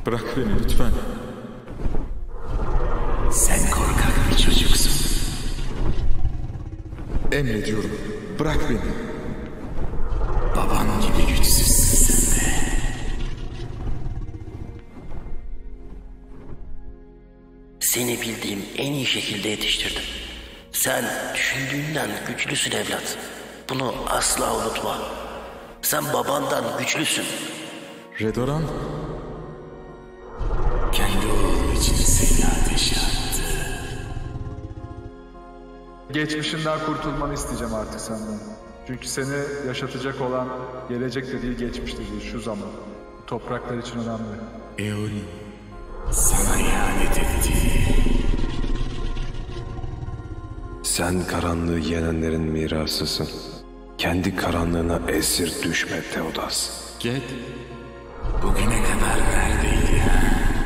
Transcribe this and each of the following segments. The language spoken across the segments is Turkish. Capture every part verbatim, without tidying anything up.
Bırak beni lütfen. Sen korkak bir çocuksun. Emrediyorum. Bırak beni. Baban gibi güçsüzsün sen de. Seni bildiğim en iyi şekilde yetiştirdim. Sen düşündüğünden güçlüsün evlat. Bunu asla unutma. Sen babandan güçlüsün. Redoran. Kendi oğlu için seni ateşe attı. Geçmişinden kurtulmanı isteyeceğim artık senden. Çünkü seni yaşatacak olan gelecek de değil, geçmiş de değil, şu zaman. Topraklar için önemli. Eoli sana ihanet etti. Sen karanlığı yenenlerin mirasısın. Kendi karanlığına esir düşme Theodas. Ged. Bugüne kadar neredeydi ya?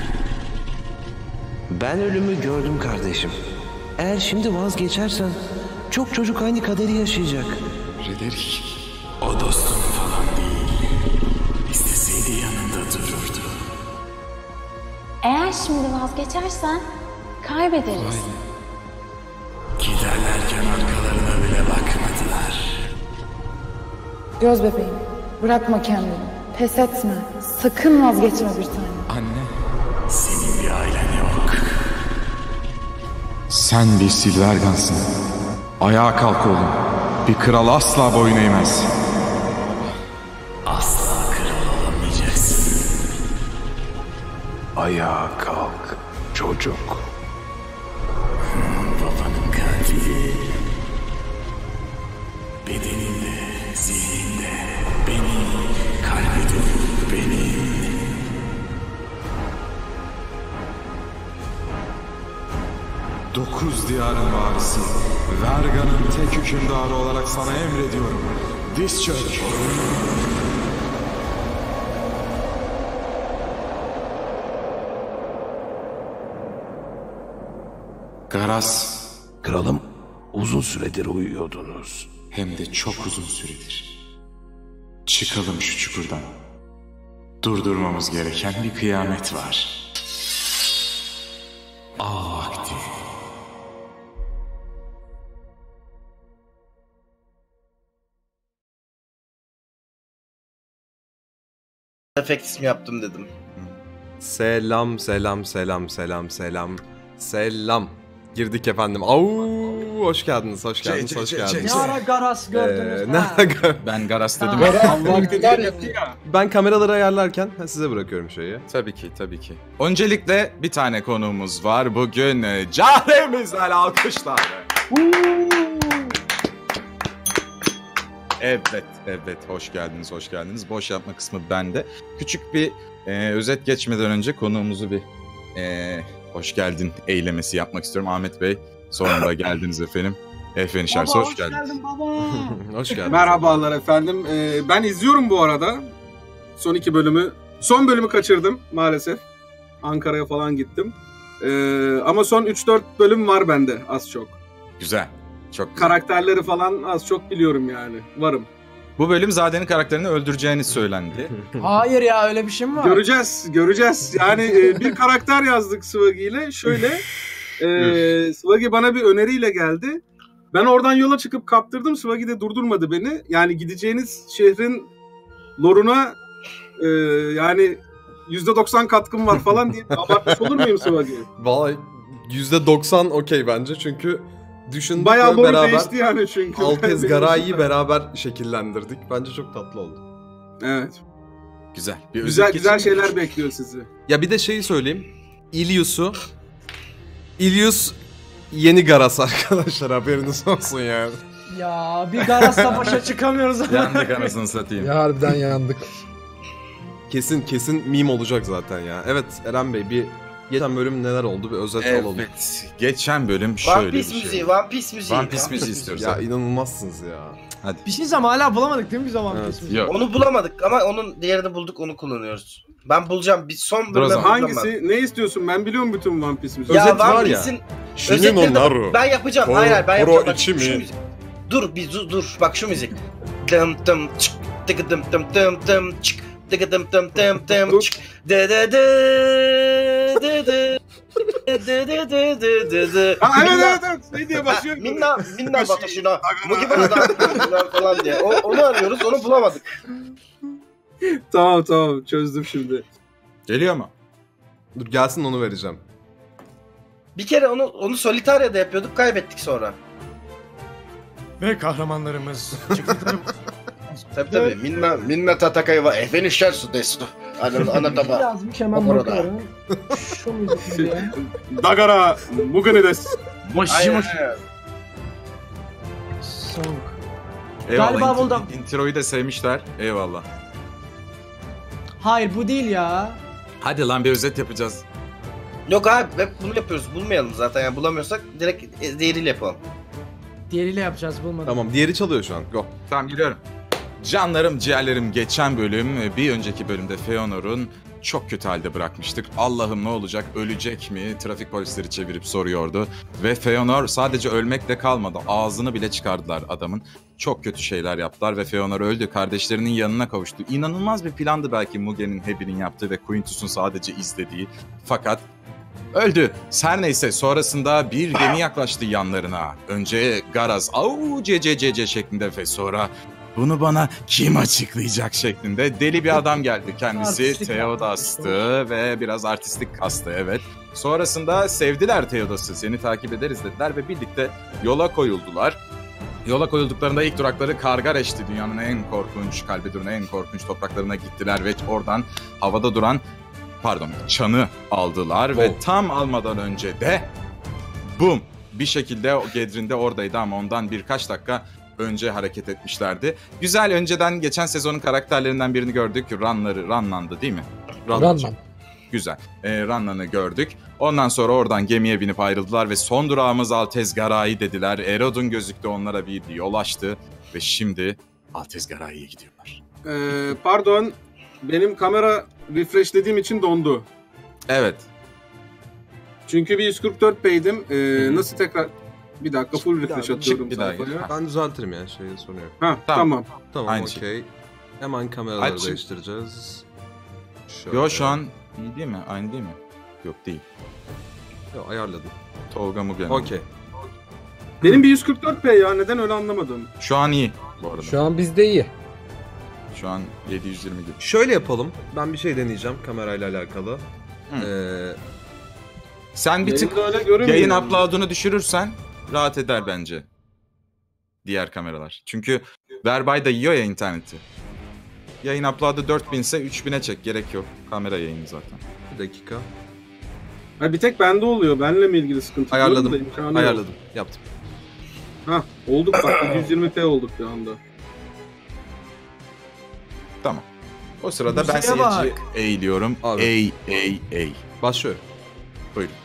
Ben ölümü gördüm kardeşim. Eğer şimdi vazgeçersen çok çocuk aynı kaderi yaşayacak. Rederick. O dostum falan değil. İsteseydi yanında dururdu. Eğer şimdi vazgeçersen kaybederiz. Giderlerken arkalarına bile bakmadılar. Göz bebeğim, bırakma kendini. Pes etme. Sakın vazgeçme bir tane. Anne. Senin bir ailen yok. Sen bir Silvergans'ın. Ayağa kalk oğlum. Bir kral asla boyun eğmez. Asla kral olamayacaksın. Ayağa kalk çocuk. Babanın katili. Bedeninde, zihninde, beni, kalbide, benim. Dokuz diyarın varisi, Verga'nın tek hükümdarı olarak sana emrediyorum. Diz çök. Garas. Kralım, uzun süredir uyuyordunuz. Hem de çok uzun süredir. Çıkalım şu çukurdan. Durdurmamız gereken bir kıyamet var. Av vakti. Efekt ismi yaptım dedim. Selam selam selam selam selam selam. Girdik efendim. Au, hoş geldiniz, hoş geldiniz, Şey, hoş şey, geldiniz. şey, Ne şey. ara Garas gördünüz? Ee, ne ara Garas? Ben Garas dedim. Vaktiler yaptı ya. Ben kameraları ayarlarken ha, size bırakıyorum şeyi. Tabii ki, tabii ki. Öncelikle bir tane konuğumuz var bugün. Cahremizden alkışlar. Evet, evet. Hoş geldiniz, hoş geldiniz. Boş yapma kısmı bende. Küçük bir e, özet geçmeden önce konuğumuzu bir e, hoş geldin eylemesi yapmak istiyorum. Ahmet Bey, sonunda geldiniz efendim. Efendim Şarsı, hoş, hoş geldiniz. Hoş geldin baba. Hoş geldiniz. Merhabalar efendim. Ee, ben izliyorum bu arada. Son iki bölümü. Son bölümü kaçırdım maalesef. Ankara'ya falan gittim. Ee, ama son üç dört bölüm var bende az çok. Güzel. Çok güzel. Karakterleri falan az çok biliyorum yani. Varım. Bu bölüm Zade'nin karakterini öldüreceğini söylendi. Hayır ya, öyle bir şey mi var? Göreceğiz, göreceğiz. Yani e, bir karakter yazdık Swaggy ile. Şöyle, e, Swaggy bana bir öneriyle geldi. Ben oradan yola çıkıp kaptırdım. Swaggy de durdurmadı beni. Yani gideceğiniz şehrin lore'una e, yani yüzde doksan katkım var falan diye abartmış olur muyum Swaggy? Vallahi yüzde doksan okey bence çünkü düşündük bayağı lore beraber değişti yani çünkü. Altez Garay'ı beraber şekillendirdik. Bence çok tatlı oldu. Evet. Güzel. Bir güzel güzel şeyler mi? Bekliyor sizi. Ya bir de şeyi söyleyeyim. Ilius'u Ilius yeni Garas arkadaşlar, haberiniz olsun yani. Ya bir Garas'la başa çıkamıyoruz ama. Yandık anasını satayım. Ya harbiden yandık. Kesin kesin meme olacak zaten ya. Evet Eren Bey, bir geçen bölüm neler oldu bir özet evet, alalım. Evet. Geçen bölüm şöyle One Piece bir şey. müziği, One Piece müziği. One Piece müziği istiyoruz. Ya inanılmazsınız ya. Hadi. Bir şey diyeceğim, hala bulamadık değil mi biz o One Piece müziği? Yok. Onu bulamadık ama onun diğerini bulduk, onu kullanıyoruz. Ben bulacağım. Bir son bölümde hangisi? Ben. Ne istiyorsun? Ben biliyorum bütün One Piece müziği. Ya özet One var Piece'in ya. özetleri de ben yapacağım. Pro, hayır hayır ben pro yapacağım. Bak, içi şu mi? müzik. Dur bir dur, dur. Bak şu müzik. Dım dım çık tık dım dım dım dım çık tıkıdım tım tım tım çık de de de de de de de de de de de. Ha evet evet evet. Ne diye başlıyor? Minna minna batışına. Mugi bana falan diye. O, onu arıyoruz, onu bulamadık. Tamam tamam çözdüm şimdi. Geliyor mu? Dur gelsin onu vereceğim. Bir kere onu onu Solitaria'da yapıyorduk, kaybettik sonra. Ve kahramanlarımız çıktıkları... Tabii tabii. Minna minna tatakai wa efenişersu desu. Ana ana taba. Yazmış hemen Orada. bakıyorum. Şu muydu şimdi ya? Dagara Mugane desu. Moshi moshi. Song. Eyvallah, Galiba int- buldum. Introyu da sevmişler. Eyvallah. Hayır bu değil ya. Hadi lan bir özet yapacağız. Yok abi hep bunu yapıyoruz. Bulmayalım zaten yani bulamıyorsak direkt diğeriyle yapalım. Diğeriyle yapacağız bulmadım. Tamam diğeri çalıyor şu an. Go. Tamam giriyorum. Canlarım, ciğerlerim, geçen bölüm, bir önceki bölümde Feanor'un çok kötü halde bırakmıştık. Allah'ım ne olacak, ölecek mi? Trafik polisleri çevirip soruyordu. Ve Feanor sadece ölmekle kalmadı. Ağzını bile çıkardılar adamın. Çok kötü şeyler yaptılar ve Feanor öldü. Kardeşlerinin yanına kavuştu. İnanılmaz bir plandı belki Mugen'in, Heavy'nin yaptığı ve Quintus'un sadece izlediği. Fakat öldü. Her neyse sonrasında bir gemi yaklaştı yanlarına. Önce Garaz au cececece şeklinde ve sonra bunu bana kim açıklayacak şeklinde deli bir adam geldi. Kendisi Artistik Theodas'tı ve biraz artistik kastı evet. Sonrasında sevdiler Theodas'ı, seni takip ederiz dediler ve birlikte yola koyuldular. Yola koyulduklarında ilk durakları Kargareş'ti. Dünyanın en korkunç, kalbi duran en korkunç topraklarına gittiler ve oradan havada duran pardon çanı aldılar oh. Ve tam almadan önce de bum bir şekilde Gedrin de oradaydı ama ondan birkaç dakika önce hareket etmişlerdi. Güzel, önceden geçen sezonun karakterlerinden birini gördük. Ranna'ları, Ranna'ndı değil mi? Rannan. Güzel. Ee, Ranna'nı gördük. Ondan sonra oradan gemiye binip ayrıldılar ve son durağımız Altezgarai dediler. Erodun gözüktü, onlara bir yol açtı ve şimdi Altezgarai'ye gidiyorlar. Ee, pardon, benim kamera refreshlediğim için dondu. Evet. Çünkü bir yüz kırk dört p'ydim. Ee, nasıl tekrar... Bir dakika full refresh atıyorum bir daha sayfaya. Ben düzeltirim ya şeyi sorun yok. Ha tamam. Tamam Aynı okey. şey. Hemen kameraları Açık. değiştireceğiz. Şöyle. Yo şu an iyi değil mi? Aynı değil mi? Yok değil. Yo ayarladım. Tolga Mugen. Okey. Benim bir yüz kırk dört p ya, neden öyle anlamadım. Şu an iyi bu arada. Şu an bizde iyi. Şu an yedi yüz yirmi gibi. Şöyle yapalım. Ben bir şey deneyeceğim kamerayla alakalı. Ee, Sen bir tık yayın upload'unu düşürürsen rahat eder bence. Diğer kameralar. Çünkü Verbay da yiyor ya interneti. Yayın upload'u dört bin ise üç bine çek, gerek yok. Kamera yayını zaten. Bir dakika. Ha, bir tek bende oluyor. Benle mi ilgili sıkıntı? Ayarladım. Da, Ayarladım. Yok. Yaptım. Ha, olduk bak. yüz yirmi p olduk bir anda. Tamam. O sırada ben Müziğe bak. seyirci eğiliyorum. Abi. Ey ey ey. Başlıyorum. Buyurun.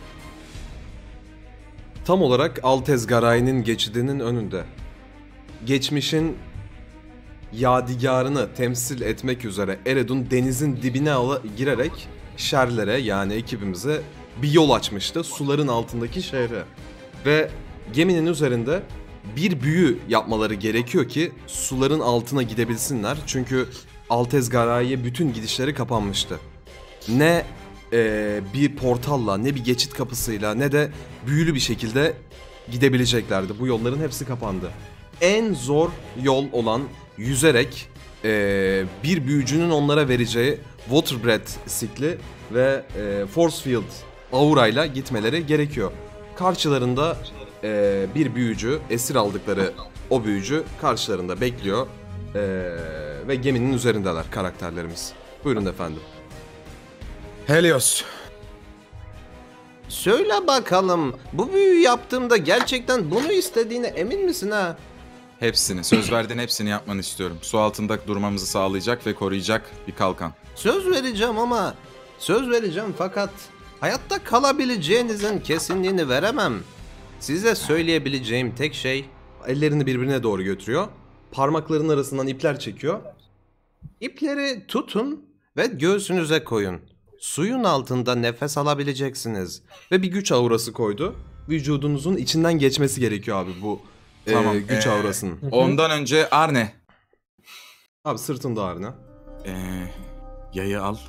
Tam olarak Altezgarai'nin geçidinin önünde. Geçmişin yadigarını temsil etmek üzere Eredun denizin dibine ala- girerek şerlere yani ekibimize bir yol açmıştı suların altındaki şehre. Ve geminin üzerinde bir büyü yapmaları gerekiyor ki suların altına gidebilsinler. Çünkü Altezgarai'ye bütün gidişleri kapanmıştı. Ne e, bir portalla, ne bir geçit kapısıyla, ne de büyülü bir şekilde gidebileceklerdi. Bu yolların hepsi kapandı. En zor yol olan yüzerek e, bir büyücünün onlara vereceği Water Breath sikli ve e, Force Field aurayla gitmeleri gerekiyor. Karşılarında e, bir büyücü, esir aldıkları o büyücü karşılarında bekliyor e, ve geminin üzerindeler karakterlerimiz. Buyurun efendim. Helios. Söyle bakalım, bu büyü yaptığımda gerçekten bunu istediğine emin misin ha? Hepsini, söz verdiğin hepsini yapmanı istiyorum. Su altında durmamızı sağlayacak ve koruyacak bir kalkan. Söz vereceğim ama, söz vereceğim fakat hayatta kalabileceğinizin kesinliğini veremem. Size söyleyebileceğim tek şey... Ellerini birbirine doğru götürüyor. Parmaklarının arasından ipler çekiyor. İpleri tutun ve göğsünüze koyun. Suyun altında nefes alabileceksiniz. Ve bir güç aurası koydu. Vücudunuzun içinden geçmesi gerekiyor abi bu Tamam, e, güç ee, aurasının. Ondan önce Arne. Abi sırtında Arne. Ee, yayı al.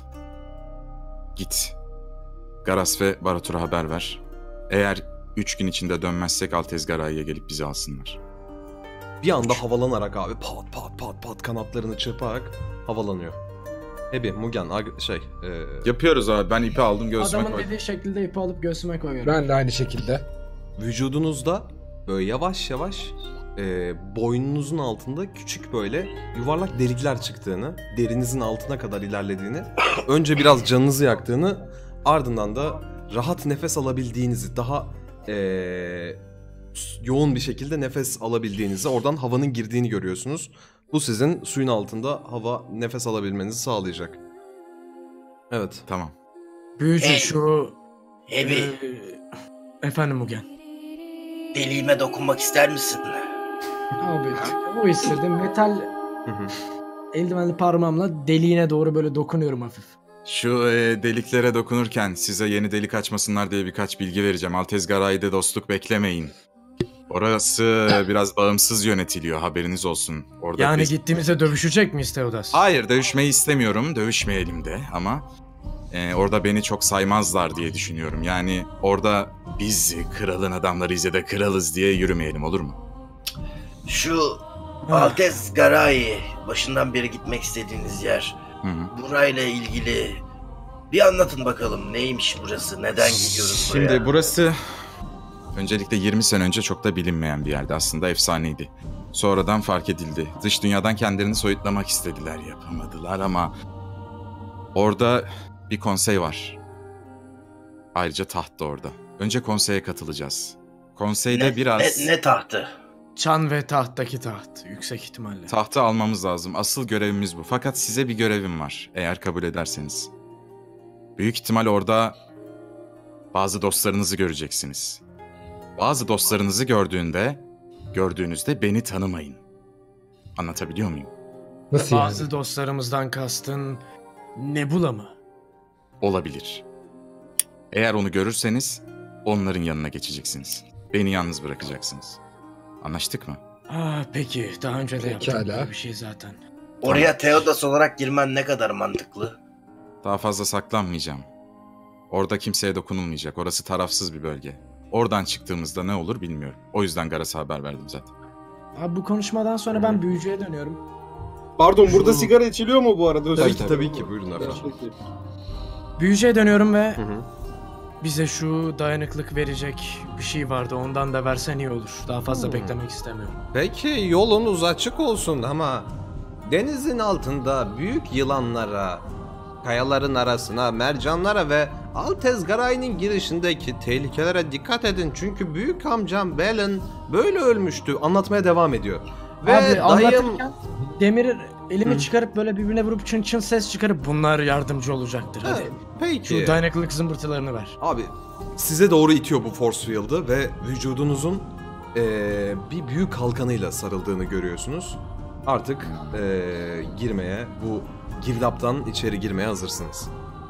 Git. Garas ve Baratur'a haber ver. Eğer üç gün içinde dönmezsek Altezgaray'a gelip bizi alsınlar. Bir anda havalanarak abi pat pat pat pat kanatlarını çırparak havalanıyor. Ebi, Mugen, Ag- şey... E... Yapıyoruz abi. Ben ipi aldım göğsüme Adamın koydum. dediği şekilde ipi alıp göğsüme koyuyorum. Ben de aynı şekilde. Vücudunuzda böyle yavaş yavaş e, boynunuzun altında küçük böyle yuvarlak delikler çıktığını, derinizin altına kadar ilerlediğini, önce biraz canınızı yaktığını, ardından da rahat nefes alabildiğinizi, daha e, yoğun bir şekilde nefes alabildiğinizi, oradan havanın girdiğini görüyorsunuz. Bu sizin suyun altında hava nefes alabilmenizi sağlayacak. Evet. Tamam. Büyücü Hey. şu... Ebi, Ee, efendim Mugen. deliğime dokunmak ister misin? Abi o istedim. Metal eldivenli parmağımla deliğine doğru böyle dokunuyorum hafif. Şu e, deliklere dokunurken size yeni delik açmasınlar diye birkaç bilgi vereceğim. Altezgaray'da dostluk beklemeyin. Orası biraz bağımsız yönetiliyor, haberiniz olsun. Orada Yani biz... gittiğimizde dövüşecek miyiz Theodas? Hayır, dövüşmeyi istemiyorum. Dövüşmeyelim de ama e, orada beni çok saymazlar diye düşünüyorum. Yani orada biz kralın adamlarıyız ya da kralız diye yürümeyelim, olur mu? Şu Altezgaray, başından beri gitmek istediğiniz yer. Hı hı. Burayla ilgili bir anlatın bakalım. Neymiş burası? Neden gidiyoruz buraya? Şimdi burası öncelikle yirmi sene önce çok da bilinmeyen bir yerdi. Aslında efsaneydi. Sonradan fark edildi. Dış dünyadan kendilerini soyutlamak istediler, yapamadılar ama orada bir konsey var. Ayrıca taht da orada. Önce konseye katılacağız. Konseyde ne, biraz... Ne, ne tahtı? Çan ve tahttaki taht. Yüksek ihtimalle. Tahtı almamız lazım. Asıl görevimiz bu. Fakat size bir görevim var. Eğer kabul ederseniz. Büyük ihtimal orada bazı dostlarınızı göreceksiniz. Bazı dostlarınızı gördüğünde, gördüğünüzde beni tanımayın. Anlatabiliyor muyum? Nasıl yani? Bazı dostlarımızdan kastın Nebula mı? Olabilir. Eğer onu görürseniz onların yanına geçeceksiniz. Beni yalnız bırakacaksınız. Anlaştık mı? Aa, peki daha önce de yaptım Pekala. böyle bir şey zaten. Oraya Theodas olarak girmen ne kadar mantıklı? Daha fazla saklanmayacağım. Orada kimseye dokunulmayacak. Orası tarafsız bir bölge. Oradan çıktığımızda ne olur bilmiyorum. O yüzden Garas'a haber verdim zaten. Abi bu konuşmadan sonra ben büyücüye dönüyorum. Pardon, burada Şu- sigara içiliyor mu bu arada? Özür Tabii ki dilerim. tabii ki buyurun efendim. Peki. Büyücüye dönüyorum ve Hı hı. bize şu dayanıklık verecek bir şey vardı. Ondan da versen iyi olur. Daha fazla Hmm. beklemek istemiyorum. Peki yolunuz açık olsun ama denizin altında büyük yılanlara, kayaların arasına, mercanlara ve Altezgaray'ın girişindeki tehlikelere dikkat edin. Çünkü büyük amcam Belen böyle ölmüştü. Anlatmaya devam ediyor. Ve Abi dayım... anlatırken demiri elimi Hı. çıkarıp böyle birbirine vurup çın çın ses çıkarıp bunlar yardımcı olacaktır. Ha, Hadi. peki. Şu dayanıklılık zımbırtılarını ver. Abi size doğru itiyor bu force field'ı ve vücudunuzun eee, bir büyük kalkanıyla sarıldığını görüyorsunuz. Artık eee, girmeye, bu girdaptan içeri girmeye hazırsınız.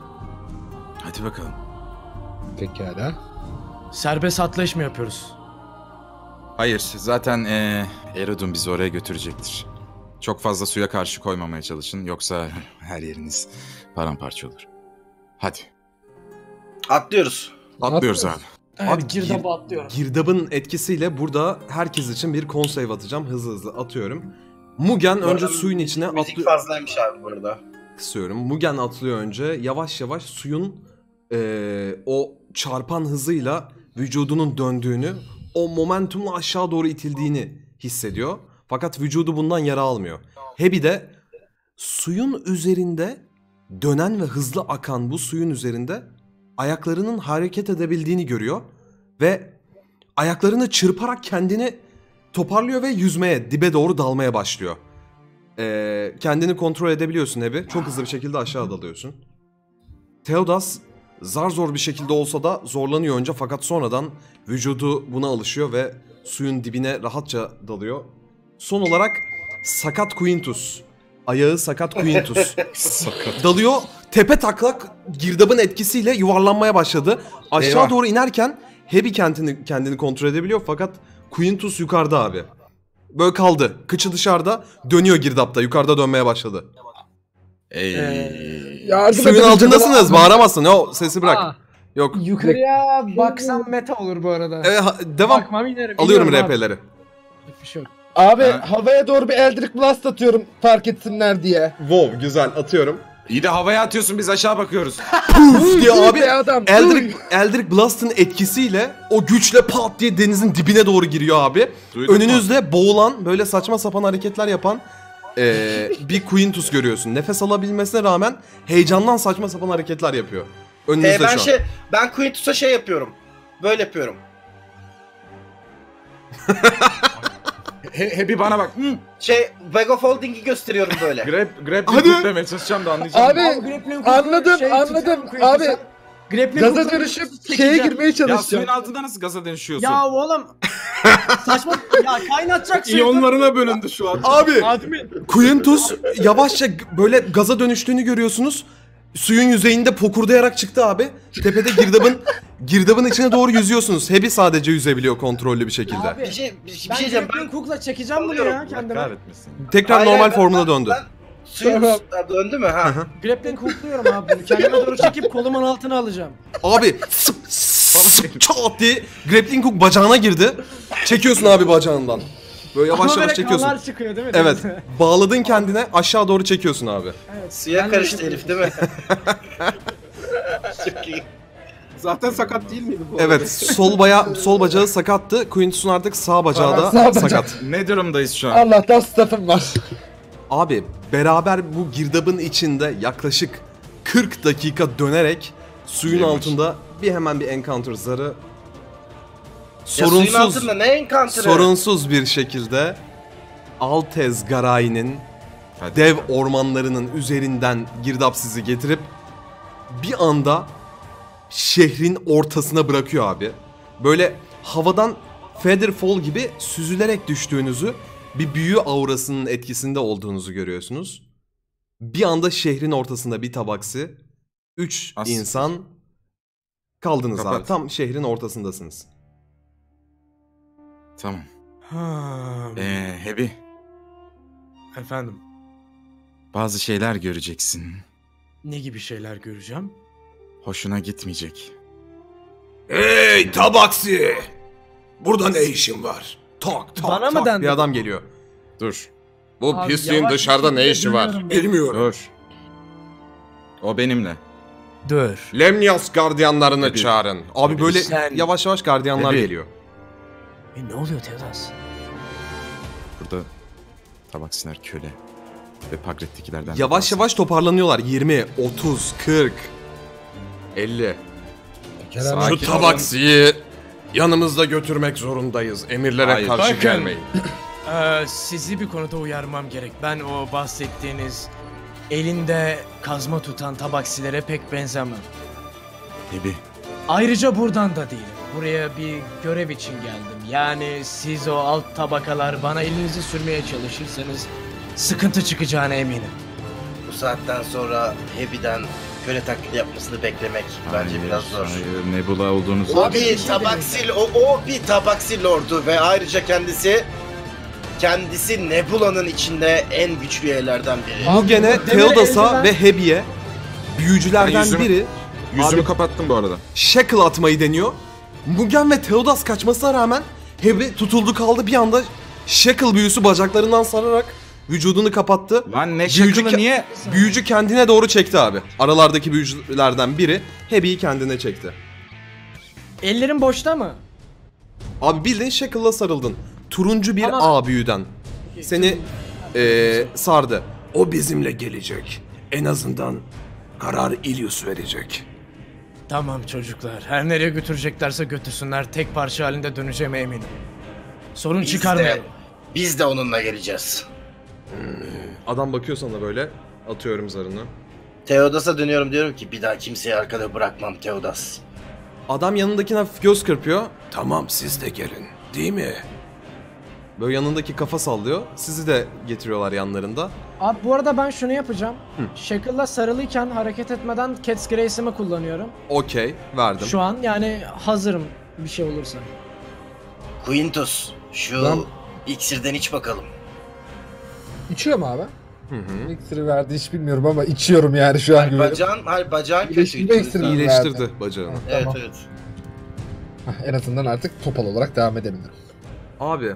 Hadi bakalım. Pekala. Serbest atlayış mı yapıyoruz? Hayır, zaten ee, Eredun bizi oraya götürecektir. Çok fazla suya karşı koymamaya çalışın. Yoksa her yeriniz paramparça olur. Hadi. Atlıyoruz. Atlıyoruz abi. Abi gir- girdaba atlıyorum. Girdabın etkisiyle burada herkes için bir con save atacağım. Hızlı hızlı atıyorum. Mugen Bu önce arada suyun içine Müzik atlıyor. fazlaymış abi burada. Kısıyorum. Mugen atlıyor önce. Yavaş yavaş suyun eee, o çarpan hızıyla vücudunun döndüğünü, o momentumla aşağı doğru itildiğini hissediyor. Fakat vücudu bundan yara almıyor. Hebi de suyun üzerinde dönen ve hızlı akan bu suyun üzerinde ayaklarının hareket edebildiğini görüyor. Ve ayaklarını çırparak kendini toparlıyor ve yüzmeye, dibe doğru dalmaya başlıyor. Ee, kendini kontrol edebiliyorsun Hebi. Çok hızlı bir şekilde aşağı dalıyorsun. Theodas zar zor bir şekilde olsa da zorlanıyor önce fakat sonradan vücudu buna alışıyor ve suyun dibine rahatça dalıyor. Son olarak Sakat Quintus. Ayağı Sakat Quintus. Dalıyor, tepe taklak girdabın etkisiyle yuvarlanmaya başladı. Aşağı Eyvah. doğru inerken Hebi kendini, kendini kontrol edebiliyor fakat Quintus yukarıda abi. Böyle kaldı. Kıçı dışarıda, dönüyor girdapta. Yukarıda dönmeye başladı. Ey. Yardım Suyun edin altındasınız, canım. bağıramazsın. O sesi bırak. Aa. Yok. Yukarıya baksam meta olur bu arada. Evet, ha- devam. Bakmam inerim. Alıyorum İniyorum abi. R P'leri. Hiçbir şey yok. Abi havaya doğru bir Eldritch Blast atıyorum fark etsinler diye. Wow, güzel, atıyorum. İyi de havaya atıyorsun, biz aşağı bakıyoruz. Puf diye abi be adam, Eldritch, Eldritch Blast'ın etkisiyle o güçle pat diye denizin dibine doğru giriyor abi. Duydun Önünüzde boğulan, böyle saçma sapan hareketler yapan eee, bir Quintus görüyorsun. Nefes alabilmesine rağmen heyecandan saçma sapan hareketler yapıyor. Önünüzde Ee, ben şu an. şey ben Quintus'a şey yapıyorum. Böyle yapıyorum. He, he bir bana bak. Hı. Şey Bag of Holding'i gösteriyorum böyle. Grab, grab Hadi. Hadi. demeye çalışacağım da anlayacağım. Abi, anladım şey anladım tutuyorum abi. Grappling Gaza hook'u dönüşüp çekeceğim. şeye girmeye Ya suyun çalışacağım. altında nasıl gaza dönüşüyorsun? Ya oğlum. Saçma ya kaynatacak suyu. İyonlarına bölündü şu an. Abi Admin. Quintus yavaşça g- böyle gaza dönüştüğünü görüyorsunuz. Suyun yüzeyinde fokurdayarak çıktı abi. Tepede girdabın girdabın içine doğru yüzüyorsunuz. Hebi sadece yüzebiliyor kontrollü bir şekilde. Abi, Bir şey bir, bir ben şey diyeceğim. grappling hook'la çekeceğim bunu ya kendime. Kahretmesin. Tekrar Hayır, normal hayır, ben- formuna ben- döndü. Ben suyun Tamam. Ha, döndü mü ha? Grappling hookluyorum abi bunu. Kendime doğru çekip kolumun altına alacağım. Abi sıp sıp çat diye grappling hook bacağına girdi. Çekiyorsun abi bacağından. Böyle yavaş Ama yavaş böyle çekiyorsun. kanlar çıkıyor değil mi? Evet. Bağladın kendine, aşağı doğru çekiyorsun abi. Evet. Suya Ben de karıştı şey- herif değil mi? Çok iyi. Zaten sakat değil miydi bu? Evet, sol baya sol bacağı sakattı. Quintus'un artık sağ bacağı da Sağ bacağı. sakat. Ne durumdayız şu an? Allah'tan staffım var. Abi beraber bu girdabın içinde yaklaşık kırk dakika dönerek suyun Neymiş? altında bir hemen bir encounter zarı Ya suyun sorunsuz altında ne encounter'ı? sorunsuz bir şekilde Altez Garay'nin Hadi. dev ormanlarının üzerinden girdap sizi getirip bir anda şehrin ortasına bırakıyor abi. Böyle havadan Featherfall gibi süzülerek düştüğünüzü, bir büyü aurasının etkisinde olduğunuzu görüyorsunuz. Bir anda şehrin ortasında bir tabaksi, üç As- insan kaldınız Kapat. abi. Tam şehrin ortasındasınız. Tamam. Ee, Hebi, Efendim, bazı şeyler göreceksin. ne gibi şeyler göreceğim? Hoşuna gitmeyecek. Hey tabaksi! Burada ne işin var? Tak tak Bana mı tak. dendi? Bir adam geliyor. Dur. Bu Abi, pisliğin yavaş bir dışarıda ne şekilde işi var? dönüyorum ben. Bilmiyorum. Dur. O benimle. Dur. Lemnias gardiyanlarını Tabii. çağırın. Abi böyle Sen- yavaş yavaş gardiyanlar Tabii. geliyor. E, ne oluyor Teodas? Burada tabaksiler köle. Ve Pagret'tekilerden. Yavaş yavaş toparlanıyorlar. yirmi, otuz, kırk, elli. Kerem Şu Sakin tabaksiyi yanımızda götürmek zorundayız. Emirlere Hayır. karşı Bakın. gelmeyin. Ee, sizi bir konuda uyarmam gerek. Ben o bahsettiğiniz elinde kazma tutan tabaksilere pek benzemem. Hebi. Ayrıca buradan da değilim. Buraya bir görev için geldim. Yani siz o alt tabakalar bana elinizi sürmeye çalışırsanız sıkıntı çıkacağına eminim. Bu saatten sonra Hebi'den köle taklidi yapmasını beklemek bence Hayır, biraz zor. Hayır, Nebula olduğunu O Abi, bir bir şey tabaksil, o, o bir tabaksil lordu ve ayrıca kendisi kendisi Nebula'nın içinde en güçlü üyelerden biri. Bu gene Demir Theodos'a eldiven- ve Hebi'ye büyücülerden Ben yüzümü- biri Yüzümü Abi- kapattım bu arada. shackle atmayı deniyor. Mugen ve Theodos kaçmasına rağmen Hebi tutuldu kaldı, bir anda shackle büyüsü bacaklarından sararak vücudunu kapattı. Lan ne Büyücü şakalı ke- niye? Büyücü kendine doğru çekti abi. Aralardaki büyücülerden biri Hebi'yi kendine çekti. Ellerim boşta mı? Abi bildiğin shackle'la sarıldın. Turuncu bir Ama- ağ büyüden seni eee, sardı. O bizimle gelecek. En azından karar İlyus verecek. Tamam çocuklar. Her nereye götüreceklerse götürsünler. Tek parça halinde döneceğime eminim. Sorun Biz de, çıkarmayalım. biz de onunla geleceğiz. Adam bakıyor sana böyle. Atıyorum zarını. Theodos'a dönüyorum, diyorum ki bir daha kimseyi arkada bırakmam Theodos. Adam yanındakine hafif göz kırpıyor. Tamam siz de gelin. Değil mi? Böyle yanındaki kafa sallıyor. Sizi de getiriyorlar yanlarında. Abi bu arada ben şunu yapacağım. Shackle'la sarılıyken hareket etmeden Cat's Grace'imi kullanıyorum. Okey, verdim. Şu an yani hazırım bir şey olursa. Quintus, şu Ben- iksirden iç bakalım. İçiyor mu abi? Ne iksiri verdi hiç bilmiyorum ama içiyorum yani şu an. Hayır, bacağın, hayır bacağın kötü. İyileştirme iksiri İyileştirdi verdi. bacağını. Evet Tamam. evet. Hah, en azından artık topal olarak devam edebilirim. Abi.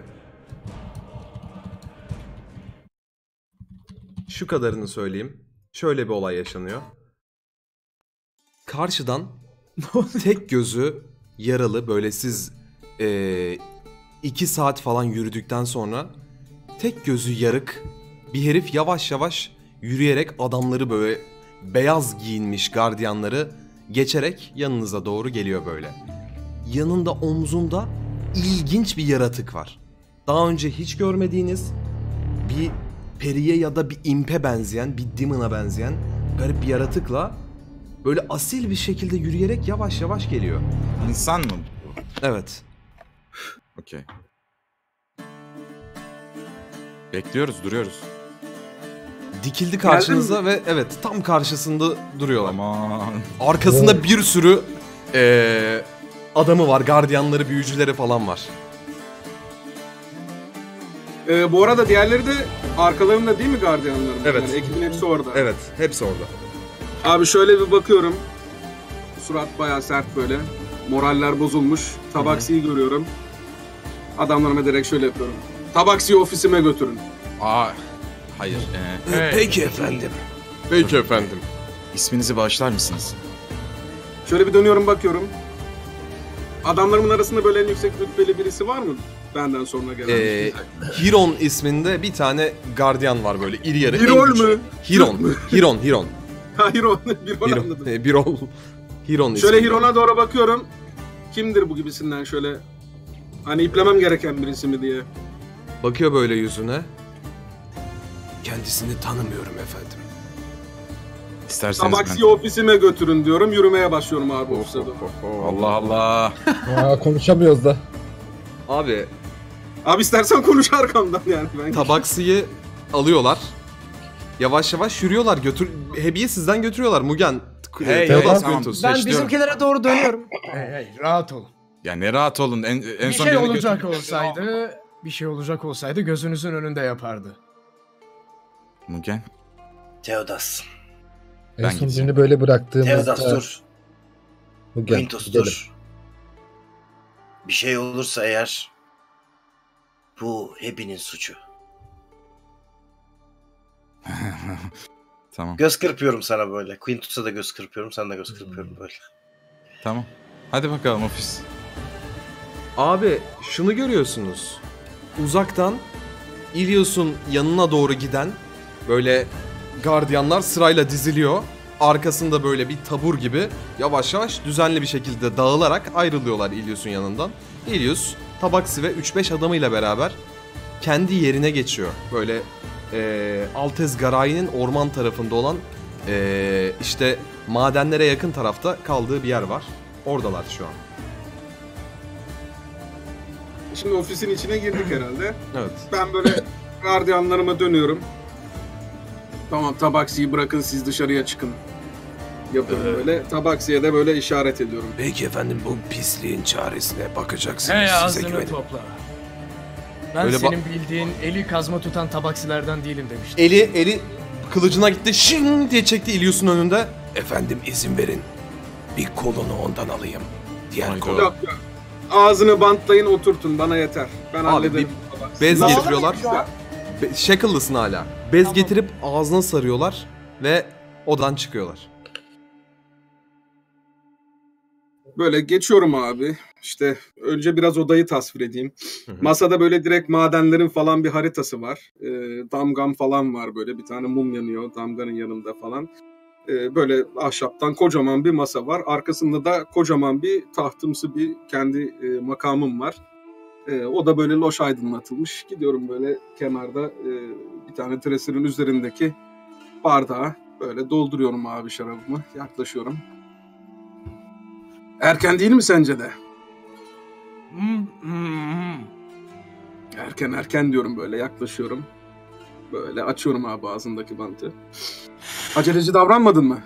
Şu kadarını söyleyeyim. Şöyle bir olay yaşanıyor. Karşıdan tek gözü yaralı, böyle siz eee, iki saat falan yürüdükten sonra tek gözü yarık bir herif yavaş yavaş yürüyerek adamları, böyle beyaz giyinmiş gardiyanları geçerek yanınıza doğru geliyor böyle. Yanında, omzunda ilginç bir yaratık var. Daha önce hiç görmediğiniz bir periye ya da bir impe benzeyen, bir demon'a benzeyen garip bir yaratıkla böyle asil bir şekilde yürüyerek yavaş yavaş geliyor. İnsan mı? Evet. Okey. Bekliyoruz, duruyoruz. Dikildi karşınıza ve evet, tam karşısında duruyorlar. Aman. Arkasında bir sürü eee, adamı var, gardiyanları, büyücüleri falan var. Ee, bu arada diğerleri de arkalarında değil mi gardiyanların? Evet. Yani ekibin hepsi orada. Evet, hepsi orada. Abi şöyle bir bakıyorum. Surat bayağı sert böyle. Moraller bozulmuş. Tabaksi'yi görüyorum. Adamlarıma direkt şöyle yapıyorum. Tabaksi'yi ofisime götürün. Aa, hayır. Ee, Peki efendim. Peki efendim. İsminizi bağışlar mısınız? Şöyle bir dönüyorum bakıyorum. Adamlarımın arasında böyle en yüksek rütbeli birisi var mı? Benden sonra gelen. Ee, Hiron isminde bir tane gardiyan var, böyle iri yarı. Hirol en güçlü. mü? Hiron. Hiron, Hiron. Ha Hiron. Hiron Hiron. anladım. Ee, Birol. Hiron ismi. Şöyle Hiron'a doğru bakıyorum. Kimdir bu gibisinden şöyle. Hani iplemem gereken birisi mi diye. Bakıyor böyle yüzüne. Kendisini tanımıyorum efendim. İsterseniz Tabaksi'yi ofisime götürün diyorum. Yürümeye başlıyorum abi ben... ofise doğru. Allah Allah. Aa, konuşamıyoruz da. Abi, Abi istersen konuş arkamdan yani. Ben Tabaksi'yi alıyorlar. Yavaş yavaş yürüyorlar. Götür Hebi'yi sizden götürüyorlar. Mugen, Hey, Theodas, hey, Quintus. Ben Geçti. bizimkilere doğru dönüyorum. hey hey, rahat olun. Ya ne rahat olun. En, en Bir son şey birini olacak götür- olsaydı, bir şey olacak olsaydı gözünüzün önünde yapardı. Mugen. Theodas. En Ben son gideceğim. birini böyle bıraktığımızda... Theodas dur. Bu gel, Quintus gidelim. dur. Bir şey olursa eğer bu hepinin suçu. Tamam. Göz kırpıyorum sana böyle. Quintus'a da göz kırpıyorum, sana da göz kırpıyorum böyle. Tamam. Hadi bakalım ofis. Abi, şunu görüyorsunuz. Uzaktan Ilios'un yanına doğru giden böyle gardiyanlar sırayla diziliyor. Arkasında böyle bir tabur gibi yavaş yavaş düzenli bir şekilde dağılarak ayrılıyorlar Ilios'un yanından. Ilios, Tabaksi ve üç beş adamıyla beraber kendi yerine geçiyor. Böyle e, Altez Garai'nin orman tarafında olan e, işte madenlere yakın tarafta kaldığı bir yer var. Oradalar şu an. Şimdi ofisin içine girdik herhalde. Evet. Ben böyle gardiyanlarıma dönüyorum. Tamam Tabaksi'yi bırakın siz dışarıya çıkın. Yapıyorum böyle. Tabaksi'ye de böyle işaret ediyorum. Peki efendim, bu pisliğin çaresine bakacaksınız. Hey Size ağzını güvenin. topla. Ben Öyle senin bildiğin eli kazma tutan tabaksilerden değilim demiştim. Eli eli kılıcına gitti, şing diye çekti Ilios'un önünde. Efendim izin verin. Bir kolunu ondan alayım. Diğer Hayda. kolu. Yok yok. Ağzını bantlayın oturtun bana yeter. Ben Abi hallederim. bir bez Nasıl getiriyorlar. şu an? Be- Shackle'lısın hala. Bez getirip ağzına sarıyorlar ve odan çıkıyorlar. Böyle geçiyorum abi. İşte önce biraz odayı tasvir edeyim. Hı hı. Masada böyle direkt madenlerin falan bir haritası var. Ee, damgam falan var böyle. Bir tane mum yanıyor damganın yanında falan. Ee, böyle ahşaptan kocaman bir masa var. Arkasında da kocaman bir tahtımsı bir kendi e, makamım var. Ee, o da böyle loş aydınlatılmış. Gidiyorum böyle kenarda e, bir tane treserin üzerindeki bardağı böyle dolduruyorum abi şarabımı. Yaklaşıyorum. Erken değil mi sence de? Erken erken diyorum böyle yaklaşıyorum. Böyle açıyorum abi ağzındaki bantı. Aceleci davranmadın mı?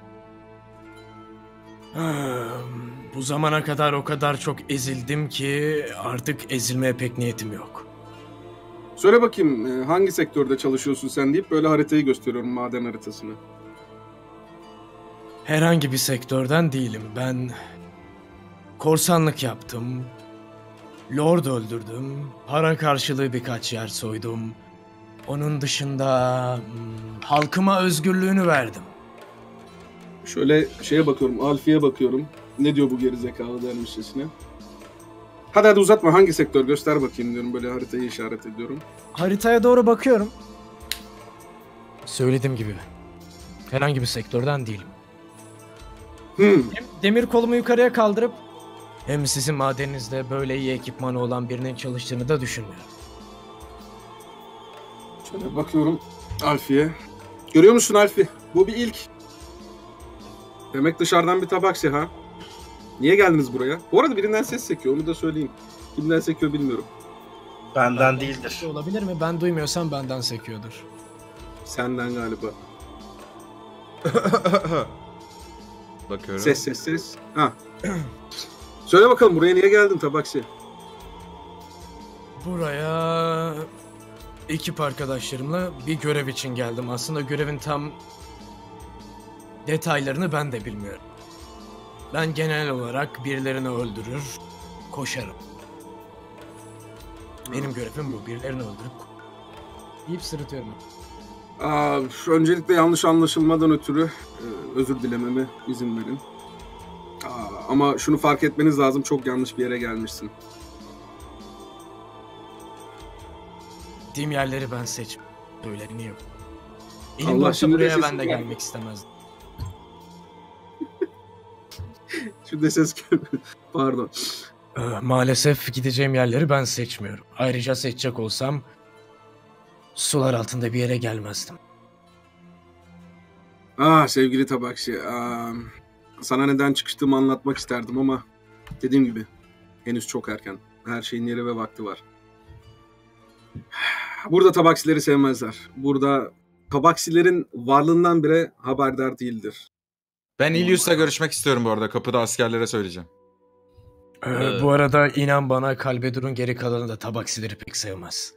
Bu zamana kadar o kadar çok ezildim ki artık ezilmeye pek niyetim yok. Söyle bakayım e, hangi sektörde çalışıyorsun sen deyip böyle haritayı gösteriyorum, maden haritasını. Herhangi bir sektörden değilim. Ben korsanlık yaptım. Lord öldürdüm. Para karşılığı birkaç yer soydum. Onun dışında hmm, halkıma özgürlüğünü verdim. Şöyle şeye bakıyorum, Alfi'ye bakıyorum. Ne diyor bu gerizekalı dermiş sesine. Hadi hadi uzatma, hangi sektör göster bakayım diyorum, böyle haritayı işaret ediyorum. Haritaya doğru bakıyorum. Söylediğim gibi herhangi bir sektörden değilim. Hmm. Hem demir kolumu yukarıya kaldırıp hem sizin madeninizde böyle iyi ekipmanı olan birinin çalıştığını da düşünmüyorum. Şöyle bakıyorum Alfi'ye. Görüyor musun Alfi? Bu bir ilk. Demek dışarıdan bir tabaksi ha. Niye geldiniz buraya? Bu arada birinden ses sekiyor, onu da söyleyeyim. Kimden sekiyor bilmiyorum. Benden değildir. Olabilir mi? Ben duymuyorsam benden sekiyordur. Senden galiba. Bakıyorum. Ses ses ses. Ha. Söyle bakalım, buraya niye geldin tabaksi? Buraya ekip arkadaşlarımla bir görev için geldim. Aslında görevin tam detaylarını ben de bilmiyorum. Ben genel olarak birilerini öldürür, koşarım. Benim görevim bu. Birilerini öldürüp deyip sırıtıyorum. Aa, öncelikle yanlış anlaşılmadan ötürü e, özür dilememe izin verin. Aa, ama şunu fark etmeniz lazım, çok yanlış bir yere gelmişsin. Gittiğim yerleri ben seçim. Söylerini yok. Allah Elim boşsa şimdi de buraya sesim ben de geldi. gelmek istemezdim. Şu de ses gelmedi. Pardon. Ee, Maalesef gideceğim yerleri ben seçmiyorum. Ayrıca seçecek olsam sular altında bir yere gelmezdim. Ah sevgili tabakçı. Aa, sana neden çıkıştığımı anlatmak isterdim ama dediğim gibi henüz çok erken. Her şeyin yeri ve vakti var. Burada tabaksileri sevmezler. Burada tabaksilerin varlığından bile haberdar değildir. Ben İlyus'la görüşmek istiyorum bu arada. Kapıda askerlere söyleyeceğim. Ee, bu arada inan bana Kalbedur'un geri kalanı da tabaksileri pek sevmez.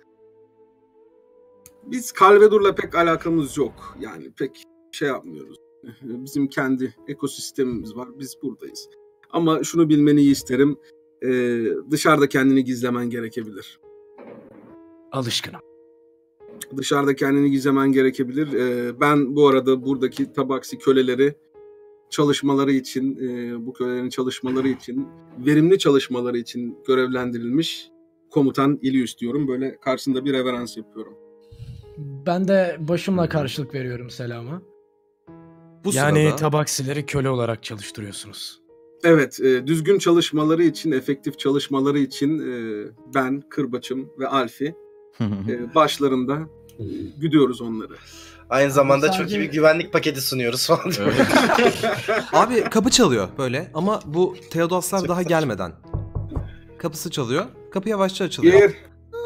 Biz Kalvedur'la pek alakamız yok. Yani pek şey yapmıyoruz. Bizim kendi ekosistemimiz var. Biz buradayız. Ama şunu bilmeni iyi isterim. Ee, dışarıda kendini gizlemen gerekebilir. Alışkınım. Dışarıda kendini gizlemen gerekebilir. Ee, ben bu arada buradaki tabaksi köleleri çalışmaları için, e, bu kölelerin çalışmaları için, verimli çalışmaları için görevlendirilmiş komutan İlyus diyorum. Böyle karşısında bir reverans yapıyorum. Ben de başımla karşılık veriyorum selama. Bu yani sırada... tabaksileri köle olarak çalıştırıyorsunuz. Evet, e, düzgün çalışmaları için, efektif çalışmaları için e, ben, Kırbaç'ım ve Alfi e, başlarında güdüyoruz onları. Aynı zamanda Sadece- çok iyi bir güvenlik paketi sunuyoruz falan. Abi kapı çalıyor böyle ama bu Theodoslar daha gelmeden. Kapısı çalıyor. Kapı yavaşça açılıyor. Gir.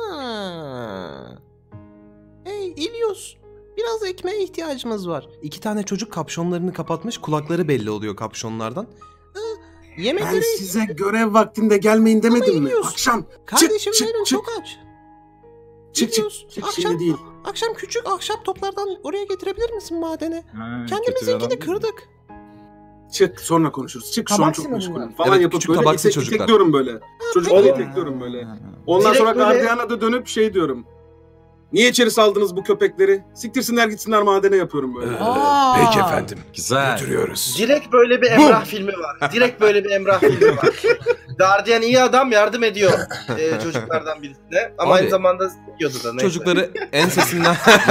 Hey İlyos, biraz ekmeğe ihtiyacımız var. İki tane çocuk kapşonlarını kapatmış, kulakları belli oluyor kapşonlardan. Ben Yemekleri... size görev vaktinde gelmeyin demedim mi? İlyos, Akşam. Kardeşim çık, benim çık, çok aç. Çık çık. İlyos, Çık akşam, şimdi değil. akşam küçük ahşap toplardan oraya getirebilir misin madene? Ha, Kendimizinkini kırdık. Çık sonra konuşuruz. Çık şu an Tabaksi çok mi meşgulüm bunlar? falan Evet, yapıp küçük böyle tabaksi itek, çocuklar. itekliyorum böyle. Çocukları Oğlum. itekliyorum böyle. Ondan Direkt sonra böyle- gardiyana da dönüp şey diyorum. Niye içeri saldınız bu köpekleri? Siktirsinler gitsinler madene yapıyorum böyle. Ee, Aa! peki efendim. Güzel. Götürüyoruz. Direkt böyle bir Emrah filmi var. Direkt böyle bir Emrah filmi var. Guardian iyi adam, yardım ediyor e, çocuklardan birisine. Ama Abi, aynı zamanda yiyordu da neyse. Çocukları ensesinden...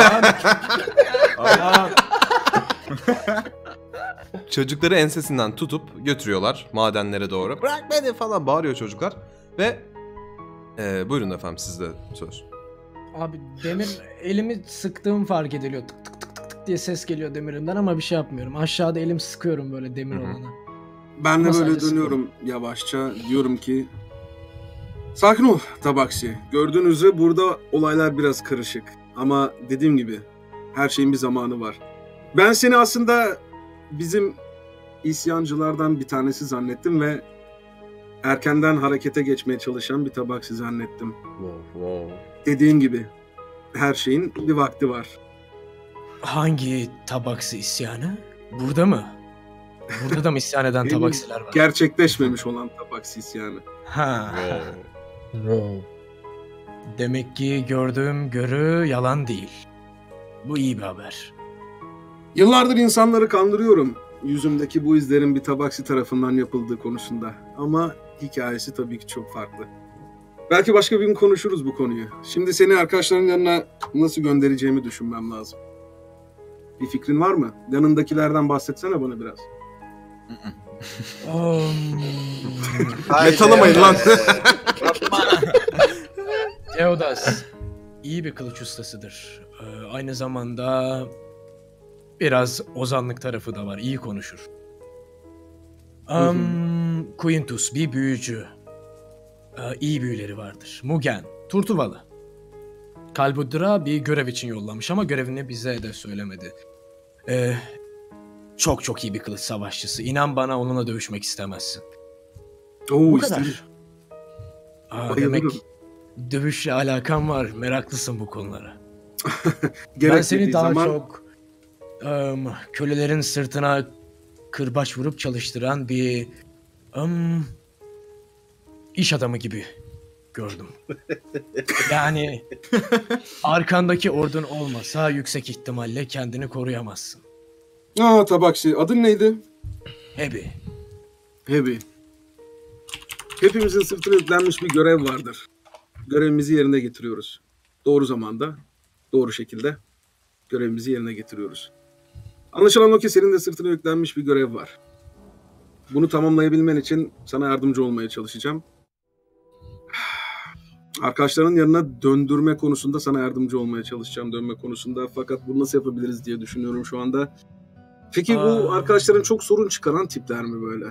Çocukları ensesinden tutup götürüyorlar madenlere doğru. Bırak beni falan bağırıyor çocuklar. Ve e, buyurun efendim, sizde söz. Abi demir elimi sıktığım fark ediliyor. Tık tık tık tık tık diye ses geliyor demirimden ama bir şey yapmıyorum. Aşağıda elim sıkıyorum böyle demir Hı hı. olana. Ben de Ama böyle sadece dönüyorum yavaşça. Diyorum ki sakin ol tabaksi. Gördüğünüz üzere burada olaylar biraz karışık. Ama dediğim gibi her şeyin bir zamanı var. Ben seni aslında bizim isyancılardan bir tanesi zannettim ve erkenden harekete geçmeye çalışan bir tabaksi zannettim. Wow, wow. Dediğin gibi her şeyin bir vakti var. Hangi tabaksi isyanı? Burada mı? Burada da mı isyan eden tabaksiler var? Gerçekleşmemiş olan tabaksi isyanı. Ha. Demek ki gördüğüm görü yalan değil. Bu iyi bir haber. Yıllardır insanları kandırıyorum. Yüzümdeki bu izlerin bir tabaksi tarafından yapıldığı konusunda. Ama hikayesi tabii ki çok farklı. Belki başka bir gün konuşuruz bu konuyu. Şimdi seni arkadaşların yanına nasıl göndereceğimi düşünmem lazım. Bir fikrin var mı? Yanındakilerden bahsetsene bana biraz. Ne tanımayın lan. Theodas iyi bir kılıç ustasıdır. Ee, aynı zamanda biraz ozanlık tarafı da var. İyi konuşur. Um, Quintus bir büyücü. Ee, iyi büyüleri vardır. Mugen, Turtuvalı. Kalbudra bir görev için yollamış ama görevini bize de söylemedi. Ee, çok çok iyi bir kılıç savaşçısı. İnan bana onunla dövüşmek istemezsin. Oo, Bu isterim. kadar. Aa, demek dövüşle alakan var. Meraklısın bu konulara. Ben seni daha zaman... çok um, kölelerin sırtına kırbaç vurup çalıştıran bir um, iş adamı gibi gördüm. Yani arkandaki ordun olmasa yüksek ihtimalle kendini koruyamazsın. Aa, tabaksi. Adın neydi? Hebi. Hebi. Hepimizin sırtına yüklenmiş bir görev vardır. Görevimizi yerine getiriyoruz. Doğru zamanda, doğru şekilde görevimizi yerine getiriyoruz. Anlaşılan o ki senin de sırtına yüklenmiş bir görev var. Bunu tamamlayabilmen için sana yardımcı olmaya çalışacağım. Arkadaşların yanına döndürme konusunda sana yardımcı olmaya çalışacağım, dönme konusunda. Fakat bunu nasıl yapabiliriz diye düşünüyorum şu anda. Peki Aa. bu arkadaşların çok sorun çıkaran tipler mi böyle?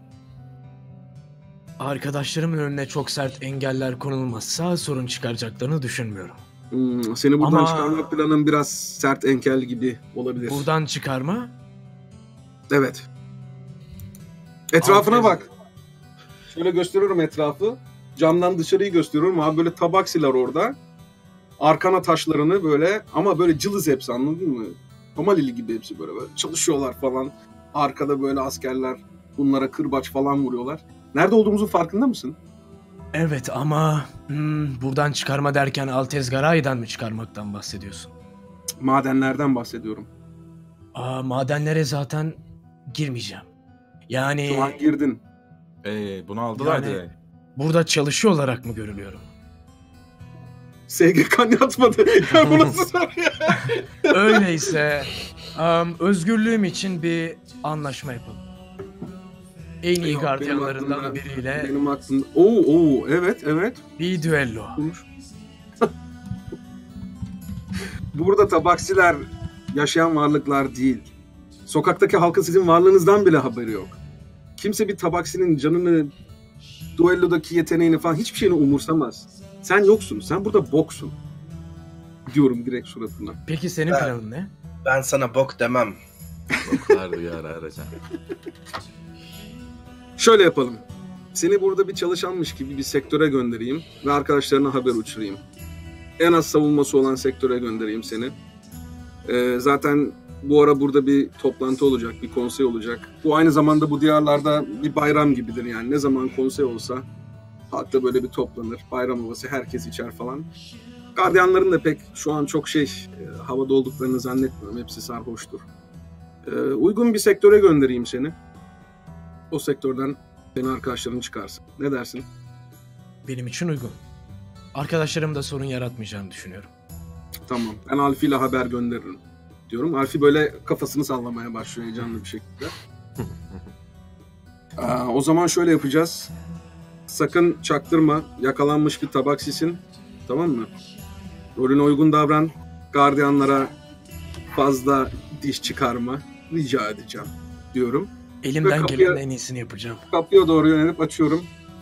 Arkadaşlarımın önüne çok sert engeller konulmazsa sorun çıkaracaklarını düşünmüyorum. Hmm, seni buradan Ama... çıkarma planın biraz sert engel gibi olabilir. Buradan çıkarma? Evet. Etrafına Abi, bak. Şöyle gösteriyorum etrafı. Camdan dışarıyı gösteriyorum. Abi böyle tabaksiler orada. Arkana taşlarını böyle ama böyle cılız hepsi, anladın mı? Somalili gibi hepsi böyle, böyle çalışıyorlar falan. Arkada böyle askerler bunlara kırbaç falan vuruyorlar. Nerede olduğumuzun farkında mısın? Evet ama hmm, buradan çıkarma derken Altezgaray'dan mı çıkarmaktan bahsediyorsun? Madenlerden bahsediyorum. Aa, madenlere zaten girmeyeceğim. Yani... Şu an girdin. Ee, bunu aldılar yani, direkt. Burada çalışıyor olarak mı görülüyorum? S G K yatmadı. Ya bu nasıl soru ya? Öyleyse um, özgürlüğüm için bir anlaşma yapalım. En iyi gardiyanlarından aklımda, biriyle... Benim aklımda... Oo, oo, evet, evet. Bir düello. Burada tabaksiler yaşayan varlıklar değil. Sokaktaki halkın sizin varlığınızdan bile haberi yok. Kimse bir tabaksinin canını, duellodaki yeteneğini falan hiçbir şeyini umursamaz. Sen yoksun, sen burada boksun. Diyorum direkt suratına. Peki senin ben, planın ne? Ben sana bok demem. Boklar duyar araca. Şöyle yapalım. Seni burada bir çalışanmış gibi bir sektöre göndereyim ve arkadaşlarına haber uçurayım. En az savunması olan sektöre göndereyim seni. Ee, zaten bu ara burada bir toplantı olacak, bir konsey olacak. Bu aynı zamanda bu diyarlarda bir bayram gibidir yani. Ne zaman konsey olsa halk da böyle bir toplanır. Bayram havası, herkes içer falan. Gardiyanların da pek şu an çok şey e, havada olduklarını zannetmiyorum. Hepsi sarhoştur. Ee, uygun bir sektöre göndereyim seni. O sektörden senin arkadaşların çıkarsın. Ne dersin? Benim için uygun. Arkadaşlarım da sorun yaratmayacağını düşünüyorum. Tamam. Ben Alfie ile haber gönderirim diyorum. Alfie böyle kafasını sallamaya başlıyor heyecanlı bir şekilde. Aa, o zaman şöyle yapacağız. Sakın çaktırma. Yakalanmış bir tabaksisin. Tamam mı? Rolüne uygun davran. Gardiyanlara fazla diş çıkarma. Rica edeceğim diyorum. Elimden kapıya, gelenin en iyisini yapacağım. Kapıya doğru yönelip açıyorum.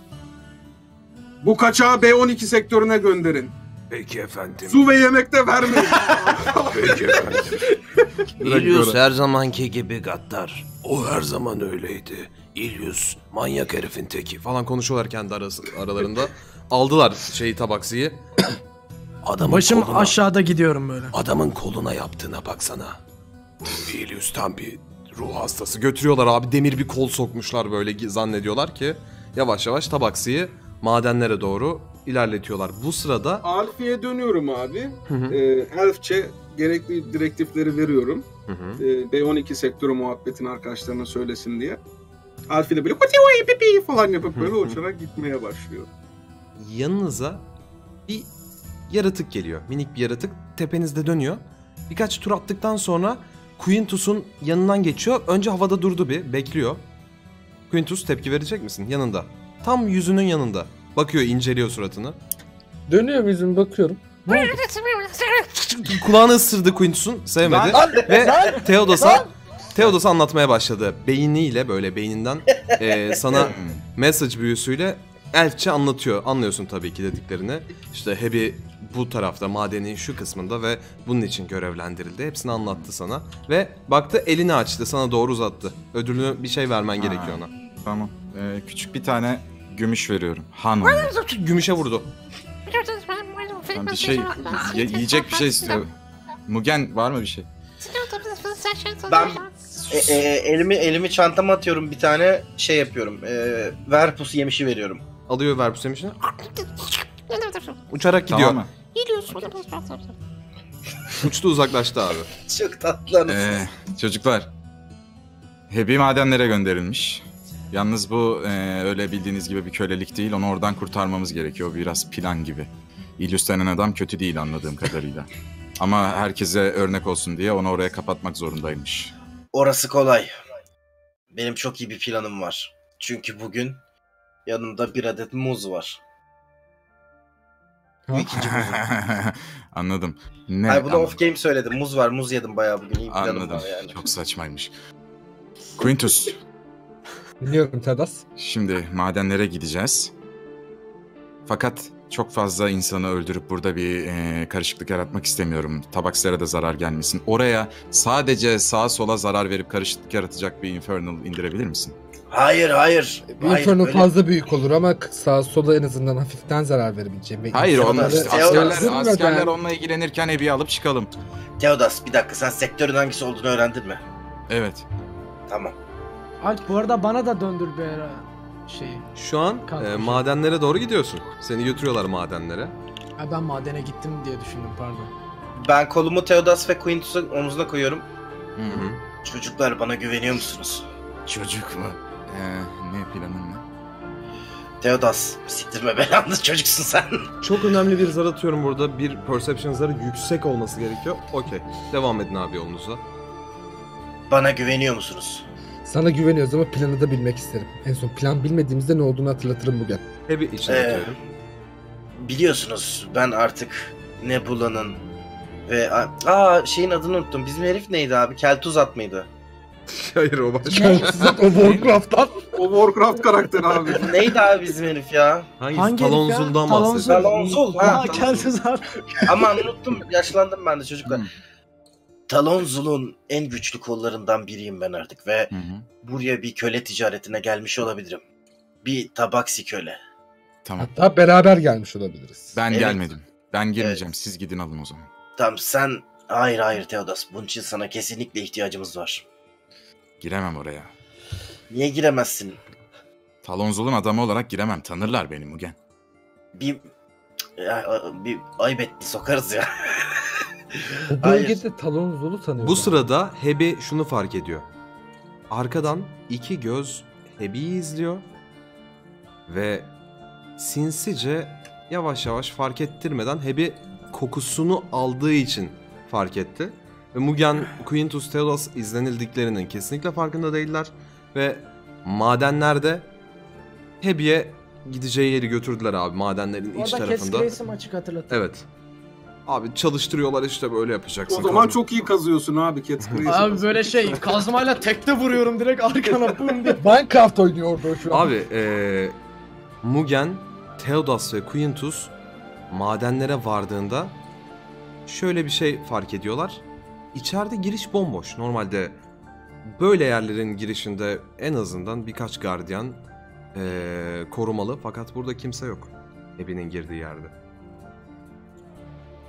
Bu kaçağı B on iki sektörüne gönderin. Peki efendim. Su ve yemek de vermeyin. Peki efendim. İlyus her zamanki gibi gaddar. O her zaman öyleydi. İlyus manyak herifin teki falan konuşuyorlar kendi arası, aralarında. Aldılar şeyi tabaksiyi. Adamın Başım koluna, aşağıda gidiyorum böyle. Adamın koluna yaptığına baksana. Ilius'tan bir Ruh hastası götürüyorlar abi, demir bir kol sokmuşlar böyle, zannediyorlar ki yavaş yavaş Tabaksi'yi madenlere doğru ilerletiyorlar. Bu sırada Alfie'ye dönüyorum abi. Hı hı. Ee, Elfçe gerekli direktifleri veriyorum. Hı hı. Ee, B on iki sektörü muhabbetini arkadaşlarına söylesin diye. Alfie de böyle "Kuti pipi" falan yapıp böyle uçarak gitmeye başlıyor. yanınıza bir yaratık geliyor. Minik bir yaratık tepenizde dönüyor. Birkaç tur attıktan sonra Quintus'un yanından geçiyor. Önce havada durdu, bir bekliyor. Quintus, tepki verecek misin? Yanında. Tam yüzünün yanında. Bakıyor, inceliyor suratını. Dönüyor yüzüm, bakıyorum. Kulağını ısırdı Quintus'un, sevmedi. Lan, Ve lan, Theodos'a lan. Theodos'a anlatmaya başladı. Beyniyle, böyle beyninden e, sana message büyüsüyle elfçe anlatıyor. Anlıyorsun tabii ki dediklerini. İşte Hebi bu tarafta, madenin şu kısmında ve bunun için görevlendirildi. Hepsini anlattı sana. Ve baktı, elini açtı, sana doğru uzattı. Ödülünü, bir şey vermen Ha, gerekiyor ona. Tamam. Ee, küçük bir tane gümüş veriyorum. Han onu. Gümüşe vurdu. Ben bir şey, ye- yiyecek bir şey istiyor. Mugen, var mı bir şey? Ben e, e, elimi elimi çantama atıyorum, bir tane şey yapıyorum. E, Verpus yemişi veriyorum. Alıyor Verpus yemişini. Uçarak gidiyor. Tamam mı? Uçtu, uzaklaştı abi. Çok tatlı. Ee, çocuklar, Hebi madenlere gönderilmiş. Yalnız bu e, öyle bildiğiniz gibi bir kölelik değil. Onu oradan kurtarmamız gerekiyor. Biraz plan gibi. İlyus denen adam kötü değil anladığım kadarıyla. Ama herkese örnek olsun diye onu oraya kapatmak zorundaymış. Orası kolay. Benim çok iyi bir planım var. Çünkü bugün yanımda bir adet muz var. Bu ikinci muzum. Anladım. Ne? Hayır, bunu Anladım. off game söyledim. Muz var, muz yedim bayağı bugün. İyi bir planım Anladım. var yani. Çok saçmaymış. Quintus, Dinliyorum Tedas. şimdi madenlere gideceğiz. Fakat çok fazla insanı öldürüp burada bir e, karışıklık yaratmak istemiyorum. Tabaksilere de zarar gelmesin. Oraya sadece sağa sola zarar verip karışıklık yaratacak bir Infernal indirebilir misin? Hayır, hayır. hayır Infernal öyle- fazla büyük olur ama sağa sola en azından hafiften zarar verebileceğim. Ve Hayır, insanları- onlar işte, Teodas- askerler, askerler Yani- onunla ilgilenirken Hebi'yi alıp çıkalım. Teodas, bir dakika, sen sektörün hangisi olduğunu öğrendin mi? Evet. Tamam. Alp, bu arada bana da döndür bir ara şeyi. Şu an Kalkmış. e, madenlere doğru gidiyorsun. Seni götürüyorlar madenlere. Ha, ben madene gittim diye düşündüm, pardon. Ben kolumu Teodas ve Quintus'un omzuna koyuyorum. Hı hı. Çocuklar, bana güveniyor musunuz? Çocuk mu? Ee, ne planın ne? Teodas, siktirme belanı çocuksun sen. Çok önemli bir zar atıyorum burada. Bir perception zarı yüksek olması gerekiyor. Okey. Devam edin abi yolunuza. Bana güveniyor musunuz? Sana güveniyoruz ama planı da bilmek isterim. En son plan bilmediğimizde ne olduğunu hatırlatırım bugün. Hebi için Ee, atıyorum. Biliyorsunuz ben artık Nebula'nın ve aa şeyin adını unuttum. Bizim herif neydi abi? Keltuzat mıydı? Hayır, o başka. o Warcraft'tan. O Warcraft karakteri abi. Neydi abi bizim herif ya? Hangisi? Hangi herif ya? Talonzul'dan Talonzul. bahsediyor. Talonzul. Ha, Ha, Keltuzat. Aman unuttum. Yaşlandım ben de çocuklar. Talonzul'un en güçlü kollarından biriyim ben artık ve Hı hı. buraya bir köle ticaretine gelmiş olabilirim. Bir tabaksi köle. Tamam. Hatta beraber gelmiş olabiliriz. Ben Evet. gelmedim. Ben gelmeyeceğim. Siz gidin alın o zaman. Tamam sen... Hayır hayır Teodas. Bunun için sana kesinlikle ihtiyacımız var. Giremem oraya. Niye giremezsin? Talonzul'un adamı olarak giremem. Tanırlar beni Mugen. Bir... Ya, bir ayıp etti, sokarız ya. O bölgede Talonzul'u tanıyorum. Bu sırada Hebi şunu fark ediyor. Arkadan iki göz Hebi'yi izliyor ve sinsice, yavaş yavaş, fark ettirmeden Hebi kokusunu aldığı için fark etti. Ve Mugen, Quintus, Theodos izlenildiklerinin kesinlikle farkında değiller ve madenlerde Hebi'ye gideceği yeri götürdüler abi, madenlerin iç Orada tarafında. Cat's açık hatırlatın. Evet. Abi çalıştırıyorlar, işte böyle yapacaksın. O zaman kazma. çok iyi kazıyorsun abi Cat Crease'ı. Abi böyle şey, kazmayla tekte vuruyorum direkt arkana bum diye. Minecraft oynuyordu o şu an. Abi eee Mugen, Theodas ve Quintus madenlere vardığında şöyle bir şey fark ediyorlar. İçeride giriş bomboş. Normalde böyle yerlerin girişinde en azından birkaç gardiyan eee, korumalı, fakat burada kimse yok. Hebi'nin girdiği yerde.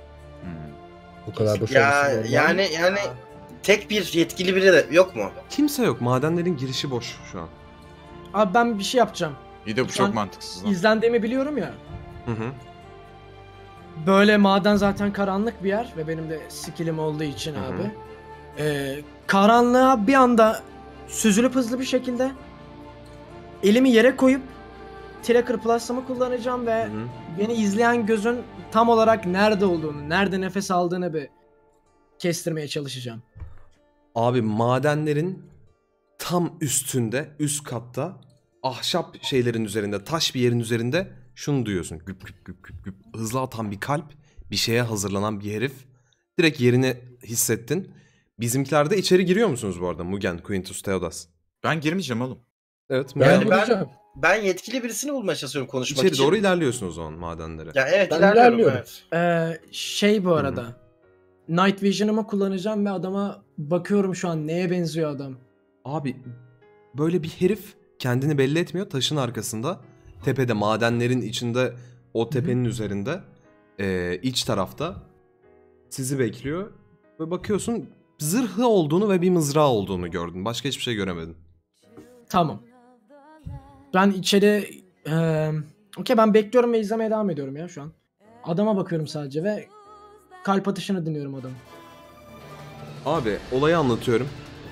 Bu kadar boş Ya olması yani normal. yani tek bir yetkili biri de yok mu? Kimse yok. Madenlerin girişi boş şu an. Abi ben bir şey yapacağım. İyi de bu Şu çok an mantıksız lan. İzlendiğimi biliyorum ya. Hı hı. Böyle maden zaten karanlık bir yer ve benim de skillim olduğu için Hı hı. abi. Ee, karanlığa bir anda süzülüp hızlı bir şekilde elimi yere koyup Tracker Plus'ımı kullanacağım ve Hı hı. beni izleyen gözün tam olarak nerede olduğunu, nerede nefes aldığını bir kestirmeye çalışacağım. Abi madenlerin tam üstünde, üst katta ahşap şeylerin üzerinde, taş bir yerin üzerinde şunu duyuyorsun. Güp güp güp güp güp. Hızlı atan bir kalp, bir şeye hazırlanan bir herif. Direkt yerini hissettin. Bizimkiler de içeri giriyor musunuz bu arada? Mugen, Quintus, Theodas. Ben girmeyeceğim oğlum. Evet. Ben Yani Mugen, ben, ben yetkili birisini bulmaya çalışıyorum konuşmak içeri için. doğru ilerliyorsun o zaman madenlere. Ya evet Ben ilerliyorum. ilerliyorum. Evet. Ee, şey bu arada. Night Vision'ımı kullanacağım ve adama bakıyorum şu an neye benziyor adam. Abi böyle bir herif kendini belli etmiyor taşın arkasında. Tepede madenlerin içinde o tepenin üzerinde e, iç tarafta sizi bekliyor. Ve bakıyorsun zırhı olduğunu ve bir mızrağı olduğunu gördün. Başka hiçbir şey göremedin. Tamam. Ben içeri... Ee, Okey ben bekliyorum ve izlemeye devam ediyorum ya şu an. Adama bakıyorum sadece ve kalp atışını dinliyorum adamın. Abi olayı anlatıyorum.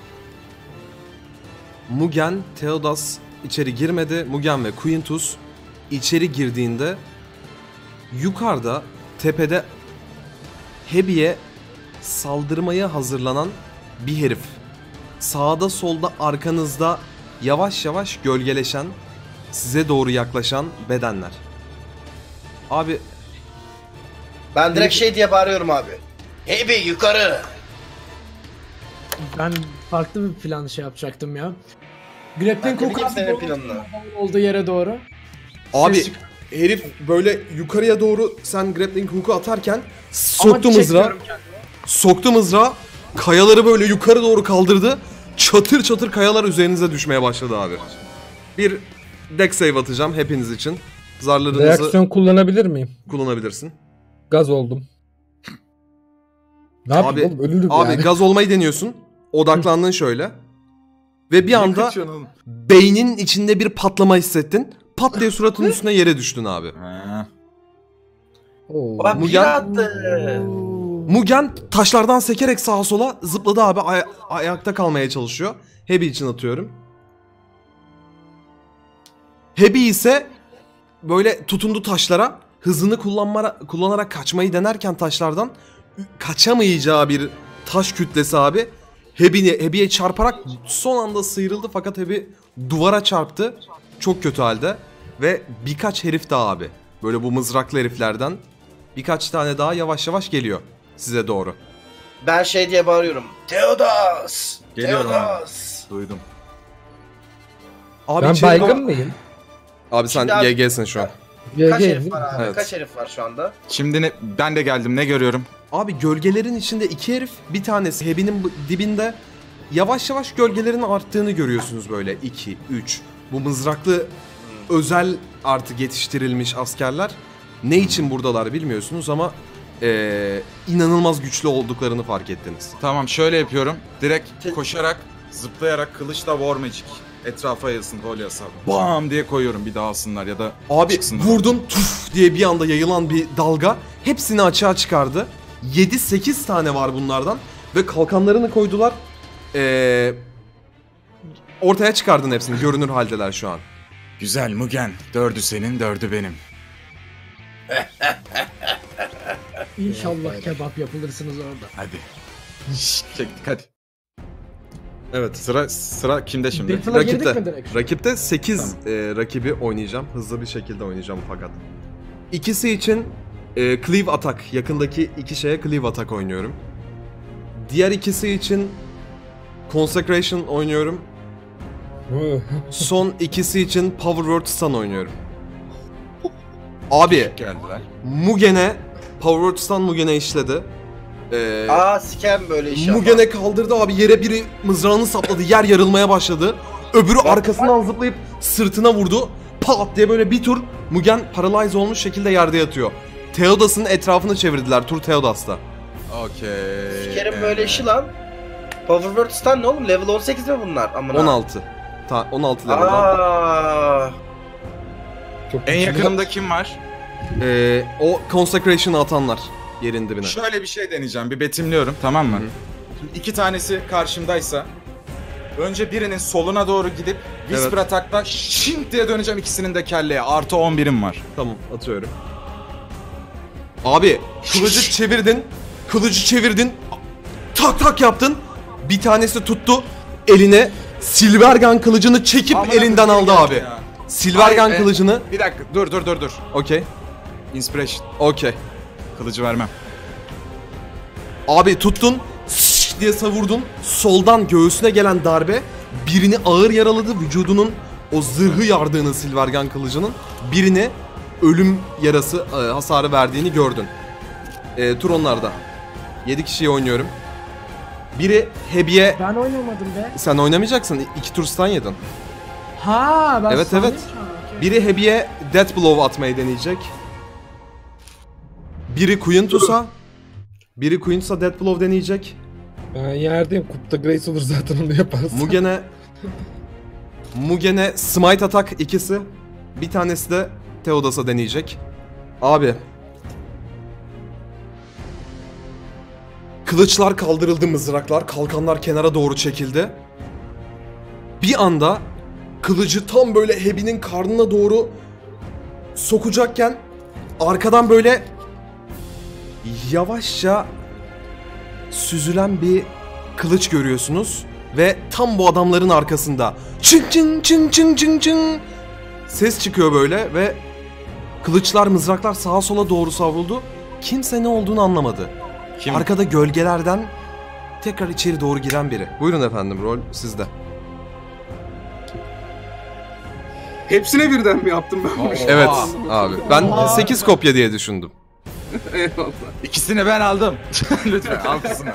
Mugen, Theodas içeri girmedi. Mugen ve Quintus içeri girdiğinde yukarıda tepede Hebi'ye saldırmaya hazırlanan bir herif. Sağda solda arkanızda yavaş yavaş gölgeleşen, size doğru yaklaşan bedenler. Abi Ben direkt şey diye bağırıyorum abi. Hey be yukarı. Ben farklı bir plan şey yapacaktım ya. Grappling Ben de hook bileyim attı senin doğru- planını. olduğu yere doğru. Abi Ses çık- herif böyle yukarıya doğru sen grappling hook'u atarken Ama soktu mızrağı. çekiyorum kendimi. Soktu mızrağı. Kayaları böyle yukarı doğru kaldırdı. Çatır çatır kayalar üzerinize düşmeye başladı abi. Bir dex save atacağım hepiniz için. Zarlarınızı Reaksiyon kullanabilir miyim? kullanabilirsin. Gaz oldum. Ne yapayım Abi, oğlum? Ölürüm abi yani. gaz olmayı deniyorsun. Odaklandın şöyle. Ve bir Niye anda kaçıyorsun oğlum? beynin içinde bir patlama hissettin. Pat diye suratının üstüne yere düştün abi. Ha. Oo. Bak Mugen- biri attı. Mugen taşlardan sekerek sağa sola zıpladı abi. Ay- ayakta kalmaya çalışıyor. Hebi için atıyorum. Hebi ise böyle tutundu taşlara. Hızını kullanmara, kullanarak kaçmayı denerken taşlardan kaçamayacağı bir taş kütlesi abi. Hebi'ye Hebi'ye çarparak son anda sıyrıldı fakat Hebi duvara çarptı. Çok kötü halde. Ve birkaç herif daha abi. Böyle bu mızraklı heriflerden birkaç tane daha yavaş yavaş geliyor size doğru. Ben şey diye bağırıyorum. Theodas. Geliyorum abi. Theodas. Duydum. Abi Ben içeri- baygın mıyım? Abi sen Şimdi abi- G G'sin şu an. Kaç G G herif var abi? Evet. Kaç herif var şu anda? Şimdi ne, ben de geldim, ne görüyorum? Abi gölgelerin içinde iki herif, bir tanesi Hebi'nin bu- dibinde yavaş yavaş gölgelerin arttığını görüyorsunuz böyle. iki, üç. Bu mızraklı özel artık yetiştirilmiş askerler ne için buradalar bilmiyorsunuz ama eee, inanılmaz güçlü olduklarını fark ettiniz. Tamam, şöyle yapıyorum. Direkt koşarak, zıplayarak kılıçla War Magic etrafa yayılsın, rol yasağı. Bam diye koyuyorum, bir dağılsınlar ya da Abi çıksınlar. vurdun tuf diye bir anda yayılan bir dalga hepsini açığa çıkardı. yedi sekiz tane var bunlardan ve kalkanlarını koydular. Ee, ortaya çıkardın hepsini, görünür haldeler şu an. Güzel Mugen, dördü senin, dördü benim. İnşallah kebap yapılırsınız orada. Hadi. Çektik hadi. Evet. Sıra sıra kimde şimdi? Battle'a girdik mi Rakipte. direkt? Rakipte sekiz e, rakibi oynayacağım. Hızlı bir şekilde oynayacağım fakat. İkisi için e, cleave atak. Yakındaki iki şeye cleave atak oynuyorum. Diğer ikisi için consecration oynuyorum. Son ikisi için power word stun oynuyorum. Abi Geldiler. Mugen'e power word stun Mugen'e işledi. Ee, Aa sikem böyle iş yapma. Mugen'e kaldırdı abi, yere biri mızrağını sapladı, yer yarılmaya başladı. Öbürü arkasından zıplayıp sırtına vurdu. Pat diye böyle bir tur Mugen paralyze olmuş şekilde yerde yatıyor. Theodas'ın etrafını çevirdiler tur Theodas'ta. Okey. Sikerim böyle işi lan. Power Word Stun ne oğlum? Level on sekiz mi bunlar? Amına. on altı. Ta on altı level'dan. Aa. En yakınımda kim var? Ee, o Consecration'ı atanlar yerin dibine. Şöyle bir şey deneyeceğim. Bir betimliyorum, tamam mı? Hı-hı. Şimdi iki tanesi karşımdaysa önce birinin soluna doğru gidip Whisper Evet. Attack'la şink diye döneceğim ikisinin de kelleye. Artı on birim var. Tamam, atıyorum. Abi kılıcı çevirdin. Kılıcı çevirdin. Tak tak yaptın. Bir tanesi tuttu eline. Silvergun kılıcını çekip Amına elinden koyayım aldı geldi abi. ya. Silvergun Ay, e, kılıcını. Bir dakika dur dur dur dur. Okey. Inspiration. Okey. Kılıcı vermem. Abi tuttun. Şşş diye savurdun. Soldan göğsüne gelen darbe birini ağır yaraladı. Vücudunun o zırhı yardığını Silvergun kılıcının birini ölüm yarası e, hasarı verdiğini gördün. E, tur onlarda. yedi kişiyi oynuyorum. Biri Hebi'ye... Ben oynamadım be. Sen oynamayacaksın. İki tur stun yedin. Ha ben Evet sandım evet. ki, ha, okey. Biri Hebi'ye Death Blow atmayı deneyecek. Biri Quintus'a. Biri Quintus'a Death Blow deneyecek. Ben yerdeyim. Kupta Grace olur zaten onu yaparsın. Mugen'e... Mugen'e Smite Attack ikisi. Bir tanesi de Theodos'a deneyecek. Abi. Kılıçlar kaldırıldı, mızraklar, kalkanlar kenara doğru çekildi. Bir anda kılıcı tam böyle Hebi'nin karnına doğru sokacakken arkadan böyle yavaşça süzülen bir kılıç görüyorsunuz ve tam bu adamların arkasında çın çın çın çın çın çın ses çıkıyor böyle ve kılıçlar, mızraklar sağa sola doğru savruldu. Kimse ne olduğunu anlamadı. Kim? Arkada gölgelerden tekrar içeri doğru giren biri. Buyurun efendim, rol sizde. Hepsine birden mi yaptım ben bu işi? Evet abi. Ben sekiz kopya diye düşündüm. Eyvallah. İkisini ben aldım. Lütfen al kızını.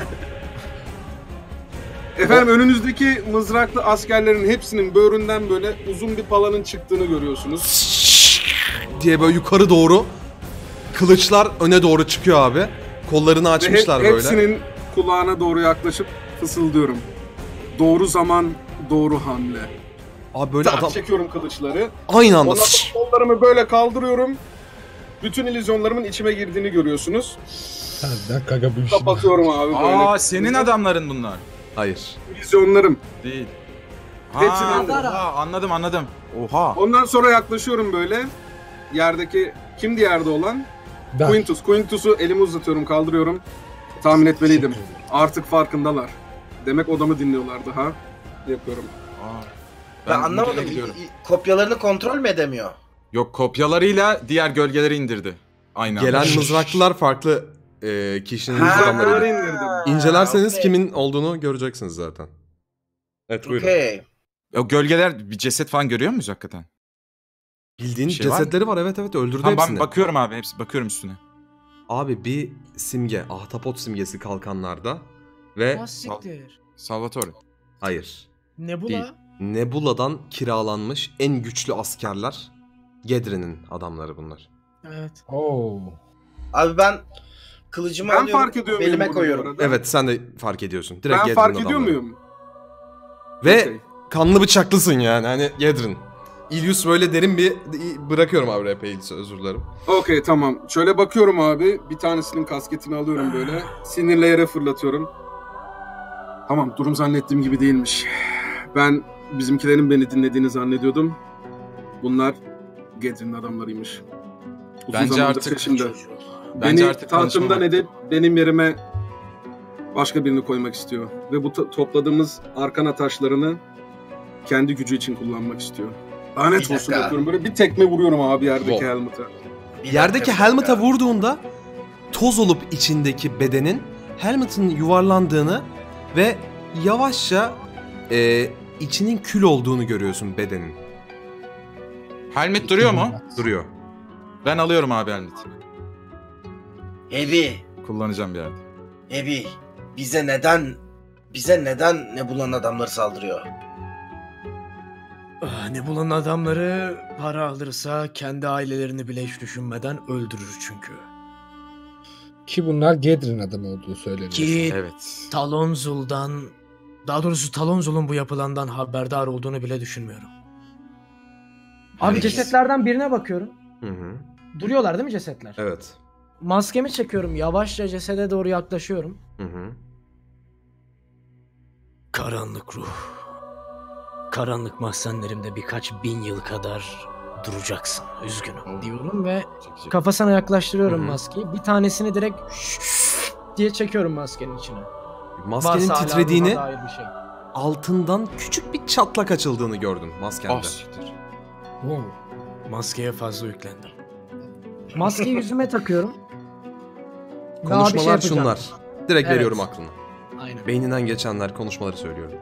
Efendim önünüzdeki mızraklı askerlerin hepsinin böğründen böyle uzun bir palanın çıktığını görüyorsunuz. Diye böyle yukarı doğru kılıçlar öne doğru çıkıyor abi. Kollarını açmışlar Ve hep, böyle. hepsinin kulağına doğru yaklaşıp fısıldıyorum. Doğru zaman, doğru hamle. Abi böyle Tak adam... çekiyorum kılıçları. Aynı anda. Ondan sonra kollarımı böyle kaldırıyorum. Bütün illüzyonlarımın içime girdiğini görüyorsunuz. Senden kaga bu işin. Kapatıyorum abi böyle. Aa senin adamların bunlar. Hayır. İllüzyonlarım. Değil. Hepsi Ha, bende. oha, anladım anladım. Oha. Ondan sonra yaklaşıyorum böyle. Yerdeki, kimdi yerde olan? Ben. Quintus. Quintus'u elimi uzatıyorum, kaldırıyorum. Tahmin etmeliydim. Artık farkındalar. Demek odamı dinliyorlardı ha. Yapıyorum. Aa, Ben, Ben anlamadım. Mugen'e gidiyorum. İ- i- Kopyalarını kontrol mü edemiyor? Yok kopyalarıyla diğer gölgeleri indirdi. Aynı Gelen anda. mızraklılar farklı e, kişinin Ha, adamları. Mızrakları indirdim. İncelerseniz okey. kimin olduğunu göreceksiniz zaten. Evet buyurun. Okey. O gölgeler bir ceset falan görüyor muyuz hakikaten? Bildiğin Bir şey var cesetleri var, evet evet öldürdü Tamam hepsini. ben bakıyorum abi hepsi bakıyorum üstüne. Abi bir simge, ahtapot simgesi kalkanlarda ve... Ha siktir. Salvatore. Hayır. Nebula. Değil. Nebula'dan kiralanmış en güçlü askerler. Gedrin'in adamları bunlar. Evet. Oo. Abi ben kılıcımı Ben alıyorum, fark ediyor muyum belime bunu bu koyuyorum. arada? Evet sen de fark ediyorsun. Direkt Ben Gedrin fark ediyor adamları. muyum? Ve Okey. kanlı bıçaklısın yani hani Gedrin. Ilius böyle derin bir... Bırakıyorum abi epey özür dilerim. Okey tamam. Şöyle bakıyorum abi. Bir tanesinin kasketini alıyorum böyle. Sinirle yere fırlatıyorum. Tamam, durum zannettiğim gibi değilmiş. Ben bizimkilerin beni dinlediğini zannediyordum. Bunlar Gedrin'in adamlarıymış. Uzun Bence zamandır artık- peşimde. Bence Beni artık tahtımdan konuşmamak- edip benim yerime başka birini koymak istiyor. Ve bu to- topladığımız arkana taşlarını kendi gücü için kullanmak istiyor. Lanet Bir olsun dakika. yapıyorum. Böyle bir tekme vuruyorum abi yerdeki Wow. helmet'e. Bir Yerdeki dakika, bir helmet'e dakika. vurduğunda toz olup içindeki bedenin helmet'ın yuvarlandığını ve yavaşça e, içinin kül olduğunu görüyorsun bedenin. Helmet duruyor mu? Duruyor. Ben alıyorum abi helmeti. Evi, Kullanacağım bir yerde. Evi. Bize neden, bize neden Nebula'nın adamları saldırıyor? Ah, Nebula'nın adamları para alırsa kendi ailelerini bile hiç düşünmeden öldürür çünkü. Ki bunlar Gedrin adamı olduğu söyleniyor. Ki Evet. Talonzul'dan, daha doğrusu Talonzul'un bu yapılandan haberdar olduğunu bile düşünmüyorum. Abi Evet. cesetlerden birine bakıyorum. Hı hı. Duruyorlar değil mi cesetler? Evet. Maskemi çekiyorum. Yavaşça cesede doğru yaklaşıyorum. Hı hı. Karanlık ruh. Karanlık mahzenlerimde birkaç bin yıl kadar duracaksın. Üzgünüm diyorum ve kafasına yaklaştırıyorum Hı hı. maskeyi. Bir tanesini direkt diye çekiyorum maskenin içine. Maskenin Varsa hala titrediğini, ruha dair bir şey. altından küçük bir çatlak açıldığını gördün maskende. Ah, siktir. Wow. Maskeye fazla yüklendim. Maskeyi yüzüme takıyorum. Daha bir şey Konuşmalar yapacağım. şunlar. Direkt Evet. veriyorum aklına. Aynen. Beyninden geçenler konuşmaları söylüyorum.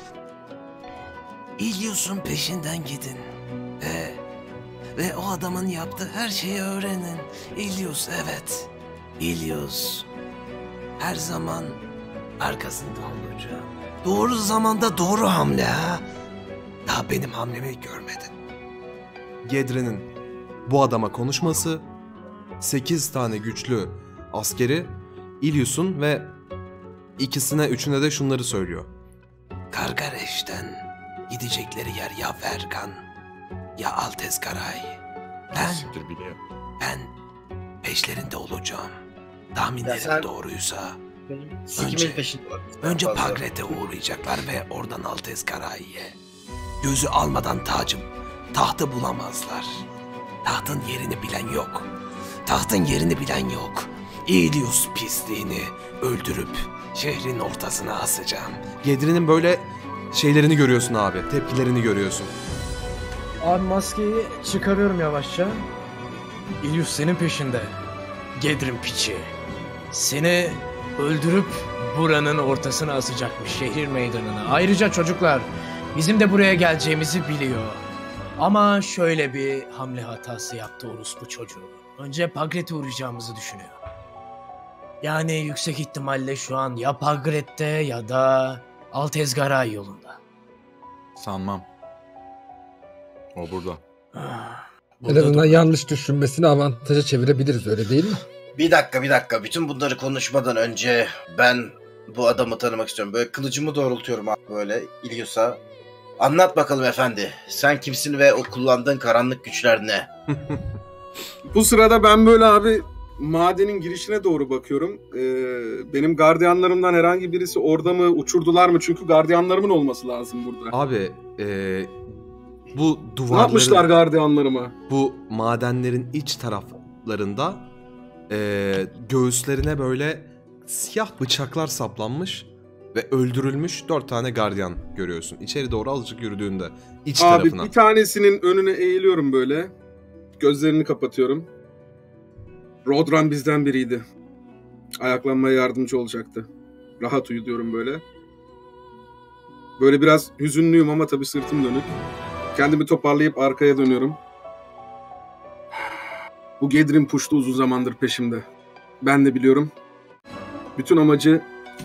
İlyus'un peşinden gidin. Ve, ve o adamın yaptığı her şeyi öğrenin. İlyus evet. İlyus. Her zaman arkasında olacağım. Doğru zamanda doğru hamle ha. Daha benim hamlemi görmedin. Gedren'in bu adama konuşması, sekiz tane güçlü askeri, İlyus'un ve ikisine üçüne de şunları söylüyor. Kargareş'ten gidecekleri yer ya Vergan ya Altezgaray. Ben, Siktir biliyor. ben peşlerinde olacağım. Tahminlerim Ya sen- doğruysa Sikimin Önce- peşinde var. önce Fazla. Pagret'e uğrayacaklar ve oradan Altezgaray'e. Gözü almadan tacım, tahtı bulamazlar. Tahtın yerini bilen yok. Tahtın yerini bilen yok. İlyus pisliğini öldürüp şehrin ortasına asacağım. Gedren'in böyle şeylerini görüyorsun abi, tepkilerini görüyorsun. Abi maskeyi çıkarıyorum yavaşça. İlyus senin peşinde. Gedrin piçi. Seni öldürüp buranın ortasına asacakmış, şehir meydanına. Ayrıca çocuklar, bizim de buraya geleceğimizi biliyor. Ama şöyle bir hamle hatası yaptı orospu çocuğu. Önce Pagret'e uğrayacağımızı düşünüyor. Yani yüksek ihtimalle şu an ya Pagret'te ya da Altezgaray yolunda. Sanmam. O burada. En azından yanlış düşünmesini avantaja çevirebiliriz, öyle değil mi? Bir dakika bir dakika. Bütün bunları konuşmadan önce ben bu adamı tanımak istiyorum. Böyle kılıcımı doğrultuyorum abi böyle İlyus'a. Anlat bakalım efendi. Sen kimsin ve o kullandığın karanlık güçler ne? Bu sırada ben böyle abi madenin girişine doğru bakıyorum. Ee, benim gardiyanlarımdan herhangi birisi orada mı, uçurdular mı? Çünkü gardiyanlarımın olması lazım burada. Abi eee, bu Ne duvarların... yapmışlar gardiyanlarıma? Bu madenlerin iç taraflarında eee, göğüslerine böyle siyah bıçaklar saplanmış ve öldürülmüş dört tane gardiyan görüyorsun. İçeri doğru azıcık yürüdüğünde iç Abi tarafına. bir tanesinin önüne eğiliyorum böyle. Gözlerini kapatıyorum. Rodran bizden biriydi. Ayaklanmaya yardımcı olacaktı. Rahat uyu diyorum böyle. Böyle biraz hüzünlüyüm ama tabii sırtım dönük. Kendimi toparlayıp arkaya dönüyorum. Bu Gedrin puştu uzun zamandır peşimde. Ben de biliyorum. Bütün amacı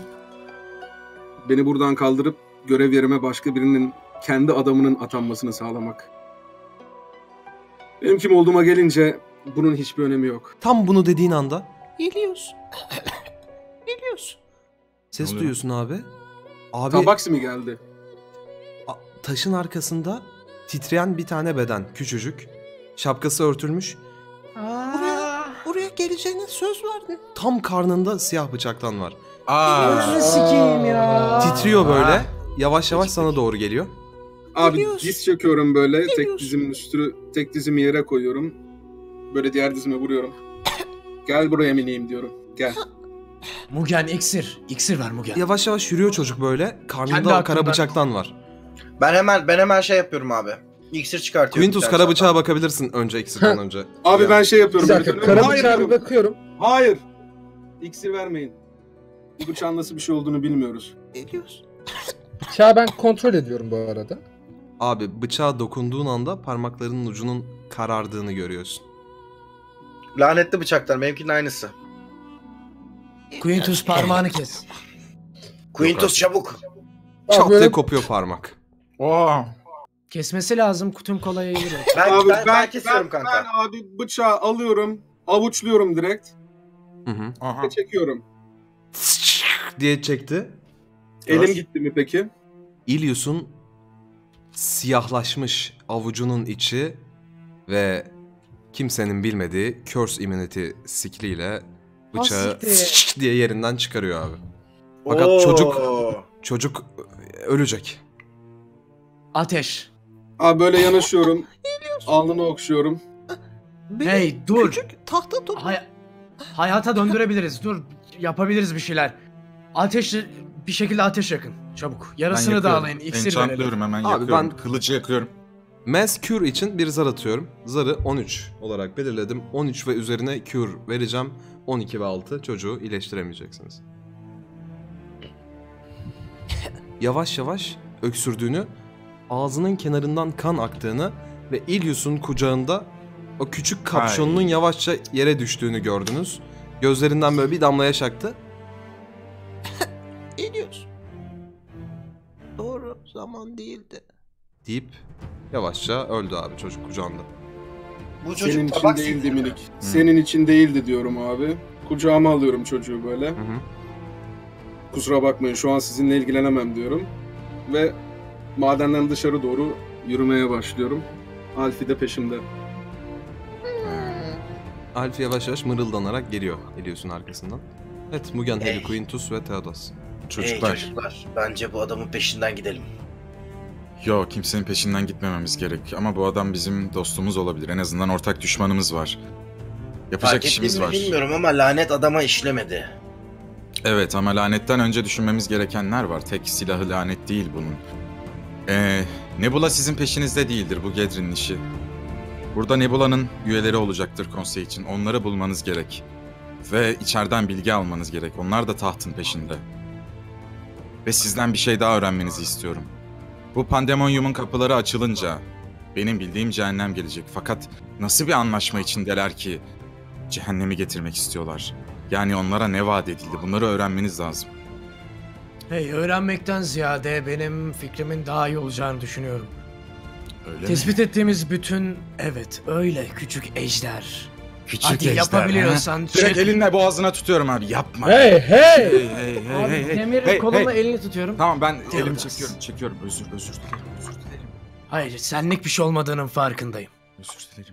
beni buradan kaldırıp görev yerime başka birinin kendi adamının atanmasını sağlamak. Benim kim olduğuma gelince bunun hiçbir önemi yok. Tam bunu dediğin anda İlyus. İlyus. ses oluyor? duyuyorsun abi. Abi Tabaksi mi geldi? a- taşın arkasında titreyen bir tane beden, küçücük. Şapkası örtülmüş. Buraya, buraya geleceğine söz verdin. Tam karnında siyah bıçaktan var. Aa. sikeyim ya. Titriyor böyle. Yavaş yavaş sana doğru geliyor. Abi Geliyoruz. diz çöküyorum böyle. Tek Geliyoruz. dizimin üstü, tek dizimi yere koyuyorum. Böyle diğer dizime vuruyorum. Gel buraya miniyim diyorum. Gel. Mugen iksir. İksir ver Mugen. Yavaş yavaş yürüyor çocuk böyle. Kendi Karnında kara aklında. bıçaktan var. Ben hemen ben hemen şey yapıyorum abi. İksir çıkartıyorum. Quintus bir kara tane bıçağa bakabilirsin önce iksirden önce. Abi ben şey yapıyorum. Bir dakika, böyle. kara Hayır bıçağa bir diyorum. bakıyorum. Hayır. İksir vermeyin. Bu bıçağın nasıl bir şey olduğunu bilmiyoruz. İlyus. Bıçağı ben kontrol ediyorum bu arada. Abi bıçağa dokunduğun anda parmaklarının ucunun karardığını görüyorsun. Lanetli bıçaklar benimkinin aynısı. Quintus parmağını kes. Quintus çabuk. Çat Abi böyle- diye kopuyor parmak. Oo. Kesmesi lazım kutum kolaya yürü. Ben, Abi ben, ben, kesiyorum ben, kanka. ben abi bıçağı alıyorum. Avuçluyorum direkt. Hı hı. Aha. Çekiyorum. diye çekti. Elim gitti mi peki? Ilius'un siyahlaşmış avucunun içi ve kimsenin bilmediği Curse Immunity skilliyle bıçağı siktir. diye yerinden çıkarıyor abi. Fakat Oo. çocuk çocuk ölecek. Ateş. Abi böyle yanaşıyorum. Alnını okşuyorum. Hey dur. Küçük tahta top. Hay- hayata döndürebiliriz. Dur. Yapabiliriz bir şeyler. Ateş bir şekilde ateş yakın. Çabuk. Yarısını yakıyorum. dağılayın. İksir Enchantlıyorum verelim. hemen Abi yakıyorum. ben- Kılıcı yakıyorum. Mass Cure için bir zar atıyorum. Zarı on üç olarak belirledim. on üç ve üzerine Cure vereceğim. on iki ve altı çocuğu iyileştiremeyeceksiniz. Yavaş yavaş öksürdüğünü, ağzının kenarından kan aktığını ve Ilius'un kucağında o küçük kapşonunun Ay. yavaşça yere düştüğünü gördünüz. Gözlerinden böyle bir damla yaş aktı. İniyoruz. Doğru zaman değildi. Deyip yavaşça öldü abi çocuk kucağında. Bu çocuk Senin için tabak değildi sildi mi? minik. Senin için değildi diyorum abi. Kucağıma alıyorum çocuğu böyle. Hı hı. Kusura bakmayın şu an sizinle ilgilenemem diyorum. Ve madenden dışarı doğru yürümeye başlıyorum. Alfie de peşimde. Alfie yavaş yavaş mırıldanarak geliyor Ilius'un arkasından. Evet, Mugen, Hey. Heli, Quintus ve Theodos. Çocuklar. Hey çocuklar, bence bu adamın peşinden gidelim. Yok, kimsenin peşinden gitmememiz gerek. Ama bu adam bizim dostumuz olabilir. En azından ortak düşmanımız var. Yapacak Fark işimiz ettiğimi var. bilmiyorum ama lanet adama işlemedi. Evet ama lanetten önce düşünmemiz gerekenler var. Tek silahı lanet değil bunun. Ee, Nebula sizin peşinizde değildir. Bu Gedrin'in işi. Burada Nebula'nın üyeleri olacaktır konsey için. Onları bulmanız gerek. Ve içeriden bilgi almanız gerek. Onlar da tahtın peşinde. Ve sizden bir şey daha öğrenmenizi istiyorum. Bu Pandemonium'un kapıları açılınca benim bildiğim cehennem gelecek. Fakat nasıl bir anlaşma içindeler ki cehennemi getirmek istiyorlar? Yani onlara ne vaat edildi? Bunları öğrenmeniz lazım. Hey, öğrenmekten ziyade benim fikrimin daha iyi olacağını düşünüyorum. Öyle Tespit mi? ettiğimiz bütün, evet öyle küçük ejder. Küçük Hadi ejder, yapabiliyorsan ha? Direkt çık. elinle boğazına tutuyorum abi. Yapma. Hey hey! Hey hey hey Abi, hey hey. demir hey, kolumla hey. elini tutuyorum. Tamam ben elimi Teodos. çekiyorum. Çekiyorum. Özür özür dilerim. Özür dilerim. Hayır, senlik bir şey olmadığının farkındayım. Özür dilerim.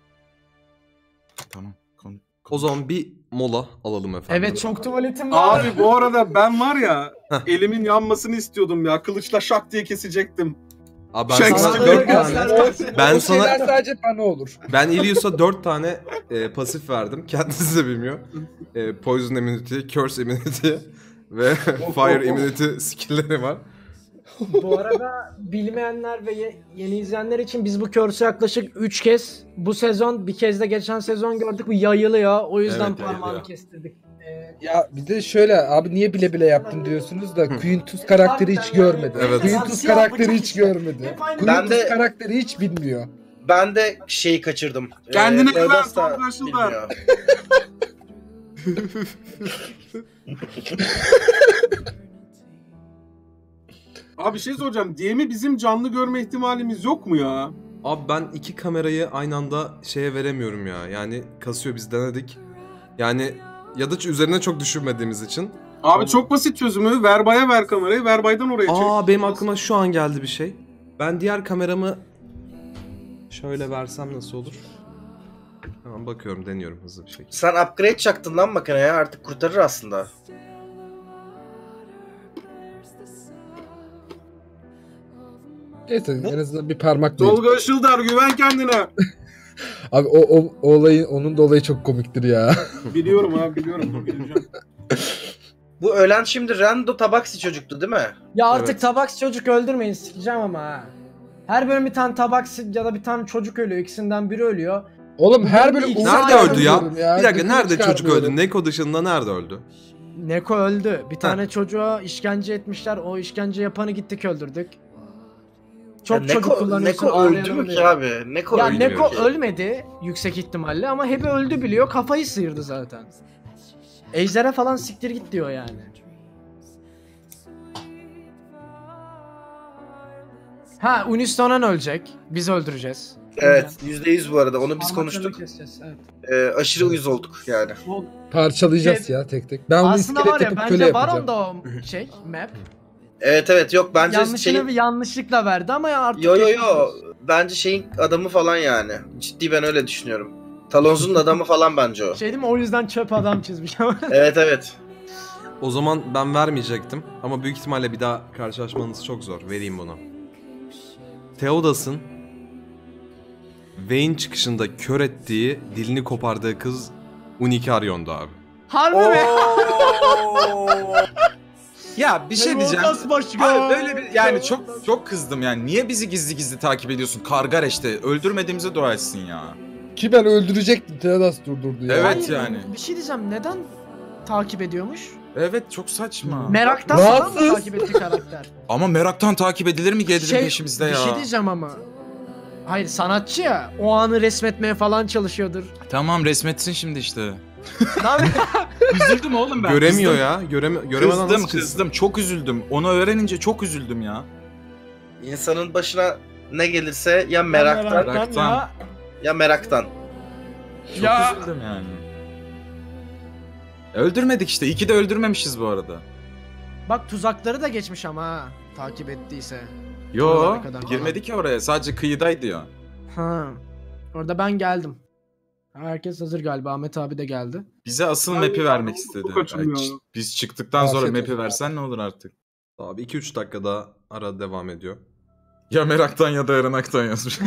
Tamam. Konu. O zaman bir mola alalım efendim. Evet, çok tuvaletim var. Abi bu arada ben var ya elimin yanmasını istiyordum ya. Kılıçla şak diye kesecektim. Abi ben Şak- sana Sana dört göster- tane, ben o sana şeyler sadece bana olur. ben Ilius'a dört tane e, pasif verdim. Kendisi de bilmiyor. E, Poison Immunity, Curse Immunity ve Fire Immunity skill'leri var. Bu arada bilmeyenler ve ye- yeni izleyenler için biz bu Curse'ü yaklaşık üç kez bu sezon, bir kez de geçen sezon gördük. Bu yayılıyor. O yüzden Evet, parmağını yayılıyor. kestirdik. Ee, Ya bir de şöyle abi niye bile bile yaptın diyorsunuz da Quintus karakteri hiç görmedi. Evet. Quintus karakteri hiç görmedi. Ben Quintus de- karakteri hiç bilmiyor. Ben de şeyi kaçırdım. Kendine Ee, güven, Theodos da anlaşıldı. bilmiyor. Abi bir şey soracağım. D M'i bizim canlı görme ihtimalimiz yok mu ya? Abi ben iki kamerayı aynı anda şeye veremiyorum ya. Yani kasıyor, biz denedik. Yani ya da üzerine çok düşünmediğimiz için. Abi çok basit çözümü. Verbaya ver kamerayı. Verbaydan oraya çek. Aa, benim aklıma şu an geldi bir şey. Ben diğer kameramı şöyle versem nasıl olur? Tamam, bakıyorum, deniyorum hızlı bir şekilde. Sen upgrade çaktın lan makineye, artık kurtarır aslında. Neyse en azından bir parmak değil. Tolga Işıldar, güven kendine. Abi o, o, o olayın onun da olayı çok komiktir ya. Biliyorum abi, biliyorum. Dur, bileceğim. Bu ölen şimdi Rando Tabaksi çocuktu değil mi? Ya artık Evet. tabaks çocuk öldürmeyin, sikeceğim ama ha. Her bölüm bir tane tabaks ya da bir tane çocuk ölüyor. İkisinden biri ölüyor. Oğlum her bölüm Nerede Nerede Uğur öldü ya? çıkartıyorum ya. Bir dakika, Gıkını nerede çocuk çıkartıyorum. öldü? Neko dışında nerede öldü? Neko öldü. Bir tane çocuğa işkence etmişler. O işkence yapanı gittik öldürdük. Çok Ya çocuk Neko, kullanıyorsun. Neko öldü ağlayalım mü diye. ki abi? Neko Ya öldü mü Neko ki? ölmedi yüksek ihtimalle ama Hebe öldü biliyor. Kafayı sıyırdı zaten. Ejder'e falan siktir git diyor yani. Ha, Unis Donan ölecek. Biz öldüreceğiz. Evet, yüzde yüz bu arada. Onu biz Parmaklarını konuştuk. keseceğiz, evet. Ee, aşırı uyuz olduk yani. Parçalayacağız ya tek tek. Ben onu Aslında iskelet var ya yapıp köle bence var yapacağım. onda o şey map. Evet evet yok bence Yanlışını şeyin... bir yanlışlıkla verdi ama ya artık Yo yo geçmiş yo. olsun. Bence şeyin adamı falan yani. Ciddi ben öyle düşünüyorum. Talonz'un adamı falan bence o. Şey değil mi, o yüzden çöp adam çizmiş ama. Evet evet. O zaman ben vermeyecektim ama büyük ihtimalle bir daha karşılaşmanız çok zor. Vereyim bunu. Theodas'ın Vayne çıkışında kör ettiği, dilini kopardığı kız Unicaryon'da abi. Harbi mi? Ya bir şey diyeceğim. Theodas başka. Abi böyle bir yani çok çok kızdım yani. Niye bizi gizli gizli takip ediyorsun? Kargareş'te öldürmediğimize dua etsin ya. Ki ben öldürecektim. Theodas durdurdu ya. Evet Hayır, yani. Bir şey diyeceğim, neden takip ediyormuş? Evet çok saçma. Meraktan falan mı takip etti karakter? Ama meraktan takip edilir mi Gedrin Şey, peşimizde ya? Bir şey diyeceğim ama. Hayır, sanatçı ya, o anı resmetmeye falan çalışıyordur. Tamam resmetsin şimdi işte. Ne yapayım? Üzüldüm oğlum ben. Göremiyor kızdım. ya. Göreme göremeden Kızdım nasıl kız? kızdım çok üzüldüm. Onu öğrenince çok üzüldüm ya. İnsanın başına ne gelirse ya meraktan ya, Meraktan. ya. ya meraktan. Çok Ya. üzüldüm yani. Öldürmedik işte. İyi ki de öldürmemişiz bu arada. Bak tuzakları da geçmiş ama ha, takip ettiyse. Yo Oralara kadar falan. girmedi ki oraya. Sadece kıyıdaydı ya. Ha. Orada ben geldim. Herkes hazır galiba. Ahmet abi de geldi. Bize asıl Ben- map'i vermek istedi. Çok kaçırmıyor. Yani biz çıktıktan sonra Afiyet map'i olsun. versen ne olur artık. Abi iki üç dakikada ara devam ediyor. Ya meraktan ya da aranaktan yazmış.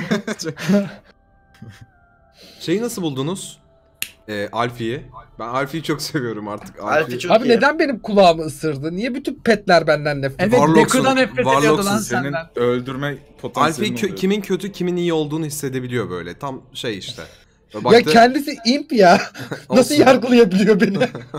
Şeyi nasıl buldunuz? Ee, Alfie'yi. Ben Alfie'yi çok seviyorum artık. Alfie çok Abi iyi. neden benim kulağımı ısırdı? Niye bütün petler benden nefret Evet, ediyor? Warlocks'un- Deku'dan nefret ediyordu Warlocks'un lan Senin senden. öldürme Alfie potansiyelin kö- oluyor. kimin kötü kimin iyi olduğunu hissedebiliyor böyle. Tam şey işte. Böyle Ya baktı- kendisi imp ya. Nasıl Olsun. yargılayabiliyor beni?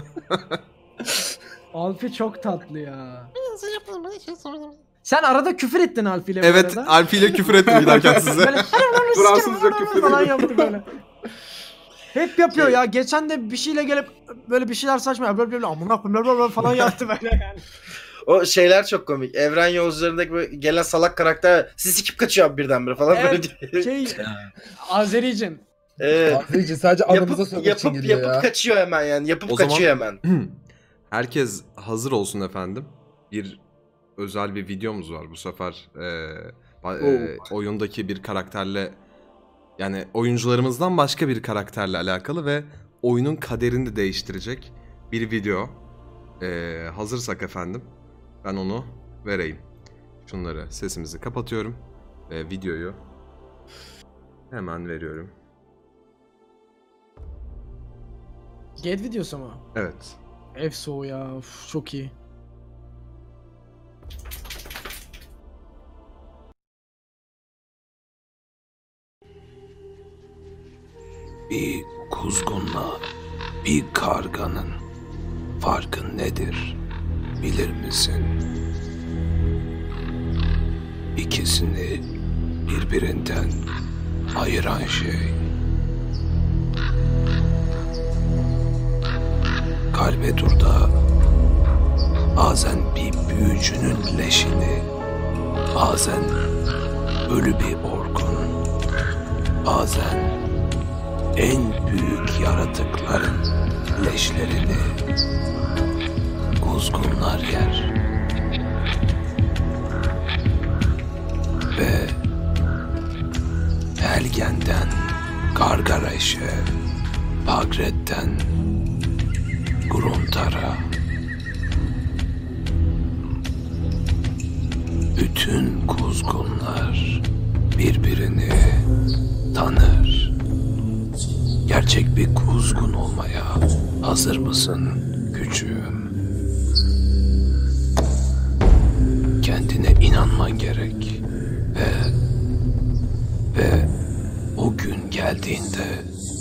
Alfi çok tatlı ya. Sen arada küfür ettin Alfi ile bu Evet, arada. Alfie ile küfür ettim giderken size. Böyle Fransızca küfür falan ediyor. yaptı böyle. Hep yapıyor ya. Geçen de bir şeyle gelip böyle bir şeyler saçma ya. Böyle böyle amına koyayım böyle böyle falan yaptı böyle yani. O şeyler çok komik. Evren yolcularındaki böyle gelen salak karakter sizi sikip kaçıyor abi birdenbire falan böyle Evet, diyor. şey Azericin. Evet. Aferin, sadece anamıza Yapıp, sövmek için yapıp, geliyor yapıp ya. kaçıyor hemen yani. Yapıp O zaman- kaçıyor hemen. Herkes hazır olsun efendim. Bir özel bir videomuz var bu sefer. Ee, ba- e, oyundaki bir karakterle, yani oyuncularımızdan başka bir karakterle alakalı ve oyunun kaderini de değiştirecek bir video. Ee, hazırsak efendim ben onu vereyim. Şunları, sesimizi kapatıyorum ve videoyu hemen veriyorum. Get videosu mu? Evet. Efso ya. Uf, çok iyi. Bir kuzgunla bir karganın farkı nedir bilir misin? İkisini birbirinden ayıran şey Kalbedur'da bazen bir büyücünün leşini, bazen ölü bir orkun, bazen en büyük yaratıkların leşlerini kuzgunlar yer. Ve Helgen'den Gargareş'e, Bagret'ten Gruntar'a, bütün kuzgunlar birbirini tanır. Gerçek bir kuzgun olmaya hazır mısın küçüğüm? Kendine inanman gerek ve ve o gün geldiğinde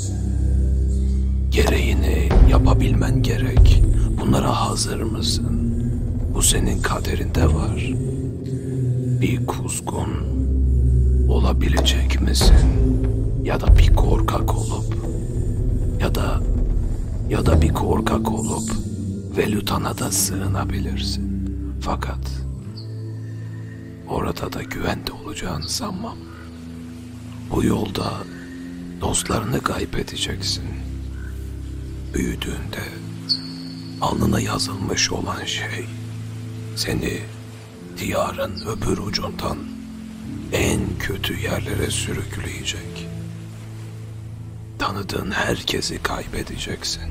gereğini yapabilmen gerek. Bunlara hazır mısın? Bu senin kaderinde var. Bir kuzgun olabilecek misin? Ya da bir korkak olup ya da ya da bir korkak olup Velutan'a da sığınabilirsin. Fakat orada da güvende olacağını sanmam. Bu yolda dostlarını kaybedeceksin. Büyüdüğünde alnına yazılmış olan şey seni diyarın öbür ucundan en kötü yerlere sürükleyecek. Tanıdığın herkesi kaybedeceksin.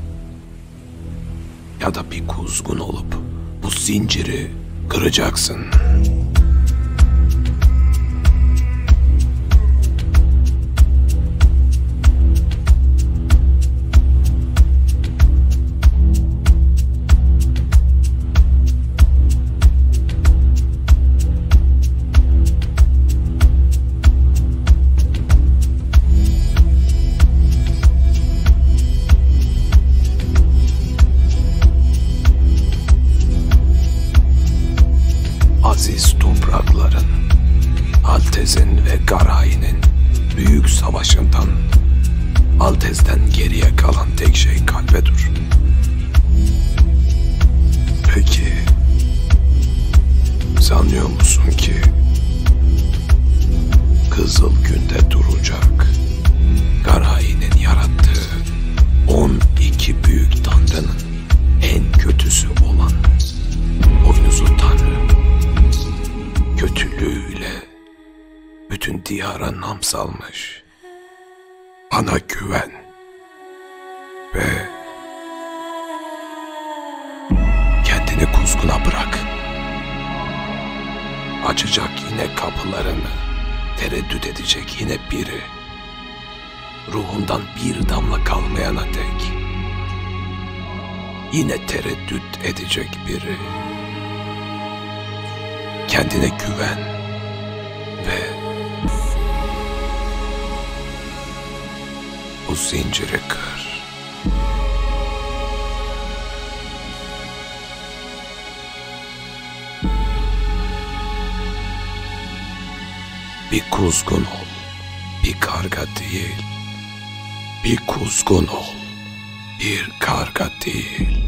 Ya da bir kuzgun olup bu zinciri kıracaksın. Aziz toprakların, Altez'in ve Garay'nin büyük savaşından Altez'den geriye kalan tek şey kalbedur. Peki, sanıyor musun ki Kızıl Gün'de duracak Garay'nin yarattığı on iki büyük tanrının en kötüsü olan Boynuzlu Tanrı kötülüğüyle bütün diyara nam salmış. Bana güven ve kendini kuzguna bırak. Açacak yine kapılarını, tereddüt edecek yine biri. Ruhundan bir damla kalmayana dek yine tereddüt edecek biri. Kendine güven ve bu zinciri kır. Bir kuzgun ol, bir karga değil. Bir kuzgun ol, bir karga değil.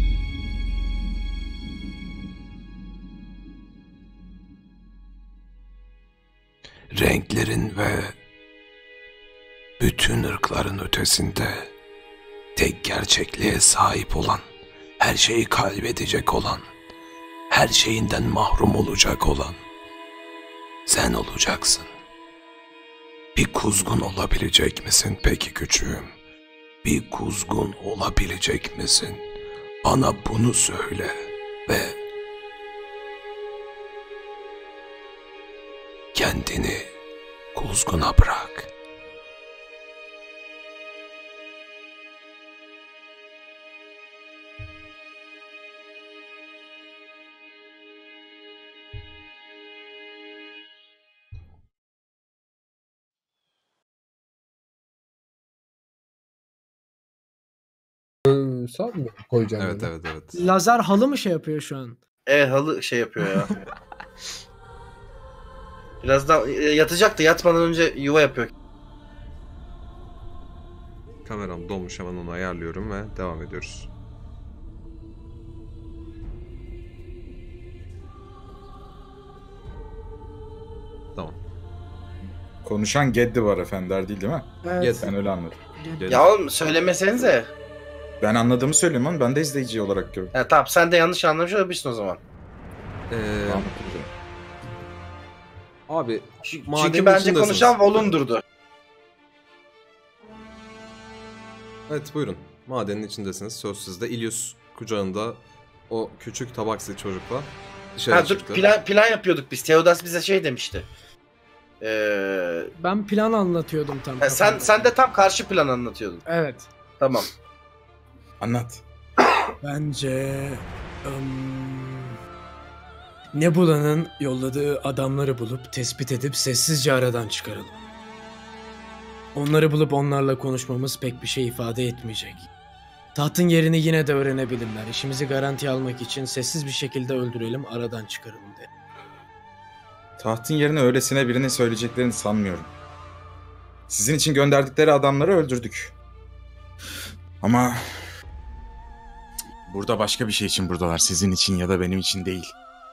Renklerin ve bütün ırkların ötesinde tek gerçekliğe sahip olan, her şeyi kaybedecek olan, her şeyinden mahrum olacak olan sen olacaksın. Bir kuzgun olabilecek misin peki küçüğüm? Bir kuzgun olabilecek misin? Bana bunu söyle ve kendini kuzguna bırak. Sağ mı koyacağım? Evet evet evet. Lazer halı mı şey yapıyor şu an? Evet halı şey yapıyor ya. Biraz daha yatacaktı, yatmadan önce yuva yapıyor. Kameram donmuş, hemen onu ayarlıyorum ve devam ediyoruz. Tamam. Konuşan Geddi var Efender değil değil mi? Evet. Ben öyle anladım. Geddi. Ya oğlum söylemesenize. Ben anladığımı söylüyorum ama ben de izleyici olarak gördüm. Ya tamam, sen de yanlış anlamış olabilirsin o zaman. Ee, abi Çünkü bence konuşan Volunder'du. Evet buyurun. Madenin içindesiniz. Söz sizde. İlyus kucağında o küçük tabaksi çocukla dışarı Ha dur, çıktı. plan, plan yapıyorduk biz. Theodas bize şey demişti. Ee, Ben plan anlatıyordum tam. ha, sen sen de tam karşı plan anlatıyordun. Evet. Tamam. Anlat. Bence ım, Nebula'nın yolladığı adamları bulup tespit edip sessizce aradan çıkaralım. Onları bulup onlarla konuşmamız pek bir şey ifade etmeyecek. Tahtın yerini yine de öğrenebilirler. İşimizi garantiye almak için sessiz bir şekilde öldürelim, aradan çıkaralım de. Tahtın yerine öylesine birinin söyleyeceklerini sanmıyorum. Sizin için gönderdikleri adamları öldürdük. Ama burada başka bir şey için buradalar. Sizin için ya da benim için değil.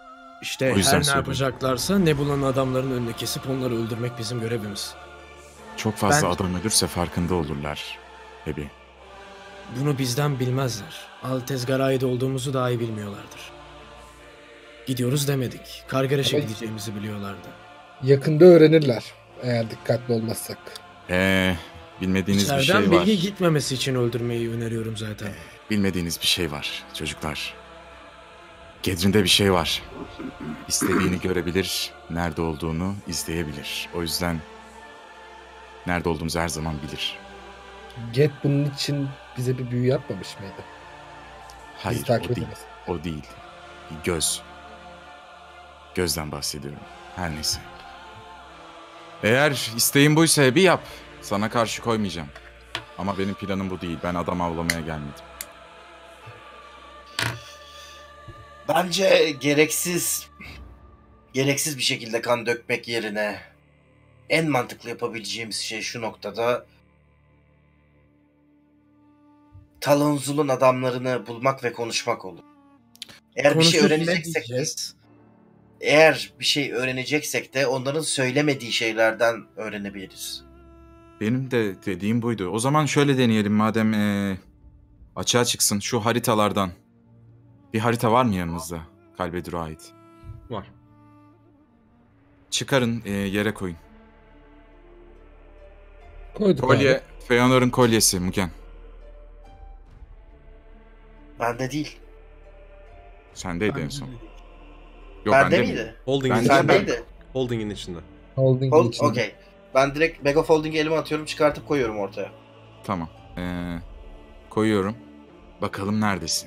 İşte O yüzden her ne söylüyorum. yapacaklarsa Nebula'nın adamlarının önüne kesip onları öldürmek bizim görevimiz. Çok fazla Ben- adam ölürse farkında olurlar. Ebi. Bunu bizden bilmezler. Altezgaray'da olduğumuzu dahi bilmiyorlardır. Gidiyoruz demedik. Kargareş'e Evet. gideceğimizi biliyorlardı. Yakında öğrenirler eğer dikkatli olmazsak. Ee, bilmediğiniz bir İçeriden şey var. bilgi gitmemesi için öldürmeyi öneriyorum zaten. Bilmediğiniz bir şey var çocuklar. Gedrin'de bir şey var. İstediğini görebilir, nerede olduğunu izleyebilir. O yüzden nerede olduğumuzu her zaman bilir. Get bunun için bize bir büyü yapmamış mıydı? Hayır, Bizi takip o değil. edemez. O değil. Bir göz. Gözden bahsediyorum. Her neyse. Eğer isteğin buysa bir yap. Sana karşı koymayacağım. Ama benim planım bu değil. Ben adam avlamaya gelmedim. Bence gereksiz gereksiz bir şekilde kan dökmek yerine en mantıklı yapabileceğimiz şey şu noktada Talonzul'un adamlarını bulmak ve konuşmak olur. Eğer bir şey Konuşup ne öğreneceksek de, diyeceğiz? eğer bir şey öğreneceksek de onların söylemediği şeylerden öğrenebiliriz. Benim de dediğim buydu. O zaman şöyle deneyelim madem ee, açığa çıksın şu haritalardan. Bir harita var mı yanınızda? Kalbedur'a ait. Var. Çıkarın ee, yere koyun. Koyduk Kolye, abi. Feanor'un kolyesi Mugen. Bende değil. Sendeydi en son. Yok, Bende mi? miydi? Holding'in Bende içinde. Bendeydi. Holding'in içinde. Holding'in Hold, içinde. okey. Ben direkt Bag of Holding'i elime atıyorum, çıkartıp koyuyorum ortaya. Tamam. Ee, koyuyorum. Bakalım neredesin?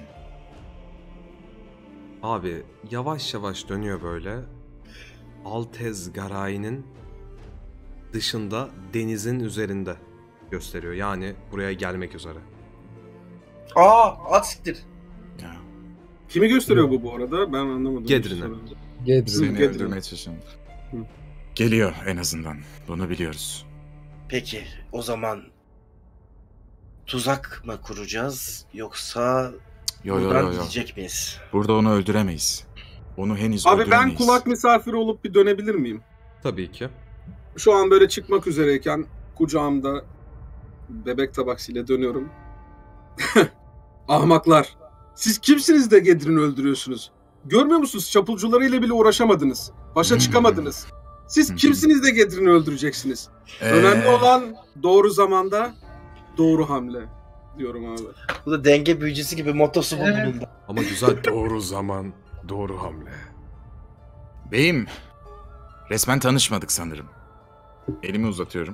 Abi yavaş yavaş dönüyor böyle. Altez Garay'ın dışında denizin üzerinde gösteriyor. Yani buraya gelmek üzere. Aa, at siktir. Kimi gösteriyor bu bu arada? Ben anlamadım. Gedrin'e. Gedrin. Seni Gedrin. öldürmeye çalışıyorum. Hı. Geliyor en azından. Bunu biliyoruz. Peki, o zaman tuzak mı kuracağız yoksa Yo yo buradan yo yo. gidecek miyiz? Burada onu öldüremeyiz. Onu henüz Abi ben öldüremeyiz. kulak misafiri olup bir dönebilir miyim? Tabii ki. Şu an böyle çıkmak üzereyken kucağımda bebek tabaksıyla dönüyorum. Ahmaklar. Siz kimsiniz de Gedrin'i öldürüyorsunuz? Görmüyor musunuz? Çapulcularıyla bile uğraşamadınız. Başa Hmm. çıkamadınız. Siz kimsiniz de Gedrin'i öldüreceksiniz? Ee, Önemli olan doğru zamanda doğru hamle diyorum abi. Bu da denge büyücüsü gibi motosu bu bunun da. Ama güzel doğru zaman, doğru hamle. Beyim. Resmen tanışmadık sanırım. Elimi uzatıyorum.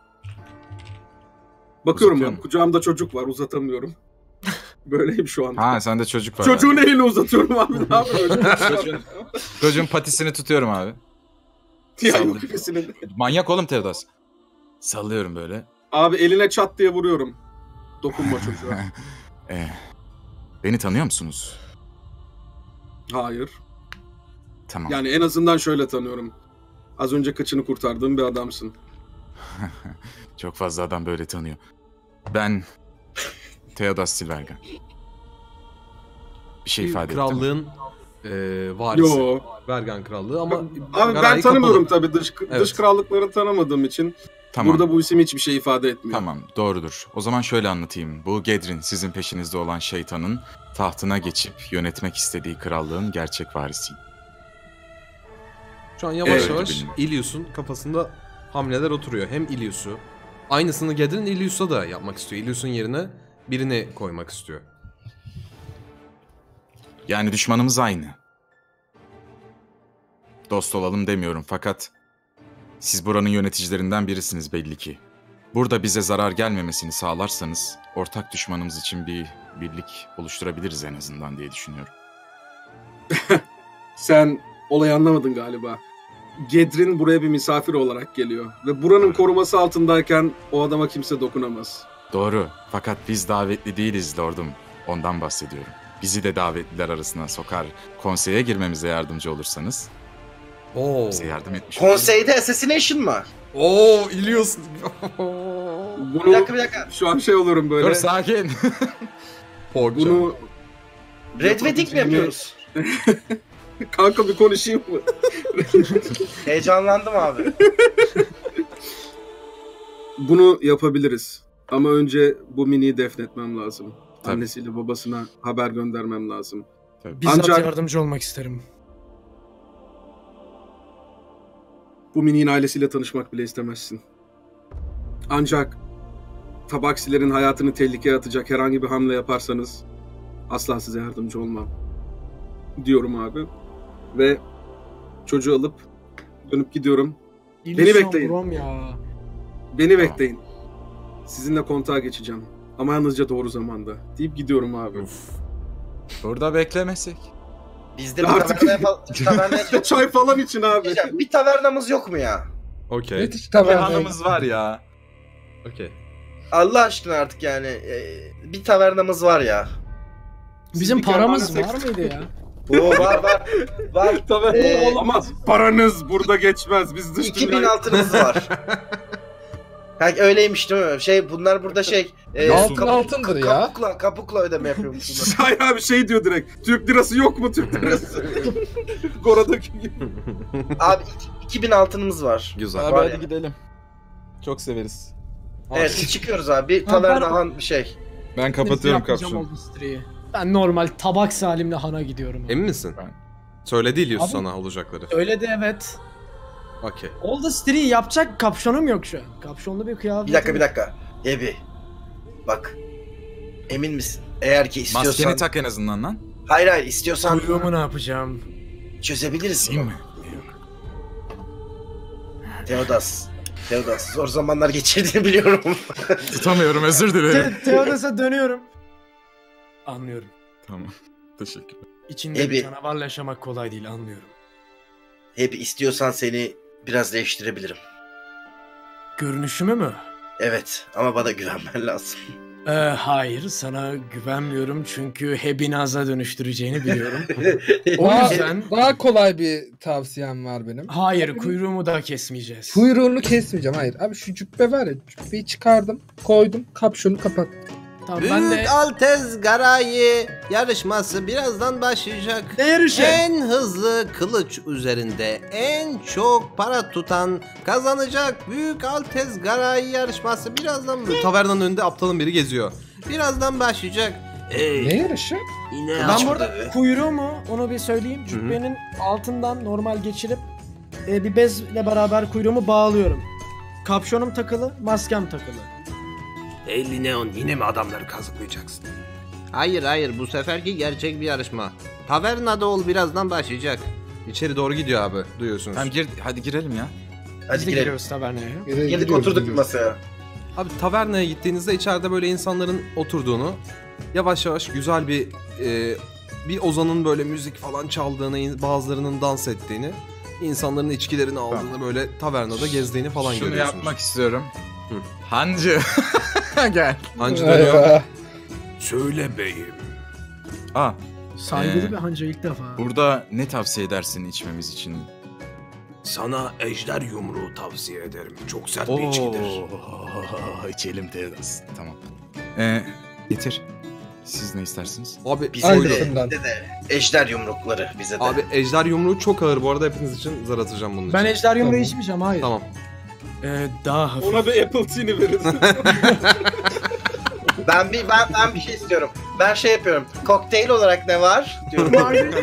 Bakıyorum Uzatıyorum. ben. Kucağımda çocuk var. Uzatamıyorum. Böyleyim şu an. Ha sende çocuk var. Çocuğun abi. elini uzatıyorum abi. Ne yapayım? Çocuğun, çocuğun patisini tutuyorum abi. Ya Saldım. yok ikisini de. Manyak oğlum Teodas. Sallıyorum böyle. Abi eline çat diye vuruyorum. Dokunma çocuğa. Ee, beni tanıyor musunuz? Hayır. Tamam. Yani en azından şöyle tanıyorum. Az önce kıçını kurtardığım bir adamsın. Çok fazla adam böyle tanıyor. Ben Theodas Silverga. Bir şey Bir ifade ettim. krallığın e, varisi. Yo. Vergan krallığı ama Abi ben Garay tanımıyorum kapalı. tabii. Dış, Evet. dış krallıkları tanımadığım için Tamam. burada bu isim hiçbir şey ifade etmiyor. Tamam, doğrudur. O zaman şöyle anlatayım. Bu Gedrin, sizin peşinizde olan şeytanın tahtına geçip yönetmek istediği krallığın gerçek varisiyim. Şu an yavaş Evet, yavaş bilmiyorum. Ilius'un kafasında hamleler oturuyor. Hem Ilius'u, aynısını Gedrin Ilius'a da yapmak istiyor. Ilius'un yerine birini koymak istiyor. Yani düşmanımız aynı. Dost olalım demiyorum fakat siz buranın yöneticilerinden birisiniz belli ki. Burada bize zarar gelmemesini sağlarsanız ortak düşmanımız için bir birlik oluşturabiliriz en azından diye düşünüyorum. Sen olayı anlamadın galiba. Gedrin buraya bir misafir olarak geliyor. Ve buranın koruması altındayken o adama kimse dokunamaz. Doğru. Fakat biz davetli değiliz lordum. Ondan bahsediyorum. Bizi de davetliler arasına sokar, konseye girmemize yardımcı olursanız Oo. bize yardım etmiş oluruz. Konseyde assassination mı? Oo, Ilius. Bunu, Bir dakika bir dakika. Şu an şey olurum böyle. Dur sakin. Bunu Red Wedding mi yapıyoruz? Kanka bir konuşayım mı? Heyecanlandım abi. bunu yapabiliriz. Ama önce bu miniyi defnetmem lazım. Tabii. Annesiyle babasına haber göndermem lazım. Tabii. Bizzat Ancak- yardımcı olmak isterim. Bu miniğin ailesiyle tanışmak bile istemezsin. Ancak tabaksilerin hayatını tehlikeye atacak herhangi bir hamle yaparsanız asla size yardımcı olmam. Diyorum abi. Ve çocuğu alıp dönüp gidiyorum. Beni İlyus'un bekleyin. Brom ya. Beni bekleyin. Sizinle kontağa geçeceğim. Ama yalnızca doğru zamanda. Deyip gidiyorum abi. Burada beklemesek. Bizde bir Artık- tavernaya falan... tavernaya çok... Çay falan için abi. Diyeceğim, bir tavernamız yok mu ya? Okey. Evet hiç Bir tamam. hanımız var ya. Okey. Allah aşkına artık yani. e, bir tavernamız var ya. Bizim bir paramız kervane var mıydı ya? Oo, var var. Var. Tabii. Ee, Ama paranız burada geçmez. Biz dış iki bin dünyaya- altınımız var. Ha, öyleymiş değil mi? Şey bunlar burada şey... E, Altın kapu- altındır ya. Kapukla, kapukla ödeme yapıyormuşsunuz. Hayır abi şey diyor direkt. Türk lirası yok mu Türk lirası? Goradaki gibi. Abi iki- iki bin altınımız var. Güzel. Abi Var hadi ya. gidelim. Çok severiz. Evet biz çıkıyoruz abi. Bir Ha, ben- taverna han bir şey. Ben kapatıyorum Yapmayacağım kapşonu. o Mystery'yi. Ben normal tabak salimle Han'a gidiyorum. Emin misin? Ben- Söyledi İlyus Abi- sana olacakları. Öyle de evet. Okey. Old Mystery'yi yapacak kapşonum yok şu an. Kapşonlu bir kıyafet. Bir dakika bir dakika. Ebi. Bak. Emin misin? Eğer ki istiyorsan... Maskeni tak en azından lan. Hayır hayır istiyorsan Kuyruğumu ne yapacağım? çözebiliriz. Değil mi? Teodas. Teodas. Zor zamanlar geçirdiğini biliyorum. Tutamıyorum, özür dilerim. Te Teodos'a dönüyorum. Anlıyorum. Tamam. Teşekkürler. İçinde Ebi. bir canavarla yaşamak kolay değil, anlıyorum. Hep istiyorsan seni biraz değiştirebilirim. Görünüşümü mü? Evet ama bana güvenmen lazım. Ee, hayır, sana güvenmiyorum çünkü Hebinaz'a dönüştüreceğini biliyorum. O Daha, yüzden... daha kolay bir tavsiyem var benim. Hayır, kuyruğumu da kesmeyeceğiz. Kuyruğunu kesmeyeceğim, hayır. Abi şu cübbe var ya, cübbeyi çıkardım, koydum, kapşonu kapattım. Tamam, ben de... Büyük Altez Garay yarışması birazdan başlayacak. Ne yarışı? En hızlı kılıç üzerinde en çok para tutan kazanacak. Büyük Altez Garay yarışması birazdan Bu tavernanın önünde aptalın biri geziyor. birazdan başlayacak. Ey, Ne yarışı? yine Ben Kaç burada burada be? kuyruğumu, onu bir söyleyeyim, cübbenin altından normal geçirip e, bir bezle beraber kuyruğumu bağlıyorum. Kapşonum takılı, maskem takılı. Ey Lineon, yine mi adamları kazıklayacaksın? Hayır hayır bu seferki gerçek bir yarışma. Tavernada ol birazdan başlayacak. İçeri doğru gidiyor abi. Duyuyorsunuz. Tamam gir, hadi girelim ya. Hadi Biz de girelim. giriyoruz tavernaya. Gire- Girdik giriyoruz, oturduk bir giriyoruz. masaya. Abi tavernaya gittiğinizde içeride böyle insanların oturduğunu, yavaş yavaş güzel bir e, bir ozanın böyle müzik falan çaldığını, bazılarının dans ettiğini, insanların içkilerini aldığını böyle tavernada gezdiğini falan Şunu görüyorsunuz. yapmak istiyorum. Hı. Hancı. Gel. Hancı dönüyor. Eyvah. Söyle beyim. Aa, Saygılı Ee, bir hanca ilk defa. burada ne tavsiye edersin içmemiz için? Sana ejder yumruğu tavsiye ederim. Çok sert bir içkidir. içelim Teodas. Tamam. Ee, getir. Siz ne istersiniz? Abi Bize oydu. de, Aynısından. bize de ejder yumrukları bize de. Abi ejder yumruğu çok ağır bu arada, hepiniz için zar atacağım bunun için. Ben ejder yumruğu Tamam. içmeyeceğim, hayır. Tamam. Ee, daha hafif. Ona bir Apple Tea'ni verin. Ben bir ben ben bir şey istiyorum. Ben şey yapıyorum. Kokteyl olarak ne var? Diyorum.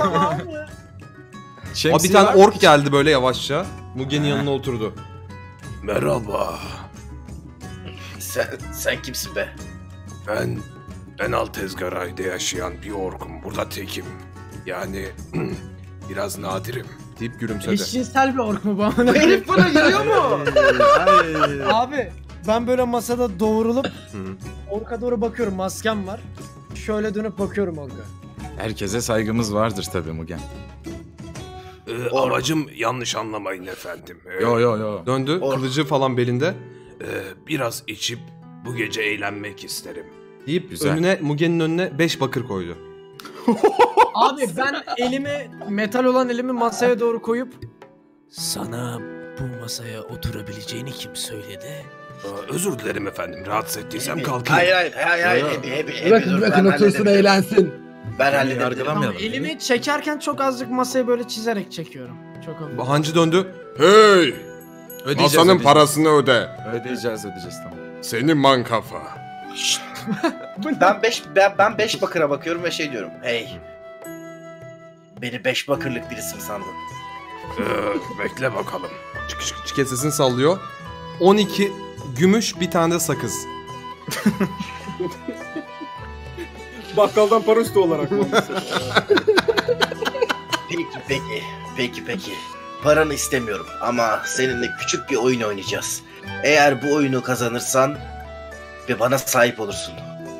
Abi bir tane ork geldi böyle yavaşça. Mugen'in yanına oturdu. Merhaba. sen sen kimsin be? Ben ben Altezgaray'da yaşayan bir orkum. Burada tekim. Yani biraz nadirim. Deyip gülümsedi. Eşcinsel bir ork mu bu amına Bu koyayım? herif bana giriyor mu? Abi ben böyle masada doğrulup Hı. orka doğru bakıyorum, maskem var. Şöyle dönüp bakıyorum orka. Herkese saygımız vardır tabii Mugen. Ee, amacım yanlış anlamayın efendim. Ee, Yo yo yo. Döndü, Ork. kılıcı falan belinde. e, biraz içip bu gece eğlenmek isterim. Deyip Güzel. önüne, Mugen'in önüne beş bakır koydu. Abi ben elimi, metal olan elimi masaya doğru koyup sana bu masaya oturabileceğini kim söyledi? Ee, özür dilerim efendim. Rahatsız ettiysem kalkayım. Hayır hayır hayır hayır. Ya. Hebi hebi hebi. Bırakın dur, bırakın ben otursun, halledebilirim. eğlensin. Ben halledebilirim. Yargılamayalım. Tamam, elimi çekerken çok azıcık masayı böyle çizerek çekiyorum. Çok hafif. Hancı döndü. Hey! Ödeyeceğiz, Masanın ödeyeceğiz. parasını öde. Ödeyeceğiz ödeyeceğiz tamam. Seni mankafa. Ben beş ben, ben beş bakıra bakıyorum ve şey diyorum. Hey. Beni beş bakırlık birisi mi sandın? Ee, bekle bakalım. Çık çık çık sesini sallıyor. on iki gümüş bir tane de sakız. Bakkaldan para üstü olarak mı? Peki peki. Peki peki. Paranı istemiyorum ama seninle küçük bir oyun oynayacağız. Eğer bu oyunu kazanırsan ve bana sahip olursun.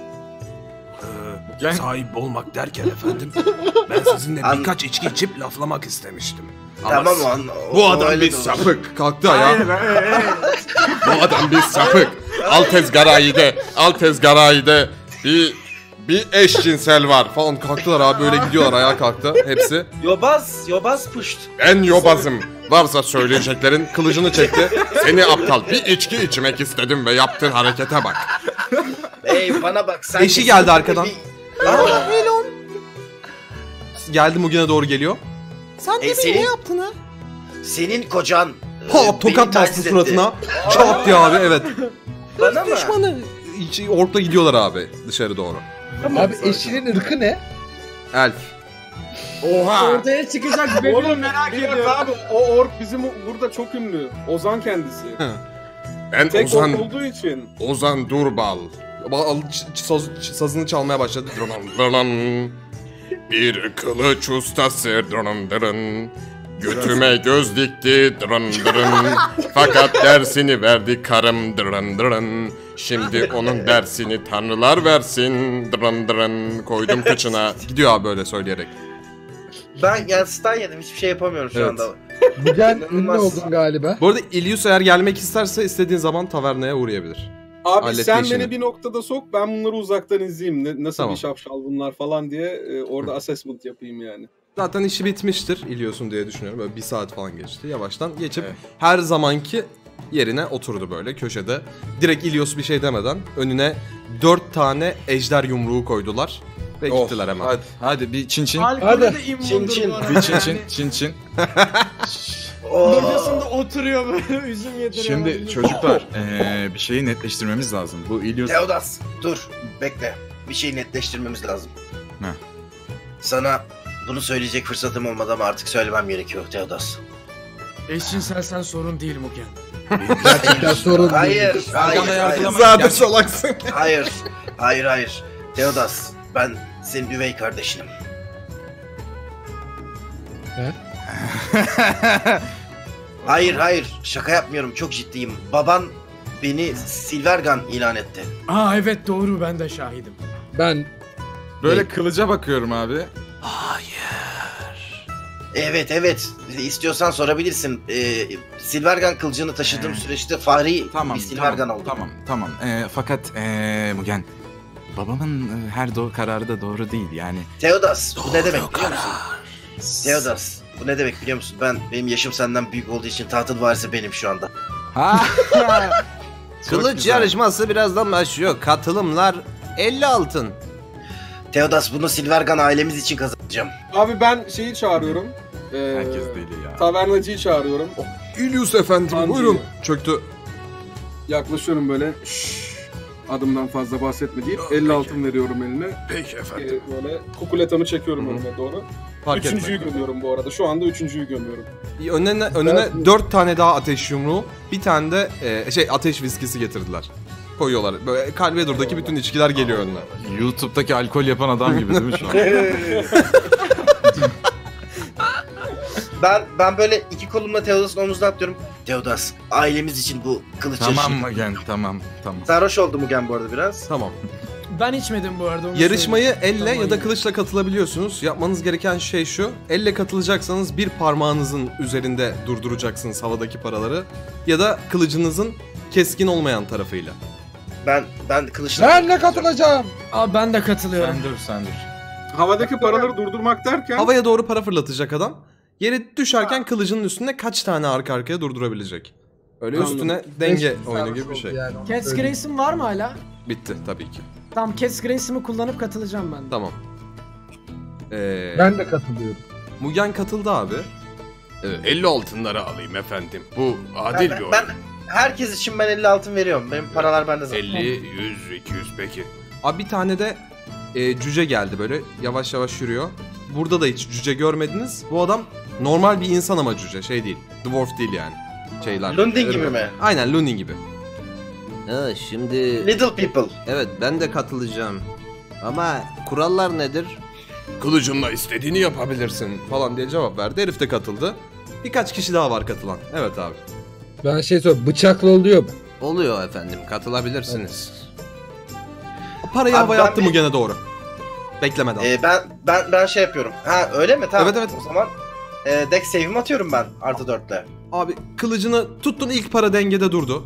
Ee, sahip olmak derken efendim, ben sizinle An- birkaç içki içip laflamak istemiştim. Ama Tamam s- an. Bu o- adam öyle bir de olur. sapık. Kalktı ayağa. Hayır, hayır, hayır. Bu adam bir sapık. Al tezgarayı de. Al tezgarayı de. Bir bir eşcinsel var Falan kalktılar abi, böyle gidiyorlar, ayağa kalktı hepsi. Yobaz, yobaz puşt. Ben yobazım. Varsa söyleyeceklerin, kılıcını çekti. Seni aptal. Bir içki içmek istedim ve yaptığın harekete bak. Hey bana bak sen. Eşi geldi arkadan. Bir... Aa, Elon. Geldi Mugen'e doğru geliyor. Sen E, de senin- ne yaptın ha? senin kocan. e, Ha, beni tokat bastı taciz etti. suratına. Çat diye abi, evet. Bana mı? Düşmanı. Hiç- Orkla gidiyorlar abi dışarı doğru. Abi eşinin ırkı ne? Elf. Oha. Ortaya çıkacak benim Oğlum, merak ediyorum. Abi o ork bizim burada çok ünlü. Ozan kendisi. Ben Tek Ozan, ork olduğu için. Ozan Durbal. Al- ç- ç- saz- ç- sazını çalmaya başladı. Bir kılıç ustası dırın dırın. Götüme göz dikti dırın dırın. Fakat dersini verdi karım dırın dırın. Şimdi onun dersini tanrılar versin dırın dırın. Koydum kıçına. Gidiyor abi böyle söyleyerek. Ben yani stun yedim hiçbir şey yapamıyorum şu Evet. anda. Mugen ünlü İnanılmaz. oldun galiba. Bu arada İlyus eğer gelmek isterse istediğin zaman tavernaya uğrayabilir. Abi Halletti sen işini. beni bir noktada sok, ben bunları uzaktan izleyeyim. Ne, nasıl Tamam. bir şapşal bunlar falan diye e, orada assessment yapayım yani. Zaten işi bitmiştir İlyus'un diye düşünüyorum. Böyle bir saat falan geçti. Yavaştan geçip Evet. her zamanki yerine oturdu böyle köşede. Direkt İlyus bir şey demeden önüne dört tane ejder yumruğu koydular. Ve Oh, gittiler hemen. Hadi, hadi bir çin çin. Alkolü de immundur Çin çin. bu arada. Bir çin çin çin çin. Oo. Odasında oturuyor böyle üzüm yediriyor. Şimdi çocuklar eee, bir şeyi netleştirmemiz lazım. Bu İlyos... Teodas dur bekle. Bir şey netleştirmemiz lazım. Ne? Sana bunu söyleyecek fırsatım olmadı ama artık söylemem gerekiyor Teodas. Eşcinselsen sorun değil Mugen. Gerçekten sorun değil. Hayır, hayır, hayır, Zaten solaksın. hayır, hayır, hayır. Teodas, ben senin üvey kardeşinim. Ne? Hayır, hayır, şaka yapmıyorum, çok ciddiyim. Baban beni Silvergun ilan etti. Aa evet doğru, ben de şahidim. Ben Böyle kılıca bakıyorum abi. Evet, evet, istiyorsan sorabilirsin. Ee, Silvergun kılıcını taşıdığım süreçte fari Tamam, bir Silvergun tamam, oldu. tamam, tamam. Eee, fakat eee Mugen, babamın e, her do kararı da doğru değil yani. Teodas, bu ne demek biliyor musun? Teodas, bu ne demek biliyor musun? Ben, benim yaşım senden büyük olduğu için tahtın varisi benim şu anda. Ha! Kılıç güzel. yarışması birazdan başlıyor. Katılımlar elli altın. Teodas, bunu Silvergun ailemiz için kazanacağım. Abi ben şeyi çağırıyorum. Ee, Herkes deli ya. Tavernacıyı çağırıyorum. İlyus efendim Hancı. buyurun. Çöktü. Yaklaşıyorum böyle. Şşş, adımdan fazla bahsetme deyip elli altın veriyorum eline. Peki efendim. Ee, böyle kukuletamı çekiyorum Hı hı. önüme doğru. Fark Üçüncüyü etme. gömüyorum bu arada. Şu anda üçüncüyü gömüyorum. Önüne, önüne dört tane daha ateş yumruğu, bir tane de e, şey ateş viskisi getirdiler. Koyuyorlar. Böyle Kalvedur'daki bütün içkiler geliyor önüne. YouTube'daki alkol yapan adam gibi değil mi şu an? Ben ben böyle iki kolumla Teodas'ın omuzuna atlıyorum. Teodas, ailemiz için bu kılıç Tamam yarışı. Mugen, tamam, tamam. Sarhoş oldu Mugen bu arada biraz. Tamam. Ben içmedim bu arada. onu Yarışmayı söyleyeyim. elle Tamam, ya da iyi. kılıçla katılabiliyorsunuz. Yapmanız gereken şey şu. Elle katılacaksanız bir parmağınızın üzerinde durduracaksınız havadaki paraları. Ya da kılıcınızın keskin olmayan tarafıyla. Ben ben kılıçla... ben ne katılacağım? Aa ben de katılıyorum. Sen dur, sen dur. Havadaki paraları durdurmak derken... Havaya doğru para fırlatacak adam. Yere düşerken kılıcının üstünde kaç tane arka arkaya durdurabilecek. Öyle Anladım. üstüne denge Beş oyunu sarhoş gibi bir oldu şey. yani, onu Cats söyleyeyim. Grace'im var mı hala? Bitti tabii ki. Tamam, Cats Grace'imi kullanıp katılacağım ben de. Tamam. Ee, Ben de katılıyorum. Mugen katıldı abi. Evet. elli altınları alayım efendim. Bu adil Ben, bir oyun. ben herkes için ben elli altın veriyorum. Benim paralar bende zaten. elli, yüz, iki yüz peki. Abi bir tane de e, cüce geldi böyle yavaş yavaş yürüyor. Burada da hiç cüce görmediniz. Bu adam normal bir insan ama cüce şey değil. Dwarf değil yani. Şeyler. Lundin gibi mi? Aynen Lundin gibi. Ha, şimdi... Little people. Evet, ben de katılacağım. Ama kurallar nedir? Kılıcınla istediğini yapabilirsin. Falan diye cevap verdi. Herif de katıldı. Birkaç kişi daha var katılan. Evet abi. Ben şey sor, bıçakla oluyor mu? Oluyor efendim, katılabilirsiniz. Parayı Abi havaya ben attı bir- mı gene doğru. Beklemeden. Ee, ben ben ben şey yapıyorum. Ha öyle mi? Tamam. Evet, evet. O zaman e, deck save'imi atıyorum ben artı dörtle. Abi kılıcını tuttun ilk para dengede durdu.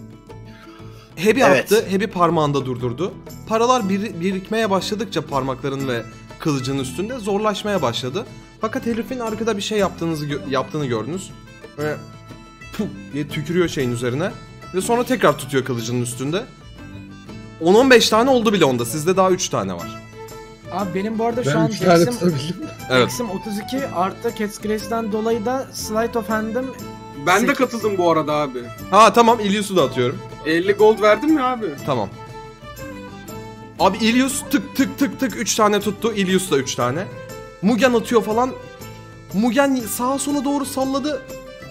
Hebi Evet. attı, Hebi parmağında durdurdu. Paralar bir, birikmeye başladıkça parmakların ve kılıcın üstünde zorlaşmaya başladı. Fakat herifin arkada bir şey yaptığınızı gö- yaptığını gördünüz. Ve puh diye tükürüyor şeyin üzerine. Ve sonra tekrar tutuyor kılıcının üstünde. on on beş tane oldu bile onda. Sizde daha üç tane var. Abi benim bu arada Ben şu an üç tane Dex'im, tutabildim. Evet. Dex'im otuz iki artı Cat's Grace'den dolayı da Sleight of Hand'im Ben de sekiz. katıldım bu arada abi. Ha tamam, İlyus'u da atıyorum. elli gold verdin mi abi? Tamam. Abi İlyus tık tık tık tık üç tane tuttu. İlyus da üç tane. Mugen atıyor falan. Mugen sağa sola doğru salladı.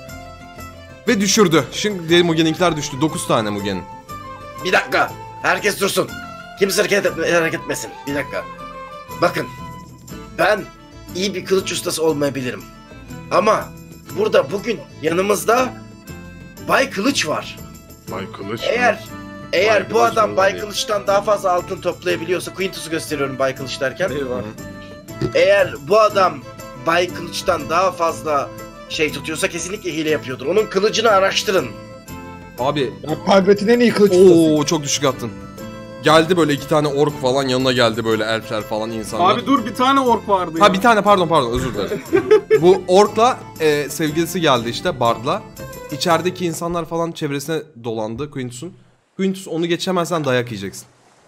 Ve düşürdü. Şimdi Mugen'inkiler düştü. dokuz tane Mugen'in. Bir dakika. Herkes dursun. Kimse hareket, etme, hareket etmesin. Bir dakika. Bakın. Ben iyi bir kılıç ustası olmayabilirim. Ama burada bugün yanımızda Bay Kılıç var. Bay Kılıç Eğer mı? eğer Bay bu Kılıç adam mı Bay oluyor? Kılıç'tan daha fazla altın toplayabiliyorsa, Quintus'u gösteriyorum Bay Kılıç derken. Eyvah. Eğer bu adam Bay Kılıç'tan daha fazla şey tutuyorsa kesinlikle hile yapıyordur. Onun kılıcını araştırın. Abi. Ya Palpat'in en iyi kılıç ustası. Oo çok düşük attın. Geldi böyle iki tane ork falan yanına geldi böyle elfler falan insanlar. Abi dur bir tane ork vardı ya. Ha bir tane pardon pardon özür dilerim. Bu orkla e, sevgilisi geldi işte Bard'la. İçerideki insanlar falan çevresine dolandı Quintus'un. Quintus onu geçemezsen dayak yiyeceksin.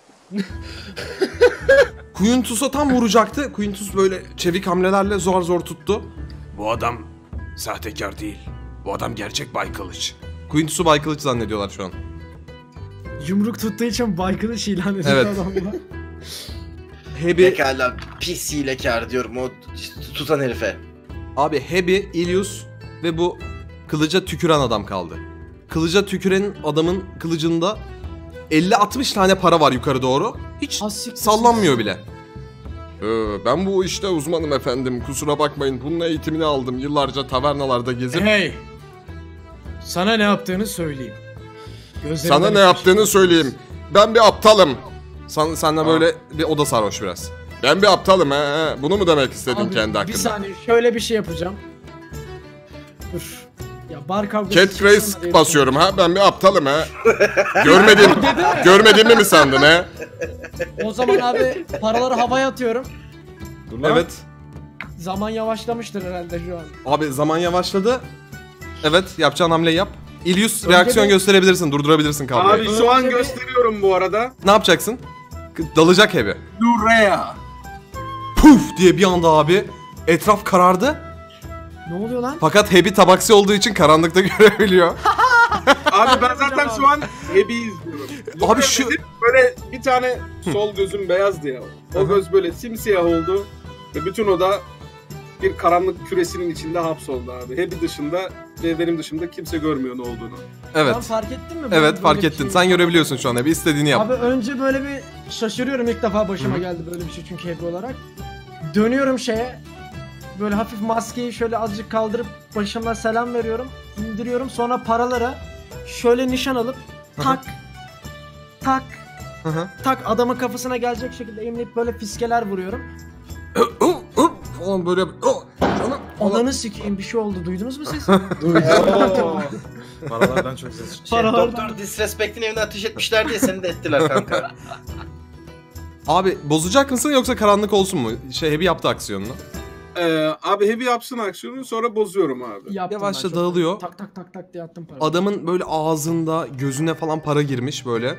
Quintus'a tam vuracaktı. Quintus böyle çevik hamlelerle zor zor tuttu. Bu adam sahtekar değil. Bu adam gerçek Bay Kılıç. Quintus'u Bay Kılıç zannediyorlar şu an. Yumruk tuttuğu için baykılıç ilan ediyor Evet. adamlar. Hebi... Pekala pis hilekar diyorum o tutan herife. Abi Hebi, Ilius ve bu kılıca tüküren adam kaldı. Kılıca tüküren adamın kılıcında elli altmış tane para var yukarı doğru. Hiç sallanmıyor bile. Ee, ben bu işte uzmanım efendim. Kusura bakmayın. Bunun eğitimini aldım. Yıllarca tavernalarda gezip. Hey! Sana ne yaptığını söyleyeyim. Gözlerinden Sana ne hiçbir yaptığını şey- söyleyeyim. Ben bir aptalım. Sen, sen de böyle bir oda sarhoş biraz. Ben bir aptalım he, he. Bunu mu demek istedim Abi, kendi bir hakkında? saniye şöyle bir şey yapacağım. Dur. Ya bar kavgası Cat çıksın da Grace diye basıyorum ha. Ben bir aptalım ha. Görmedim. Görmediğimi mi sandın he? O zaman abi paraları havaya atıyorum. Evet. Zaman yavaşlamıştır herhalde şu an. Abi zaman yavaşladı. Evet yapacağın hamleyi yap. Ilius Önce reaksiyon bir- gösterebilirsin, durdurabilirsin kabloyu. Abi şu an Önce bir- gösteriyorum bu arada. Ne yapacaksın? K- Dalacak Hebi. Buraya. Puf diye bir anda abi etraf karardı. Ne oluyor lan? Fakat Hebi tabaksi olduğu için karanlıkta görebiliyor. Abi ben zaten şu an Hebi'yi izliyorum. Abi şu- Dedim, böyle bir tane sol gözüm beyazdı ya. O göz böyle simsiyah oldu. Ve bütün oda bir karanlık küresinin içinde hapsoldu abi. Hebi dışında ve benim dışında kimse görmüyor ne olduğunu. Evet. Sen fark ettin mi? Evet Böyle fark bir ettin. şey- Sen görebiliyorsun şu an Hebi. İstediğini yap. Abi önce böyle bir şaşırıyorum, ilk defa başıma Hı-hı. geldi böyle bir şey çünkü hep olarak. Dönüyorum şeye. Böyle hafif maskeyi şöyle azıcık kaldırıp başıma selam veriyorum. İndiriyorum, sonra paralara şöyle nişan alıp tak tak Hı-hı. tak adamın kafasına gelecek şekilde eğimleyip böyle fiskeler vuruyorum. Falan böyle Ananı sikeyim, bir şey oldu, duydunuz mu siz? Paralardan çok ses çıktı. Şey, Paralardan- Doktor Disrespect'in evine ateş etmişler diye seni de ettiler kanka. Abi bozacak mısın yoksa karanlık olsun mu? Şey Hebi yaptı aksiyonunu. Ee, abi Hebi yapsın aksiyonu sonra bozuyorum abi. Yaptım Yavaşça ben çok. dağılıyor. Tak tak tak tak diye attım parayı. Adamın böyle ağzında, gözüne falan para girmiş böyle.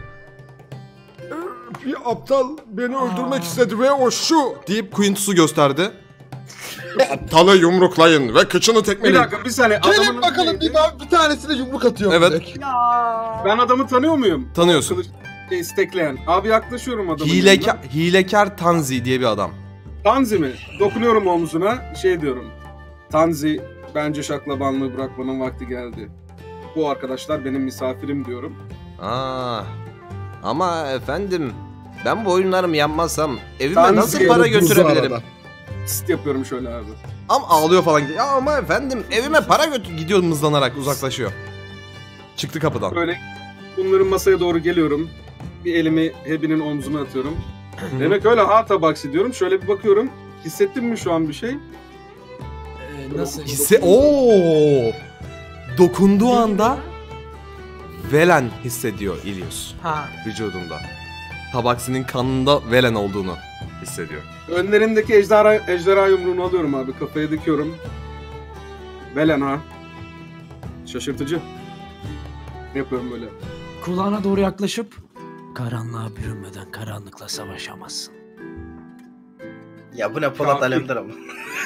Bir aptal beni Aa. öldürmek istedi ve o şu. Deyip Quintus'u gösterdi. Talı yumruklayın ve kıçını Bir tekmeleyin. dakika bir saniye. Gelin Adamın bakalım bir, daha bir tanesine yumruk atıyorum. Evet. direkt. Ben adamı tanıyor muyum? Tanıyorsun. Kılıç şey, istekleyen. Abi yaklaşıyorum adamın Hileka, yanına. hilekar Tanzi diye bir adam. Tanzi mi? Dokunuyorum omzuna. Şey diyorum. Tanzi, bence şaklabanlığı bırakmanın vakti geldi. Bu arkadaşlar benim misafirim diyorum. Aa, ama efendim ben bu oyunlarımı yapmazsam evime Tanzi nasıl para buzu götürebilirim? arada. Tıst yapıyorum şöyle abi. Ama ağlıyor falan. Ya ama efendim evime para götür gidiyor mızlanarak uzaklaşıyor. Çıktı kapıdan. Böyle bunların masaya doğru geliyorum. Bir elimi Hebi'nin omzuna atıyorum. Demek öyle ha tabaksi diyorum. Şöyle bir bakıyorum. Hissettin mi şu an bir şey? Ee, nasıl? Hisse ooo. Dokunduğu anda Velen hissediyor İlyos Ha. vücudunda. Tabaksinin kanında Velen olduğunu hissediyor. Önlerindeki ejderha, ejderha yumruğunu alıyorum abi. Kafaya dikiyorum. Velen ha. Şaşırtıcı. Yapıyorum böyle. Kulağına doğru yaklaşıp karanlığa bürünmeden karanlıkla savaşamazsın. Ya bu ne Polat Alemdar ama.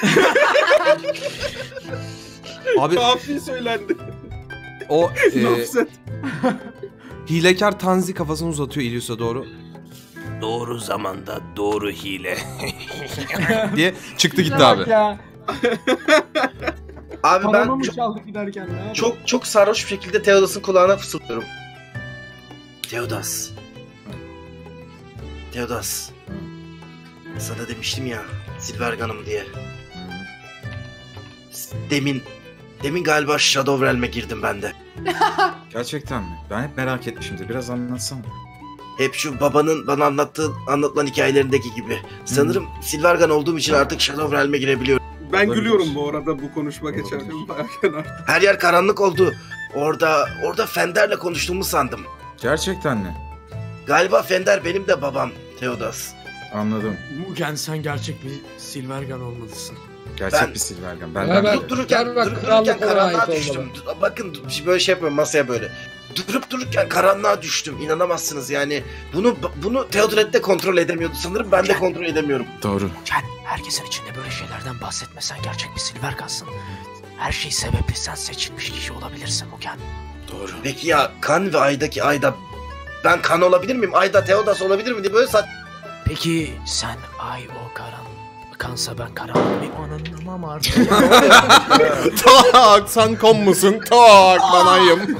Abi Kafi söylendi. o e, Nafset. hilekar Tanzi kafasını uzatıyor İlyos'a doğru Doğru zamanda doğru hile. diye çıktı gitti abi. Ya. Abi ben Paramı mı çok, çaldık giderken ne? çok çok sarhoş bir şekilde Theodos'un kulağına fısıldıyorum. Theodos. Theodos. Sana demiştim ya Silvergun'ım diye. Demin Demin galiba Shadow Realm'e girdim ben de. Gerçekten mi? Ben hep merak etmişimdir. Biraz anlatsana. Hep şu babanın bana anlattığı anlatılan hikayelerindeki gibi. Sanırım Silvergun olduğum için artık Shadow Realm'e girebiliyorum. Ben Olabilir. gülüyorum bu arada bu konuşma geçerken bayağı kenar. Her yer karanlık oldu. Orada orada Fender'le konuştuğumu sandım. Gerçekten mi? Galiba Fender benim de babam Theodos. Anladım. Mugen sen gerçek bir Silvergun olmalısın. Gerçek Ben- bir Silvergun. Ben- Ben, ben, Durup dururken, Galiba durup krallık dururken ona karanlığa ait düştüm. olmalı. Du- Bakın du- böyle şey yapıyorum masaya böyle. Durup dururken karanlığa düştüm. İnanamazsınız yani. Bunu bunu Theodoret de kontrol edemiyordu. Sanırım ben de kontrol edemiyorum. Doğru. Ken, herkesin içinde böyle şeylerden bahsetmesen gerçek bir Silvergun'sın. Her şey sebebi sen seçilmiş kişi olabilirsin Mugen. Doğru. Peki ya Kan ve Ay'daki Ay'da ben Kan olabilir miyim? Ay'da Theodos olabilir mi diye böyle saç... Peki sen ay o karan kansa ben karanlık bir anlamam artık. Tak sen kon musun? Tak banayım.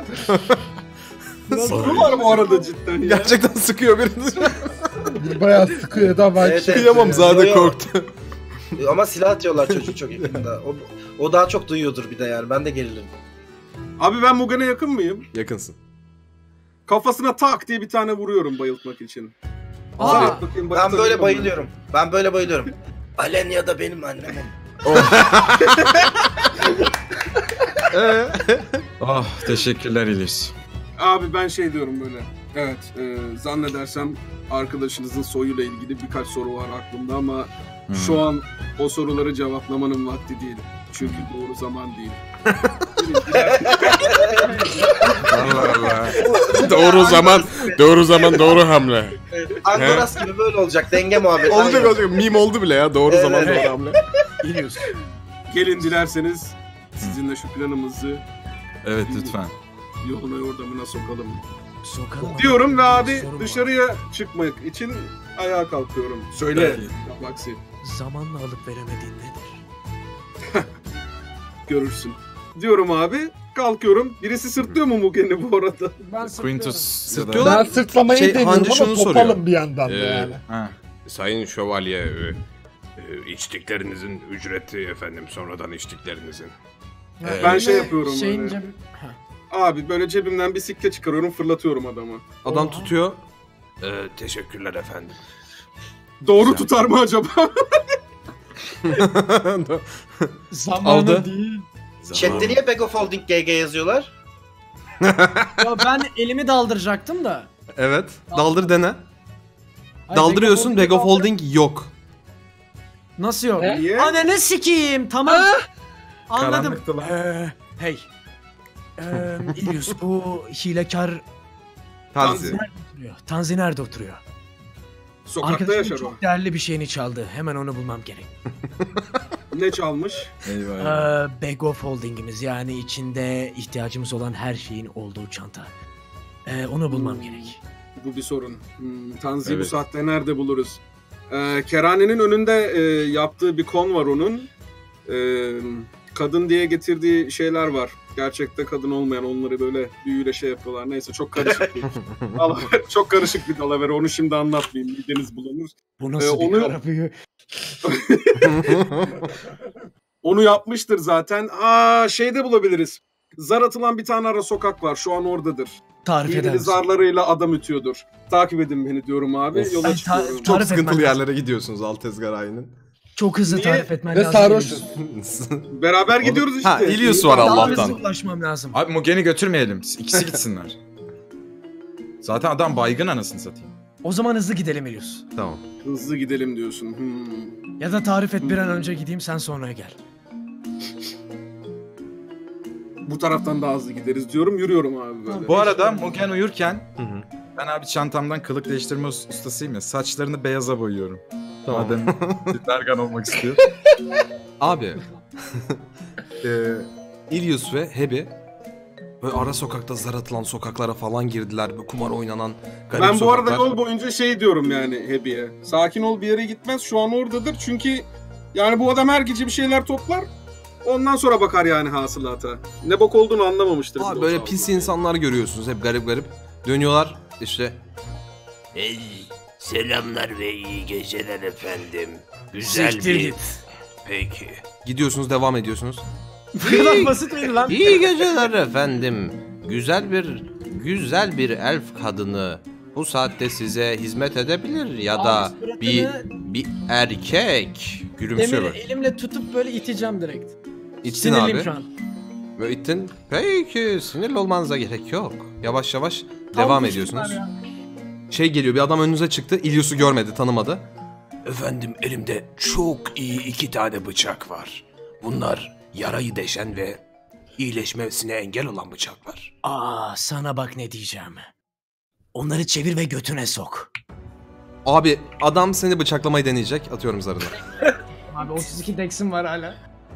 Nasıl var bu arada cidden ya? Gerçekten sıkıyor birini. Bayağı sıkıyor da ben Evet, evet. Kıyamam zaten Yo, yo. korktu. Ama silah atıyorlar çocuğu çok yakında. O, o daha çok duyuyordur bir de yani. Ben de gerilirim. Abi ben Mugen'e yakın mıyım? Yakınsın. Kafasına tak diye bir tane vuruyorum bayıltmak için. Aa, Hazır et bakayım, Ben bayıltabiliyor böyle muyum? bayılıyorum. Ben böyle bayılıyorum. Alenya da benim annem. Oh teşekkürler İlyas. Abi ben şey diyorum böyle. Evet, e, zannedersem arkadaşınızın soyuyla ilgili birkaç soru var aklımda ama Hmm. şu an o soruları cevaplamanın vakti değil. Çünkü doğru zaman değil. Allah Allah. Doğru zaman, doğru zaman, doğru hamle. Andoras gibi böyle olacak. Denge muhabbeti. Olacak Aynen. olacak. Meme oldu bile ya. Doğru Evet, zaman, evet. doğru hamle. İliyorsun. Gelin dilerseniz sizinle şu planımızı Evet lütfen. yoluna yordamına sokalım. Sokalım. Diyorum ve abi Sorun var. dışarıya çıkmak için ayağa kalkıyorum. Söyle. Baksi. Zamanla alıp veremediğin nedir? Görürsün. Diyorum abi. Kalkıyorum. Birisi sırtlıyor mu Mugen'i bu arada? Ben Quintus ya da... Sırtlıyorlar. Ben sırtlamayı Şey, deniyorum Hancı ama şunu topalım soruyor. bir yandan da Ee, yani. Ha. Sayın Şövalye, e, e, içtiklerinizin ücreti efendim, sonradan içtiklerinizin. Ee, Ben şey yapıyorum Şeyin böyle. cebi- Ha. Abi böyle cebimden bir sikle çıkarıyorum fırlatıyorum adama. Adam Oha. tutuyor. e, teşekkürler efendim. Doğru tutar mı acaba? Zamanı Aldı. değil. Chat'te niye Bag of Holding G G yazıyorlar? Ya ben elimi daldıracaktım da. Evet. Daldır dene. Ay, Daldırıyorsun. Bag of Bag of Holding Holding yok. Nasıl yok? Niye? Ananı sikeyim tamam. Anladım. Karanlıktı lan. Ee, hey. Ee, İlyus bu hilekar Tanzi. nerede oturuyor? Tanzi nerede oturuyor? Sokakta Arkadaşım yaşar o. çok değerli bir şeyini çaldı. Hemen onu bulmam gerek. Ne çalmış? Ee, Bag of Holding'imiz, yani içinde ihtiyacımız olan her şeyin olduğu çanta. Ee, onu bulmam gerek. Bu bir sorun. Hmm, Tanzi'yi Evet. bu saatte nerede buluruz? Ee, Kerhane'nin önünde e, yaptığı bir kon var onun. Ee, kadın diye getirdiği şeyler var. Gerçekte kadın olmayan, onları böyle büyüyle şey yapıyorlar. Neyse, çok karışık bir dalaver, çok karışık bir dalaver. Onu şimdi anlatmayayım. Mideniz bulanır. Bu nasıl Ee, bir onu- kara büyü? Onu yapmıştır zaten. Aa, şeyde bulabiliriz. Zar atılan bir tane ara sokak var. Şu an oradadır. Tarif eder İğneli misin? zarlarıyla adam ütüyordur. Takip edin beni diyorum abi. Of. Yola Ay, ta- çıkıyorum. Çok Tarif sıkıntılı etmen lazım. yerlere gidiyorsunuz Altezgar Ay'ın. Çok hızlı Niye? tarif etmen Ve lazım. sarhoşuz. Beraber gidiyoruz işte. Ha, İlyas var Daha Allah'tan. hızlı ulaşmam lazım. Abi Mugen'i götürmeyelim. İkisi gitsinler. Zaten adam baygın anasını satayım. O zaman hızlı gidelim Elios. Tamam. Hızlı gidelim diyorsun. Hmm. Ya da tarif et, bir an önce gideyim, sen sonra gel. Bu taraftan daha hızlı gideriz diyorum. Yürüyorum abi böyle. Bu arada Mugen uyurken ben abi çantamdan kılık değiştirme us- ustasıyım ya. Saçlarını beyaza boyuyorum. Tamam. Madem Dergan olmak istiyor. Abi. eee İlyas ve Hebi böyle ara sokakta zar atılan sokaklara falan girdiler. Böyle kumar oynanan garip Ben bu sokaklar. arada yol boyunca şey diyorum yani Hebi'ye. Sakin ol, bir yere gitmez. Şu an oradadır. Çünkü yani bu adam her gece bir şeyler toplar. Ondan sonra bakar yani hasılata. Ne bok olduğunu anlamamıştır. Abi bile o böyle zaman. pis insanlar görüyorsunuz hep garip garip. Dönüyorlar işte. Hey, selamlar ve iyi geceler efendim. Güzel Siktir bir... git. Peki. Gidiyorsunuz, devam ediyorsunuz. Bu kadar basit miydi lan? İyi geceler efendim. Güzel bir güzel bir elf kadını bu saatte size hizmet edebilir ya da Abi, suratını- bir bir erkek gülümsüyor Demir'i böyle. elimle tutup böyle iteceğim direkt. İttin Sinirliyim abi. şu an. Ve ittin. Peki sinirli olmanıza gerek yok. Yavaş yavaş Tam devam düştüler ediyorsunuz. ya. Şey geliyor, bir adam önünüze çıktı. İlyas'ı görmedi, tanımadı. Efendim, elimde çok iyi iki tane bıçak var. Bunlar yarayı deşen ve iyileşmesine engel olan bıçaklar. Aa, sana bak ne diyeceğim. Onları çevir ve götüne sok. Abi adam seni bıçaklamayı deneyecek. Atıyorum zarını. Abi otuz iki dex'im var hala.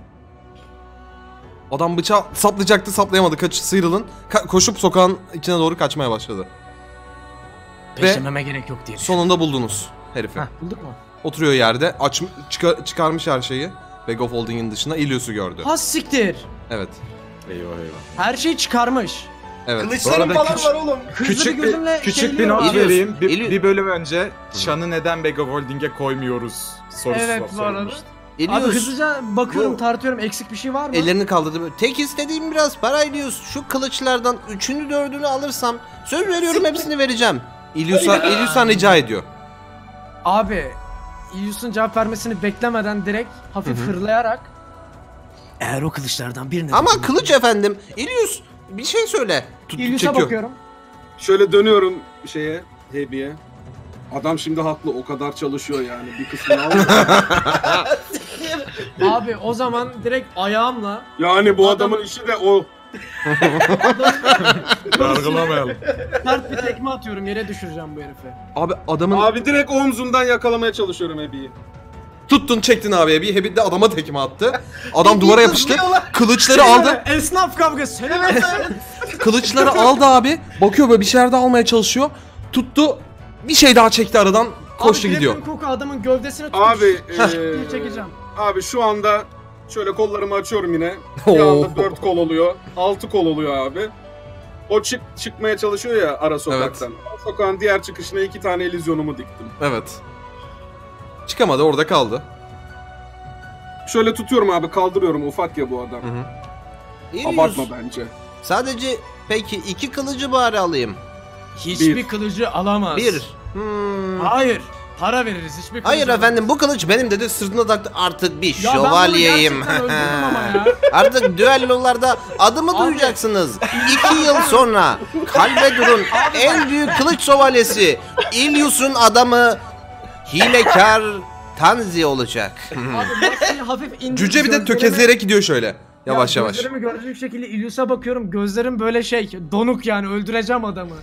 Adam bıçağı saplayacaktı, saplayamadı. Kaç sıyrılın. Ka- koşup sokağın içine doğru kaçmaya başladı. Peşlememe gerek yok diye. Sonunda buldunuz herifi. Heh, bulduk mu? Oturuyor yerde. Aç, çıkar- çıkarmış her şeyi. Bag of Holding'in dışında İlyas'ı gördü. Has siktir. Evet. Eyvah eyvah. Her şey çıkarmış. Evet. Kılıçlarım falan var oğlum. Küçük bir, gözümle küçük bir şeyliyorum. not İlyas, vereyim. Bir, İlyas. bir bölüm önce Çan'ı neden Bag of Holding'e koymuyoruz sorusu Evet, bu arada. sorulmuştu. Abi İlyas, hızlıca bakıyorum, Bu- tartıyorum, eksik bir şey var mı? Ellerini kaldırdı böyle. tek istediğim biraz para İlyas. Şu kılıçlardan üçünü dördünü alırsam söz veriyorum hepsini vereceğim. İlyas'a, İlyas'a rica ediyor. Abi, Yusuf'un cevap vermesini beklemeden direkt hafif hırlayarak eğer o kılıçlardan birini... Ama kılıç efendim. İlyas bir şey söyle. Tut, İlyus'a çekiyor. bakıyorum. Şöyle dönüyorum şeye, Hebi'ye. Adam şimdi haklı, o kadar çalışıyor yani. Bir kısmını alıyor. Abi o zaman direkt ayağımla Yani bu Adam- adamın işi de o. Yargılamayalım. sert bir tekme atıyorum, yere düşüreceğim bu herifi. Abi adamın Abi direkt omzundan yakalamaya çalışıyorum Hebi'yi. tuttun çektin abiye. Bir Hebi de adama tekme attı. Adam duvara yapıştı. Kılıçları aldı. Esnaf kavgası. Söyleme. Kılıçları aldı abi. Bakıyor böyle bir şeyler daha almaya çalışıyor. Tuttu. Bir şey daha çekti aradan. Koştu Abi, gidiyor. Grappling Hook'u adamın gövdesine tutup Abi, şşş eee, diye çekeceğim. Abi şu anda şöyle kollarımı açıyorum yine. Bir anda dört kol oluyor. Altı kol oluyor abi. O çık çıkmaya çalışıyor ya ara sokaktan. O sokağın diğer çıkışına iki tane illüzyonumu diktim. Evet. Çıkamadı, orada kaldı. Şöyle tutuyorum abi, kaldırıyorum, ufak ya bu adam. İlyas, Abartma bence. sadece peki iki kılıcı bari alayım. Hiçbir Bir. kılıcı alamaz. Bir. Hmm. Hayır. Para veririz. Hiçbir kılıcı Hayır alamaz. efendim, bu kılıç benim dedi, sırtına taktı, artık bir Ya ben bunu şövalyeyim. gerçekten öldürdüm ama ya. Artık düellolarda adımı Abi. duyacaksınız. İki yıl sonra kalbe durun en büyük kılıç şövalyesi İlyas'ın adamı hilekar Tanzi olacak. Abi masayı hafif indirdim. Cüce bir de gözlerimi- tökezleyerek gidiyor şöyle. Yavaş ya, yavaş. Gözlerimi görecek şekilde İlyus'a bakıyorum. Gözlerim böyle şey donuk, yani öldüreceğim adamı.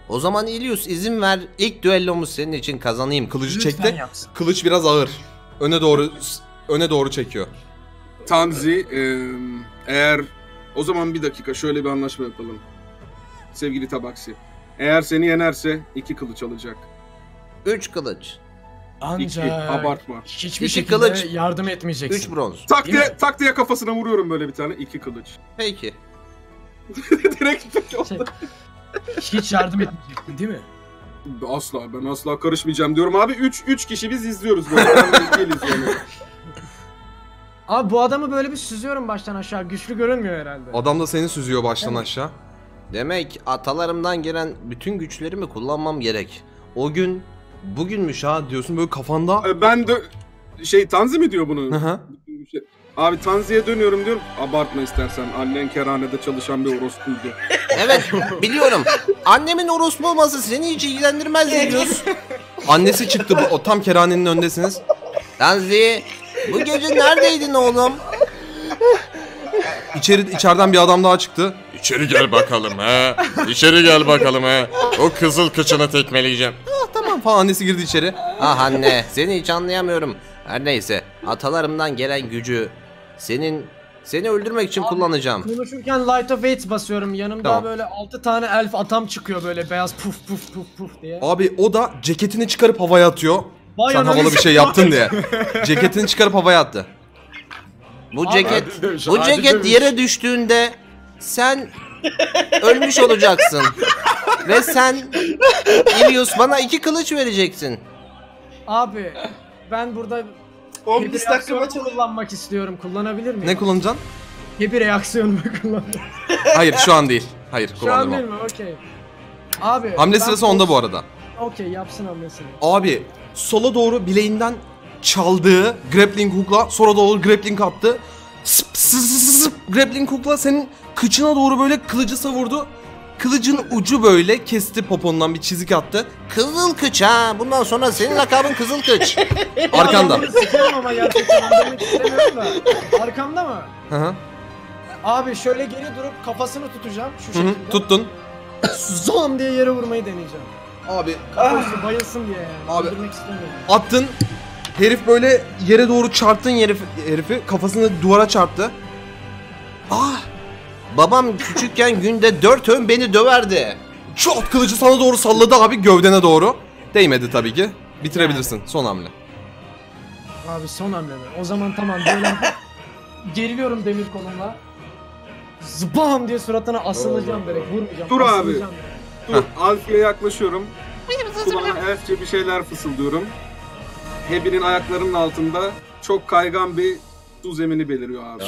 O zaman İlyus izin ver, ilk düellomuz senin için kazanayım. Kılıcı Lütfen çekti. yapsın. Kılıç biraz ağır. Öne doğru öne doğru çekiyor. Tanzi, e, eğer o zaman bir dakika şöyle bir anlaşma yapalım. Sevgili Tabaksi. Eğer seni yenerse iki kılıç alacak. Üç kılıç. Ancak İki, abartma. hiçbir İki şekilde kılıç, yardım etmeyeceksin. Üç bronz. Tak Değil mi? diye, tak diye kafasına vuruyorum böyle bir tane. İki kılıç. Peki. Direkt Şey, hiç yardım etmeyeceksin değil mi? asla ben asla karışmayacağım diyorum abi. Üç, üç kişi biz izliyoruz böyle. Ben değiliz yani. Abi bu adamı böyle bir süzüyorum baştan aşağı. Güçlü görünmüyor herhalde. Adam da seni süzüyor baştan aşağı. Demek atalarımdan gelen bütün güçlerimi kullanmam gerek. O gün bugünmüş ha diyorsun böyle kafanda. E, Ben de şey Tanzi mi diyor bunu? Hı hı. Şey, abi Tanzi'ye dönüyorum diyorum. Abartma istersen. Annen kerhanede çalışan bir orospuydu. Evet biliyorum. Annemin orospu olması seni hiç ilgilendirmez İlyus. Annesi çıktı, bu, o tam kerhanenin öndesiniz. Tanzi, bu gece neredeydin oğlum? İçeri içeriden bir adam daha çıktı. İçeri gel bakalım ha. İçeri gel bakalım ha. O kızıl kıçını tekmeleyeceğim. Ah, tamam falan, annesi girdi içeri. Ah anne, seni hiç anlayamıyorum. Her neyse, atalarımdan gelen gücü senin seni öldürmek için Abi, kullanacağım. Konuşurken Light of Eight basıyorum. Yanımda Tamam. böyle altı tane elf atam çıkıyor böyle beyaz puf puf puf puf diye. Abi o da ceketini çıkarıp havaya atıyor. Vay Sen anasını havalı bir şey yaptın diye. Ceketini çıkarıp havaya attı. Bu Abi, ceket hadi dövüş, bu hadi ceket dövüş. yere düştüğünde sen ölmüş olacaksın. Ve sen İlyus bana iki kılıç vereceksin. Abi ben burada on bir beş dakika reaksiyonumu maç olur. kullanmak istiyorum. Kullanabilir miyim? Ne kullanacaksın? Bir reaksiyonumu kullanmak. Hayır şu an değil. Hayır Şu an kullandım. değil mi? Okey. Abi. Hamle ben- sırası onda bu arada. Okey yapsın hamlesini. Abi sola doğru bileğinden çaldığı grappling hook'la sonra doğru grappling attı. Sıp sıp sıp sıp grappling hook'la senin kıçına doğru böyle kılıcı savurdu. Kılıcın ucu böyle kesti, popondan bir çizik attı. Kızıl kıç ha. Bundan sonra senin lakabın Kızıl Kıç. Arkanda. Ya ben bunu sikerim ama gerçekten anlamak istemiyorum da. Arkamda mı? Hı hı. Abi şöyle geri durup kafasını tutacağım şu Hı hı, şekilde. tuttun. Zom diye yere vurmayı deneyeceğim. Abi Kafası bayılsın diye yani. Abi. Öldürmek istemiyorum. attın. Herif böyle yere doğru çarptın herifi, herifi kafasını duvara çarptı. Ah! Babam küçükken günde dört öğün beni döverdi. Çat kılıcı sana doğru salladı abi, gövdene doğru. Değmedi tabii ki. Bitirebilirsin. Son hamle. Abi son hamle mi? O zaman tamam böyle geriliyorum demir kolumla. Zıbam diye suratına asılacağım direkt, vurmayacağım. Dur abi. asılacağım direkt. Dur, Alfa'ya yaklaşıyorum. Kulağına elfçe bir şeyler fısıldıyorum. Hebi'nin ayaklarının altında çok kaygan bir su zemini beliriyor abi.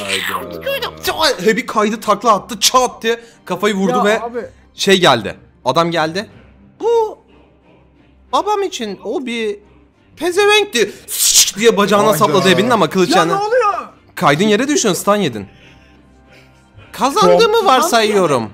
Hebi kaydı, takla attı, çat diye kafayı vurdu Ya ve abi. şey geldi. Adam geldi. Bu babam için o bir Pezevenkti. Sıç diye bacağına Hayda. sapladı Hebi'nin ama kılıç Ya yani. ne oluyor? Kaydın yere düştün, stun yedin. kazandığımı varsayıyorum.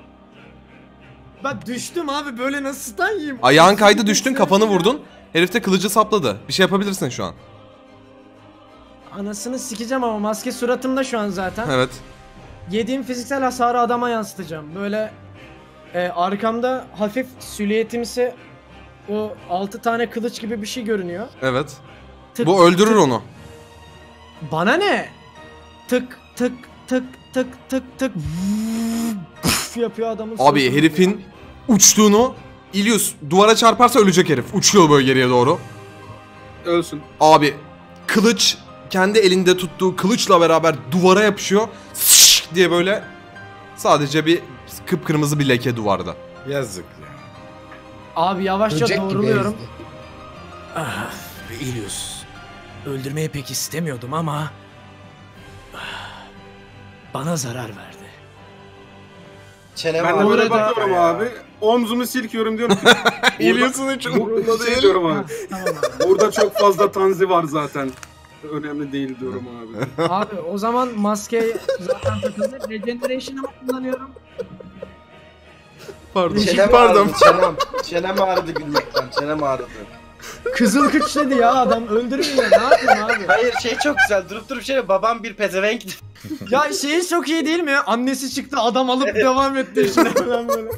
Ben düştüm abi, böyle nasıl stun yiyeyim? Ayağın kaydı, düştün, kafanı vurdun. Herif de kılıcı sapladı. Bir şey yapabilirsin şu an. Anasını sikeceğim ama maske suratımda şu an zaten. Evet. Yediğim fiziksel hasarı adama yansıtacağım. Böyle e, arkamda hafif silüetimsi o altı tane kılıç gibi bir şey görünüyor. Evet. Tık, Bu öldürür tık. onu. Bana ne? Tık tık tık tık tık tık puf yapıyor adamın Abi suratına. herifin uçtuğunu, İlyus duvara çarparsa ölecek herif. Uçuyor böyle geriye doğru. Ölsün. Abi kılıç, kendi elinde tuttuğu kılıçla beraber duvara yapışıyor. Sıç diye böyle sadece bir kıpkırmızı bir leke duvarda. Yazık ya. Abi yavaşça Böcek gibi doğruluyorum. ezdi. Ah, İlyus. Öldürmeyi pek istemiyordum ama ah, bana zarar verdi. Çene Ben var. de böyle Burada- bakıyorum abi. Omzumu silkiyorum diyorum ki. İlyus'un hiç umurunda şey değil. diyorum abi. Tamam abi. Burada çok fazla tanzi var zaten. Önemli değil diyorum abi. Abi o zaman maske zaten takıldı. Regeneration'ımı kullanıyorum. Pardon. Çenem Pardon. ağrıdı, çenem. Çenem ağrıdı gülmekten. Çenem ağrıdı. Kızıl kıç dedi ya adam, öldürmüyor. Ne yapayım abi? Hayır şey çok güzel. Durup durup şey babam bir pezevenkti. Ya şeyi çok iyi değil mi? Annesi çıktı, adam alıp devam etti işine falan böyle.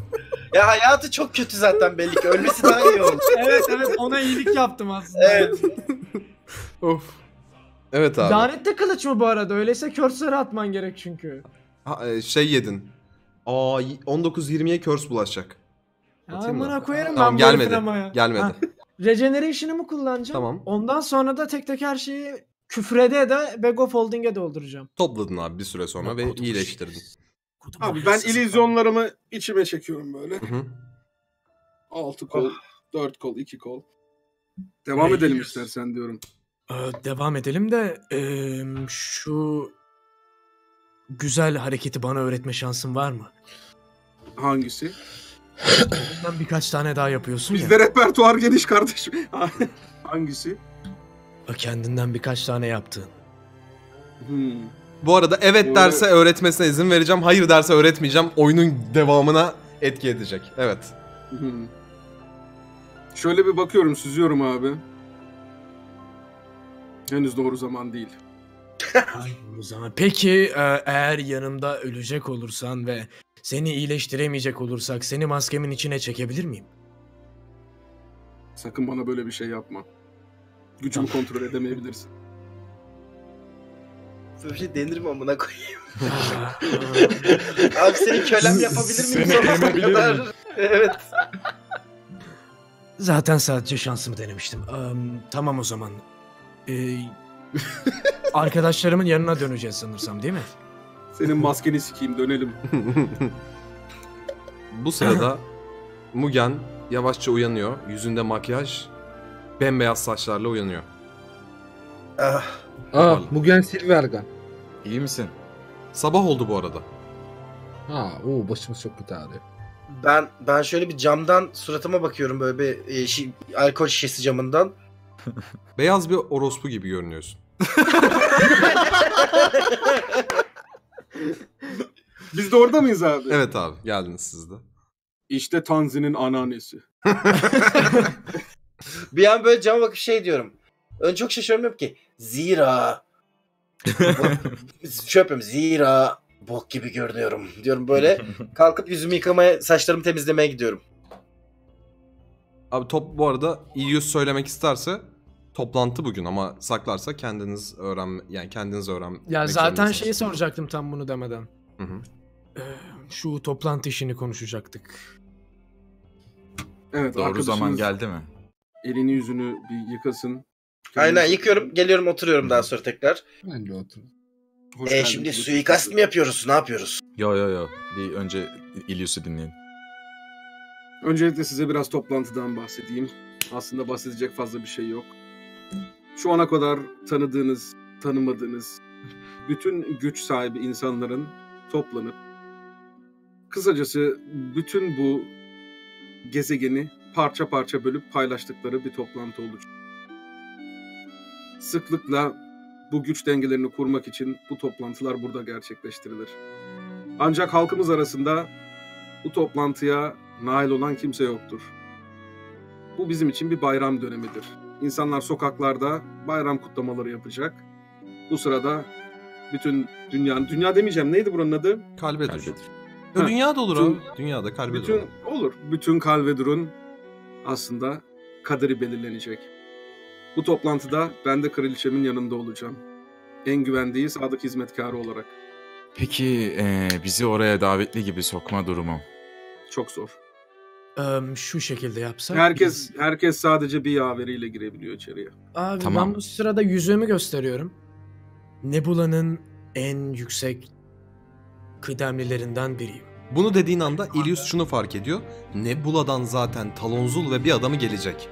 Ya hayatı çok kötü zaten belli ki. Ölmesi daha iyi oldu. Evet evet ona iyilik yaptım aslında. Evet. Of. Evet abi. Lanetli kılıç mı bu arada? Öyleyse körsleri atman gerek çünkü. Ha, e, şey yedin. Aa on dokuz yirmiye curse bulaşacak. Atayım mı? Amına koyarım Tamam, ben bu gelmedi. herifin ama ya. Gelmedi. Ha, Regeneration'ı mı kullanacağım? Tamam. Ondan sonra da tek tek her şeyi küfrede de Bag of Holding'e dolduracağım. Topladın abi bir süre sonra ve iyileştirdin. Abi ben illüzyonlarımı içime çekiyorum böyle. Hı hı. altı kol, dört kol, iki kol. Devam edelim istersen diyorum. Ee, devam edelim de eee, şu güzel hareketi bana öğretme şansın var mı? Hangisi? Bundan birkaç tane daha yapıyorsun Bizde ya. repertuar geniş kardeşim. Hangisi? Kendinden birkaç tane yaptığın. Hmm. Bu arada evet Bu derse arada- öğretmesine izin vereceğim. Hayır derse öğretmeyeceğim. Oyunun devamına etki edecek. Evet. Hmm. Şöyle bir bakıyorum, süzüyorum abi. Henüz doğru zaman değil. Ay, o zaman. Peki e, eğer yanımda ölecek olursan ve seni iyileştiremeyecek olursak seni maskemin içine çekebilir miyim? Sakın bana böyle bir şey yapma. Gücümü kontrol edemeyebilirsin. Böyle bir şey denir mi amına koyayım? Abi seni kölem yapabilir miyim? Seni sonsuza emebilir kadar? miyim? Evet. Zaten sadece şansımı denemiştim. Am, tamam o zaman. Ee, arkadaşlarımın yanına döneceğiz sanırsam değil mi? Senin maskeni sikeyim, dönelim. Bu sırada Mugen yavaşça uyanıyor. Yüzünde makyaj, bembeyaz saçlarla uyanıyor. Ah. Aa, Mugen Silvergun. İyi misin? Sabah oldu bu arada. Ha, o başımız çok kötü ağrıyor. Ben ben şöyle bir camdan suratıma bakıyorum, böyle bir e, şi, alkol şişesi camından. Beyaz bir orospu gibi görünüyorsun. Biz de orada mıyız abi? Evet abi, geldiniz siz de. İşte Tanzi'nin anneannesi. Bir an böyle cama bakıp şey diyorum. Önce çok şaşırmıyorum ki. Zira. Şey yapıyorum. Zira bok gibi görünüyorum diyorum böyle. Kalkıp yüzümü yıkamaya, saçlarımı temizlemeye gidiyorum. Abi top bu arada İlyus söylemek isterse toplantı bugün ama saklarsa kendiniz öğren yani kendiniz öğren. Ya zaten şeyi soracaktım tam bunu demeden. Hı hı. Ee, şu toplantı işini konuşacaktık. Evet, Doğru arkadaşınız zaman geldi mi? Elini yüzünü bir yıkasın. Aynen, yıkıyorum. Geliyorum, oturuyorum daha sonra tekrar. Ben de otur. Hoş E geldin. şimdi suikast mı yapıyoruz? Ne yapıyoruz? Yo yo yo. Bir önce İlyus'u dinleyin. Öncelikle size biraz toplantıdan bahsedeyim. Aslında bahsedecek fazla bir şey yok. Şu ana kadar tanıdığınız, tanımadığınız bütün güç sahibi insanların toplanıp kısacası bütün bu gezegeni parça parça bölüp paylaştıkları bir toplantı olacak. Sıklıkla bu güç dengelerini kurmak için bu toplantılar burada gerçekleştirilir. Ancak halkımız arasında bu toplantıya nail olan kimse yoktur. Bu bizim için bir bayram dönemidir. İnsanlar sokaklarda bayram kutlamaları yapacak. Bu sırada bütün dünyanın, dünya demeyeceğim, neydi buranın adı? Kalbedir. Kalbedir. Ya Ha, dünya da olur bütün- abi. Dünyada kalbedir. Bütün olur. Bütün Kalvedur'un aslında kaderi belirlenecek. Bu toplantıda ben de kraliçemin yanında olacağım. En güvendiği sadık hizmetkarı olarak. Peki eee, bizi oraya davetli gibi sokma durumu? Çok zor. Ee, şu şekilde yapsak. Herkes herkes sadece bir yaveriyle girebiliyor içeriye. Abi Tamam. ben bu sırada yüzüğümü gösteriyorum. Nebula'nın en yüksek kıdemlilerinden biriyim. Bunu dediğin anda İlyus şunu fark ediyor. Nebula'dan zaten Talonzul ve bir adamı gelecek.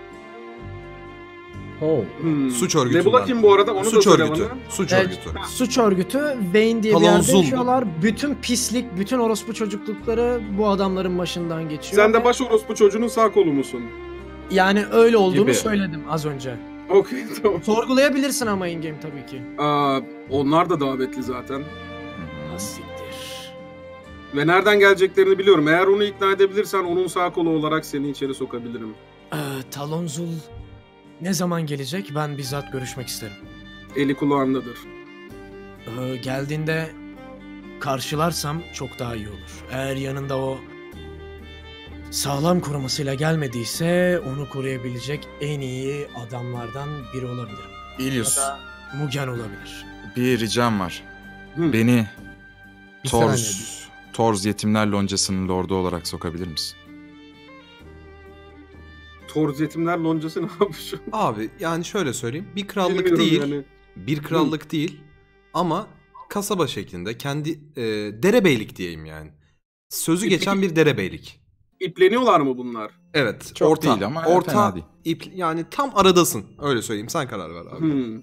Oh. Hmm. Suç örgütünden. Nebula kim bu arada? Onu Suç da söyle örgütü. bana. Suç Evet. örgütü. Suç örgütü Wayne diye bir Talonzul yerde bu. yaşıyorlar. Bütün pislik, bütün orospu çocuklukları bu adamların başından geçiyor. Sen de ve- baş orospu çocuğunun sağ kolu musun? Yani öyle olduğunu Gibi. söyledim az önce. Okey, tamam. Sorgulayabilirsin ama in-game tabii ki. Aa, onlar da davetli zaten. Siktir. Ve nereden geleceklerini biliyorum. Eğer onu ikna edebilirsen onun sağ kolu olarak seni içeri sokabilirim. Ee, Talonzul ne zaman gelecek? Ben bizzat görüşmek isterim. Eli kulağındadır. Ee, geldiğinde karşılarsam çok daha iyi olur. Eğer yanında o sağlam korumasıyla gelmediyse onu koruyabilecek en iyi adamlardan biri olabilir. İlyus. Ya da Mugen olabilir. Bir ricam var. Hı. Beni Bir Torz, saniye. Torz Yetimler Loncası'nın lordu olarak sokabilir misin? Torz Yetimler Loncası ne yapmış? Abi yani şöyle söyleyeyim. Bir krallık Bilmiyorum değil. yani. Bir krallık değil. Ama kasaba şeklinde kendi e, derebeylik diyeyim yani. Sözü E, geçen peki- bir derebeylik. İpleniyorlar mı bunlar? Evet. Çok orta, değil ama orta fena değil. ip yani tam aradasın. Öyle söyleyeyim. Sen karar ver abi. Hmm.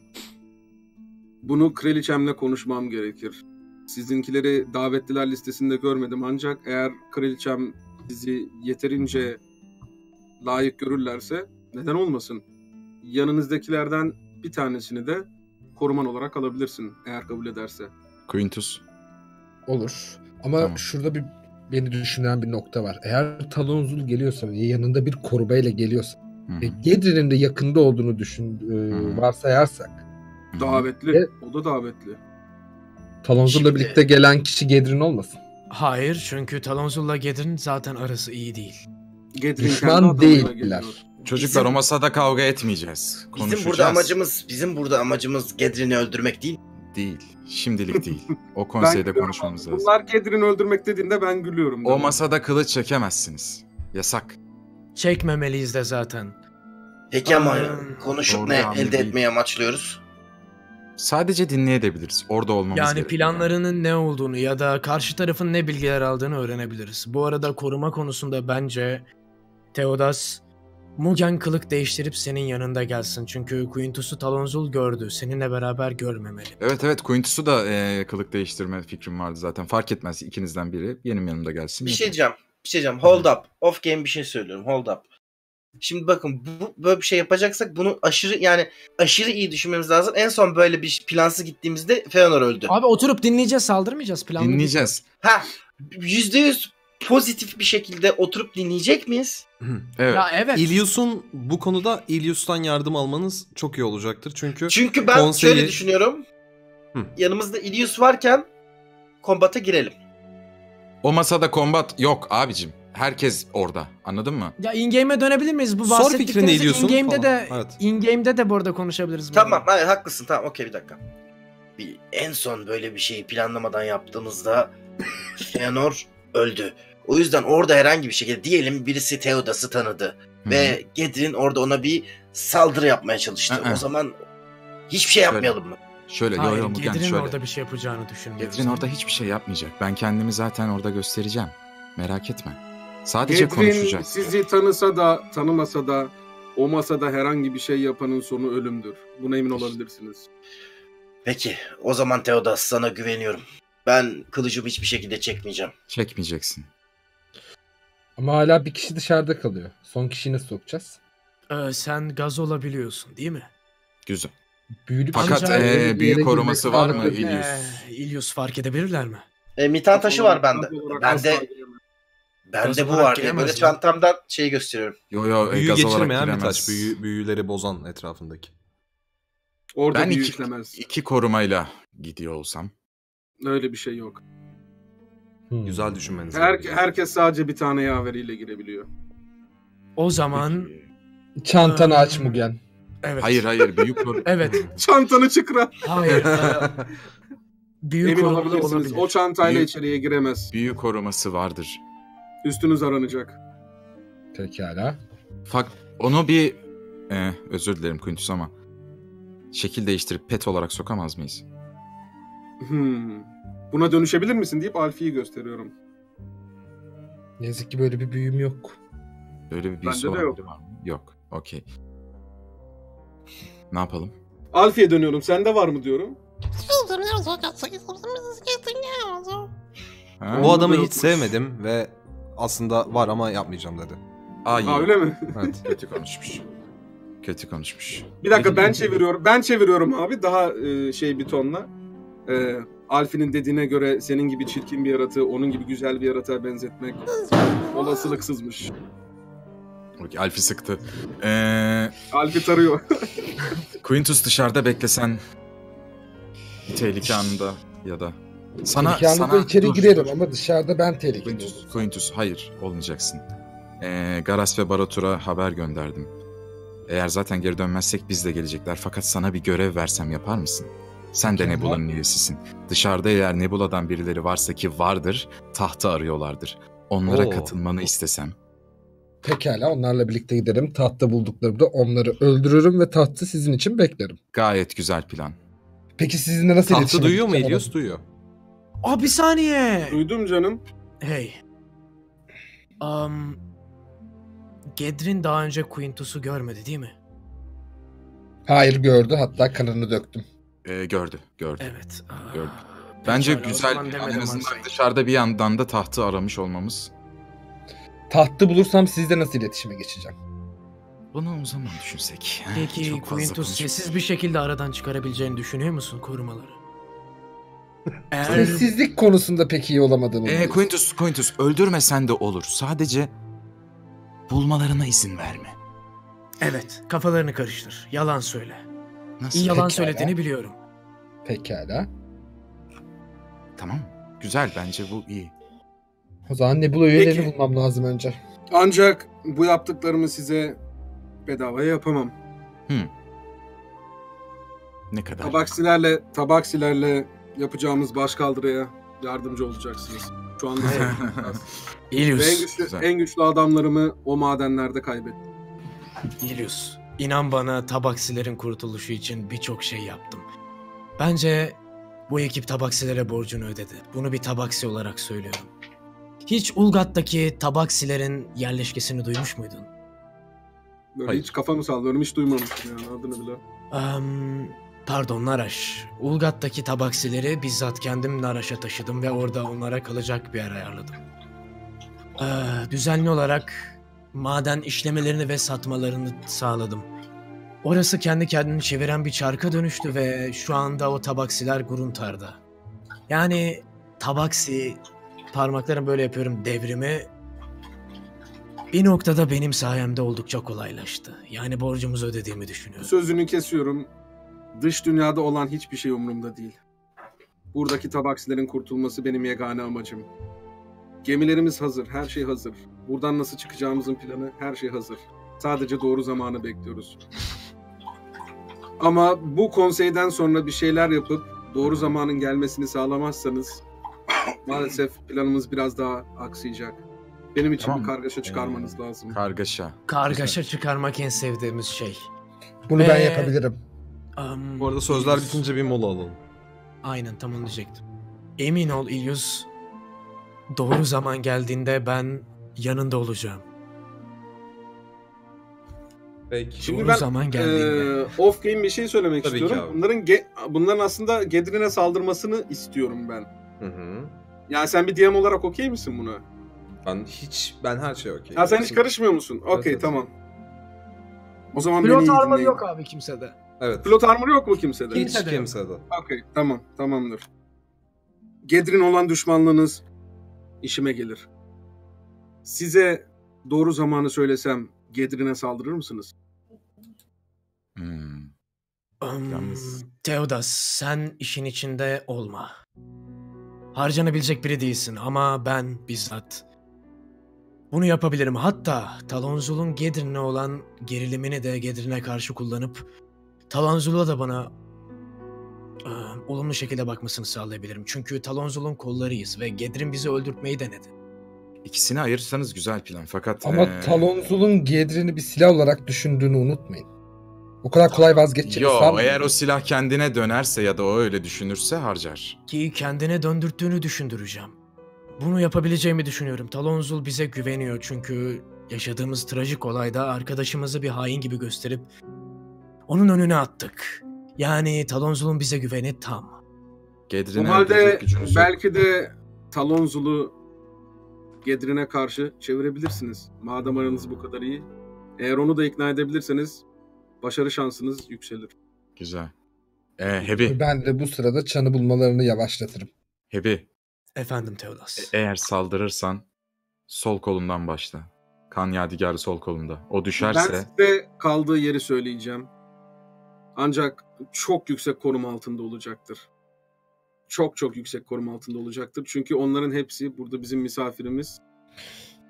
Bunu kraliçemle konuşmam gerekir. Sizinkileri davetliler listesinde görmedim ancak eğer kraliçem sizi yeterince layık görürlerse neden olmasın? Yanınızdakilerden bir tanesini de koruman olarak alabilirsin eğer kabul ederse. Quintus. Olur. Ama Tamam. şurada bir beni düşünen bir nokta var. Eğer Talonzul geliyorsa ve yanında bir korumayla geliyorsa ve Gedrin'in de yakında olduğunu düşün e, varsayarsak Davetli. Ve- O da davetli. Talonzul'la Şimdi- birlikte gelen kişi Gedrin olmasın. Hayır, çünkü Talonzul'la Gedrin zaten arası iyi değil. Gedrin kendi Düşman adamıyla değiller. geliyor. Çocuklar Bizim- o masada kavga etmeyeceğiz. Konuşacağız. Bizim burada amacımız bizim burada amacımız Gedrin'i öldürmek değil. Değil. Şimdilik değil. O konseyde gülüyorum. konuşmamız lazım. Bunlar Gedrin'i öldürmek dediğinde ben gülüyorum. O masada kılıç çekemezsiniz. Yasak. Çekmemeliyiz de zaten. Peki ama Aa, konuşup doğru ne bir hamle elde değil. etmeyi amaçlıyoruz? Sadece dinleyebiliriz. Orada olmamız Yani gerekiyor. planlarının ne olduğunu ya da karşı tarafın ne bilgiler aldığını öğrenebiliriz. Bu arada koruma konusunda bence Theodas Mugen kılık değiştirip senin yanında gelsin. Çünkü Quintus'u Talonzul gördü. Seninle beraber görmemeli. Evet evet Quintus'u da e, kılık değiştirme fikrim vardı zaten. Fark etmez ikinizden biri benim yanımda gelsin. Bir şey diyeceğim. Bir şey diyeceğim. Hold up. Off game bir şey söylüyorum. Hold up. Şimdi bakın bu böyle bir şey yapacaksak bunu aşırı yani aşırı iyi düşünmemiz lazım. En son böyle bir plansız gittiğimizde Feanor öldü. Abi oturup dinleyeceğiz, saldırmayacağız. Planlı Dinleyeceğiz. Ha yüzde yüz pozitif bir şekilde oturup dinleyecek miyiz? Evet. Ya evet. İlyus'un bu konuda İlyus'tan yardım almanız çok iyi olacaktır. Çünkü Çünkü ben konseyi- şöyle düşünüyorum. Hı. Yanımızda Ilius varken kombata girelim. O masada kombat yok abicim. Herkes orada. Anladın mı? Ya in-game'e dönebilir miyiz? Bu Sor fikrini bahsettiklerinizi İlyus'un in-game'de falan. de Evet. in-game'de de bu arada konuşabiliriz. bu Tamam, arada. hayır haklısın. Tamam, okey bir dakika. Bir, en son böyle bir şeyi planlamadan yaptığımızda Feanor öldü. O yüzden orada herhangi bir şekilde diyelim birisi Theodas'ı tanıdı ve Gedrin orada ona bir saldırı yapmaya çalıştı. Hı hı. O zaman hiçbir şey yapmayalım mı? Şöyle yo Hayır, yo Mugen Gedrin şöyle. orada bir şey yapacağını düşünmüyorum. Gedrin orada hiçbir şey yapmayacak. Ben kendimi zaten orada göstereceğim. Merak etme. Sadece Gedrin konuşacağız. sizi tanısa da tanımasa da o masada herhangi bir şey yapanın sonu ölümdür. Buna emin olabilirsiniz. Peki, o zaman Theodas sana güveniyorum. Ben kılıcımı hiçbir şekilde çekmeyeceğim. Çekmeyeceksin. Ama hala bir kişi dışarıda kalıyor. Son kişiyi nasıl sokacağız? Ee, sen gaz olabiliyorsun değil mi? Güzel. Büyülü bir Fakat şey- ee, bir yere büyü girmek koruması var mı lazım. İlyus? Ee, İlyus fark edebilirler mi? E, mitan taşı var bende. Gaz olarak Bende asla giremez. bende Gaz bu olarak var diye giremez böyle mi? çantamdan şeyi gösteriyorum. Yo yo e, büyü gaz olarak geçirmeyen bir giremez. taş. Büyü, büyüleri bozan etrafındaki. Orada Ben büyü iki, işlemez. iki korumayla gidiyor olsam. Öyle bir şey yok. Hmm. Güzel düşünmeniz Her, gerekiyor. herkes sadece bir tane yaveriyle girebiliyor. O zaman Çantanı Ee, aç Mugen. evet. Hayır hayır büyük koru... Evet. Çantanı çıkra. Hayır. ee, büyük Emin koruma olabilirsiniz. olabilir. O çantayla Büyük- içeriye giremez. büyü koruması vardır. Üstünüz aranacak. Pekala. Fak onu bir e, özür dilerim Quintus ama şekil değiştirip pet olarak sokamaz mıyız? Hmm. Buna dönüşebilir misin deyip Alfie'yi gösteriyorum. Ne yazık ki böyle bir büyüm yok. Böyle bir büyüsü Bende de olabilir var mı? Yok. Okey. Ne yapalım? Alfie'ye dönüyorum. Sende var mı diyorum. Ha? Bu adamı da hiç yokmuş. sevmedim ve aslında var ama yapmayacağım dedi. Aa, iyi. Ha öyle mi? Evet. Kötü konuşmuş. Kötü konuşmuş. Bir dakika ben çeviriyorum. Ben çeviriyorum abi daha e, şey bir tonla. E, Alfie'nin dediğine göre senin gibi çirkin bir yaratığı onun gibi güzel bir yaratığa benzetmek olasılıksızmış. Okey, Alf'i sıktı. Ee, Alfie tarıyor. Quintus dışarıda beklesen bir tehlike anında ya da sana Tehlike anında sana içeri dur, girerim dur. ama dışarıda ben tehlikeli Quintus, olurum. Quintus hayır olmayacaksın. Ee, Garas ve Baratur'a haber gönderdim. Eğer zaten geri dönmezsek biz de gelecekler. Fakat sana bir görev versem yapar mısın? Sen de Nebula'nın üyesisin. Dışarıda eğer Nebula'dan birileri varsa ki vardır, tahtı arıyorlardır. Onlara Oo. katılmanı istesem. Pekala, onlarla birlikte giderim. Tahtta bulduklarımda onları öldürürüm ve tahtı sizin için beklerim. Gayet güzel plan. Peki sizinle nasıl Tahtı iletişime duyuyor mu geçeceğim Ilios? ona? Duyuyor. Aa bir saniye. Duydum canım. Hey. Um, Gedrin daha önce Quintus'u görmedi değil mi? Hayır, gördü, hatta kanını döktüm. Ee, gördü, gördü. Evet. Gördü. Bence Pekala, o güzel zaman plan. En demedim azından Hansay. dışarıda bir yandan da tahtı aramış olmamız. Tahtı bulursam sizle nasıl iletişime geçeceğim? Bunu o zaman düşünsek. Peki Çok fazla Quintus konuşuruz. sessiz bir şekilde aradan çıkarabileceğini düşünüyor musun korumaları? Eğer... Sessizlik konusunda pek iyi olamadığımı Ee, biliyorsun. Quintus, Quintus öldürmesen de olur. Sadece bulmalarına izin verme. Evet, kafalarını karıştır. Yalan söyle. Nasıl? İyi yalan Pekala. söylediğini biliyorum. Pekala. Tamam. Güzel, bence bu iyi. O zaman Nebula üyelerini Peki. bulmam lazım önce. Ancak bu yaptıklarımı size bedavaya yapamam. Hmm. Ne kadar? Tabaksilerle, tabaksilerle yapacağımız başkaldırıya yardımcı olacaksınız. Şu anda Ve en İlyus. güçlü, Güzel. en güçlü adamlarımı o madenlerde kaybettim. İlyus. İnan bana tabaksilerin kurtuluşu için birçok şey yaptım. Bence bu ekip tabaksilere borcunu ödedi. Bunu bir tabaksi olarak söylüyorum. Hiç Ulgat'taki tabaksilerin yerleşkesini duymuş muydun? Böyle Hayır. hiç kafamı sallıyorum, hiç duymamıştım yani adını bile. Um, pardon Naraş. Ulgat'taki tabaksileri bizzat kendim Naraş'a taşıdım ve orada onlara kalacak bir yer ayarladım. Ee, düzenli olarak maden işlemelerini ve satmalarını sağladım. Orası kendi kendini çeviren bir çarka dönüştü ve şu anda o tabaksiler Gruntar'da. Yani tabaksi, parmaklarım böyle yapıyorum, devrimi bir noktada benim sayemde oldukça kolaylaştı. Yani borcumuzu ödediğimi düşünüyorum. Sözünü kesiyorum. Dış dünyada olan hiçbir şey umurumda değil. Buradaki tabaksilerin kurtulması benim yegane amacım. Gemilerimiz hazır, her şey hazır. Buradan nasıl çıkacağımızın planı, her şey hazır. Sadece doğru zamanı bekliyoruz. Ama bu konseyden sonra bir şeyler yapıp doğru zamanın gelmesini sağlamazsanız maalesef planımız biraz daha aksayacak. Benim için Tamam. bir kargaşa çıkarmanız lazım. Kargaşa. Kargaşa çıkarmak en sevdiğimiz şey. Bunu ben Ve- yapabilirim. Um, Bu arada sözler İlyus. bitince bir mola alalım. Aynen, tam onu diyecektim. Emin ol İlyus, doğru zaman geldiğinde ben yanında olacağım. Peki. Şimdi Doğru ben zaman geldiğinde. eee off game bir şey söylemek Tabii ki istiyorum. abi. Bunların ge- bunların aslında Gedrin'e saldırmasını istiyorum ben. Hı hı. Yani sen bir D M olarak okey misin buna? Ben hiç, ben her şey okey. Ha sen hiç karışmıyor musun? Okey, evet. tamam. O zaman Pilot beni iyi armor dinleyin. yok abi kimsede. Evet. Pilot armor yok mu kimsede? Hiç Kimsede yok. kimsede. Okey, tamam, tamamdır. Gedrin olan düşmanlığınız işime gelir. Size doğru zamanı söylesem Gedrin'e saldırır mısınız? Hmm. Um, Yalnız- Theodas, sen işin içinde olma. Harcanabilecek biri değilsin ama ben bizzat bunu yapabilirim. Hatta Talonzul'un Gedrin'e olan gerilimini de Gedrin'e karşı kullanıp Talonzul'a da bana e, olumlu şekilde bakmasını sağlayabilirim. Çünkü Talonzul'un kollarıyız ve Gedrin bizi öldürtmeyi denedi. İkisini ayırırsanız güzel plan. Fakat Ama eee, Talonzul'un Gedrin'i bir silah olarak düşündüğünü unutmayın. O kadar kolay vazgeçeceğini Yo, sanmıyorum. eğer o silah kendine dönerse ya da o öyle düşünürse harcar. Ki kendine döndürttüğünü düşündüreceğim. Bunu yapabileceğimi düşünüyorum. Talonzul bize güveniyor çünkü yaşadığımız trajik olayda arkadaşımızı bir hain gibi gösterip onun önüne attık. Yani Talonzul'un bize güveni tam. Gedrin'e O halde öldürecek gücünüz yok. belki de Talonzul'u Gedrin'e karşı çevirebilirsiniz. Madem aranız bu kadar iyi. Eğer onu da ikna edebilirseniz başarı şansınız yükselir. Güzel. Ee, Hebi, Ben de bu sırada çanı bulmalarını yavaşlatırım. Hebi. Efendim Theodas. e- eğer saldırırsan sol kolumdan başla. Kan yadigarı sol kolumda. O Ben düşerse size kaldığı yeri söyleyeceğim. Ancak çok yüksek koruma altında olacaktır. Çok çok yüksek koruma altında olacaktır. Çünkü onların hepsi burada bizim misafirimiz.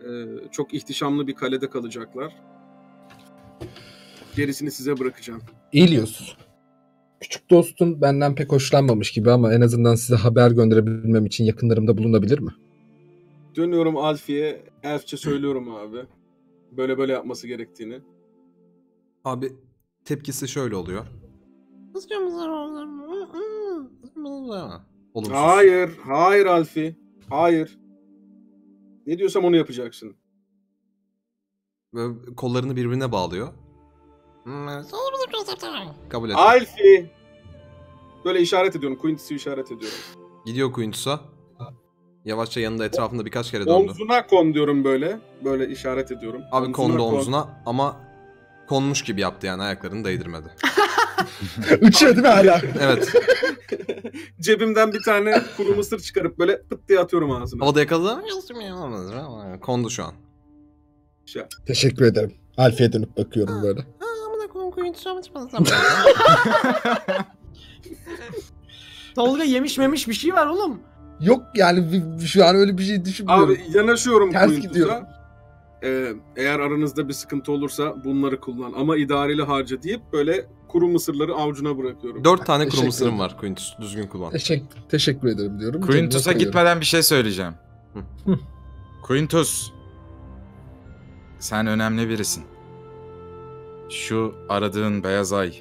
Ee, çok ihtişamlı bir kalede kalacaklar. Gerisini size bırakacağım. İlyos. Küçük dostun benden pek hoşlanmamış gibi ama en azından size haber gönderebilmem için yakınlarımda bulunabilir mi? Dönüyorum Alfie'ye. Elfçe söylüyorum abi. Böyle böyle yapması gerektiğini. Abi tepkisi şöyle oluyor. Olumsuz. Hayır. Hayır Alfie. Hayır. Ne diyorsam onu yapacaksın. Böyle kollarını birbirine bağlıyor. Kabul et. Alfie. Böyle işaret ediyorum. Quintus'u işaret ediyorum. Gidiyor Quintus'a. Yavaşça yanında etrafında birkaç kere döndü. Omzuna kon diyorum böyle. Böyle işaret ediyorum. Abi Omzuna kondu kon. omzuna ama konmuş gibi yaptı yani ayaklarını değdirmedi. Uçuyor değil mi hala? Evet. Cebimden bir tane kuru mısır çıkarıp böyle pıt diye atıyorum ağzına. O da yakaladı. Kondu şu an. Teşekkür ederim. Alfa'ya dönüp bakıyorum böyle. Tolga yemiş memiş bir şey var oğlum. Yok yani şu an öyle bir şey düşünmüyorum. Abi yanaşıyorum Ters Quintus'a. gidiyorum. Ee, eğer aranızda bir sıkıntı olursa bunları kullan. Ama idareli harca deyip böyle kuru mısırları avucuna bırakıyorum. Dört tane kuru Teşekkür mısırım ederim. var Quintus. Düzgün kullan. Teşekkür, teşekkür ederim diyorum. Quintus'a Cebime koyuyorum. gitmeden bir şey söyleyeceğim. Quintus. Sen önemli birisin. Şu aradığın beyaz ay.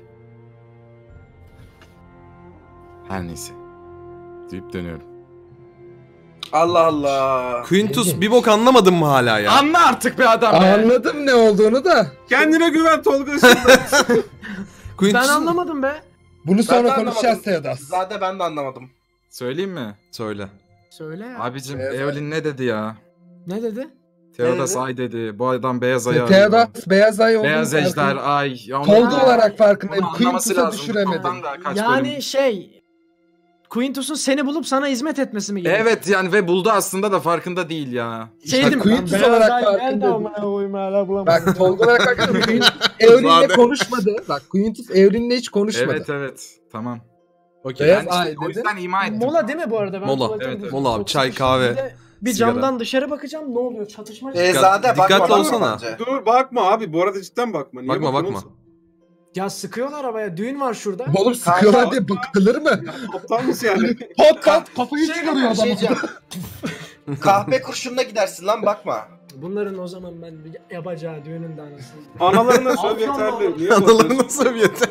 Her neyse. Deyip dönüyorum. Allah Allah. Quintus bir bok anlamadın mı hala ya? Anla artık be adam be. Anladım ne olduğunu da. Kendine güven Tolga. Ben anlamadım be. Bunu Ben sonra de konuşacağız anlamadım. Teodas. Zaten ben de anlamadım. Söyleyeyim mi? Söyle. Söyle ya. Abicim Beyaz ay. Eolin ne dedi ya? Ne dedi? Teodas dedi? ay dedi. Bu adam beyaz ay arıyor. Teodas beyaz ay olduğunu Beyaz ejder farkında- ay. Ya onu- Tolga Ha. olarak farkındayım. Onu anlaması Quintus'a lazım. düşüremedim. Ondan da kaç Yani bölüm- şey... Quintus'un seni bulup sana hizmet etmesi mi gerekiyor? Evet yani ve buldu aslında da farkında değil ya. Şeydim, Quintus ben olarak beyaz ay nerede farkındayım. amına koyayım hala bulamadım. Bak Tolga olarak farkındayım. Quintus Evren'le Zade. konuşmadı. Bak Quintus Evren'le hiç konuşmadı. Evet evet. Tamam. Okey. Beyaz Ben işte ay o dedi. yüzden ima ettim. Mola değil mi bu arada? Ben Mola. tuvalete Evet, gidiyorum. Mola abi, Çok çay, sıkıştım. kahve, Bir, de bir sigara. camdan dışarı bakacağım ne oluyor? Çatışma. Ee, Zade dikkatli bakma, olsana. bakma bence. Dur bakma abi. Bu arada cidden bakma. Niye Bakma bakıyorsun bakma. oğlum Ya sıkıyorlar arabaya. Düğün var şurada. Oğlum sıkıyorlar Kanka- diye bakılır mı? sen? Aptal mısın yani? Pat pat kafayı Şey çıkarıyor bir şey adam. diyeceğim. Kahpe kurşununa gidersin lan bakma. Bunların o zaman ben yapacağı düğünün de anasını. Analarına söv Afyon yeterli. mu? Niye Analarına bakıyorsun? söv yeter.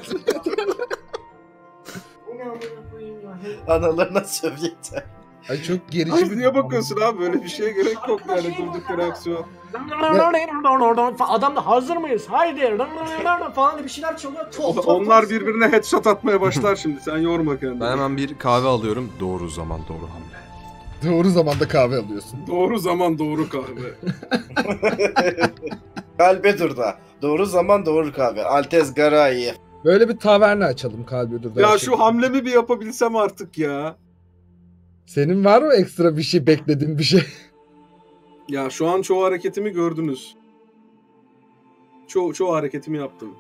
Bu ne amına koyayım ya? Analarına söv yeter. Ay çok gerici Ay bir... niye bakıyorsun abi? Böyle bir şeye gerek yok yani durduk bir reaksiyon. Adam da hazır mıyız? Haydi falan diye bir şeyler çalıyor. Top, top, Onlar top. birbirine headshot atmaya başlar şimdi. Sen yorma kendini. Ben hemen bir kahve alıyorum. Doğru zaman doğru hamle. Doğru zamanda kahve alıyorsun. Doğru zaman doğru kahve. Kalbe dur da. Doğru zaman doğru kahve. Altez Garay. Böyle bir taverna açalım Kalbiyodur'da. Ya şu hamlemi bir yapabilsem artık ya. Senin var mı ekstra bir şey beklediğin bir şey? Ya şu an çoğu hareketimi gördünüz. Çoğu, çoğu hareketimi yaptım.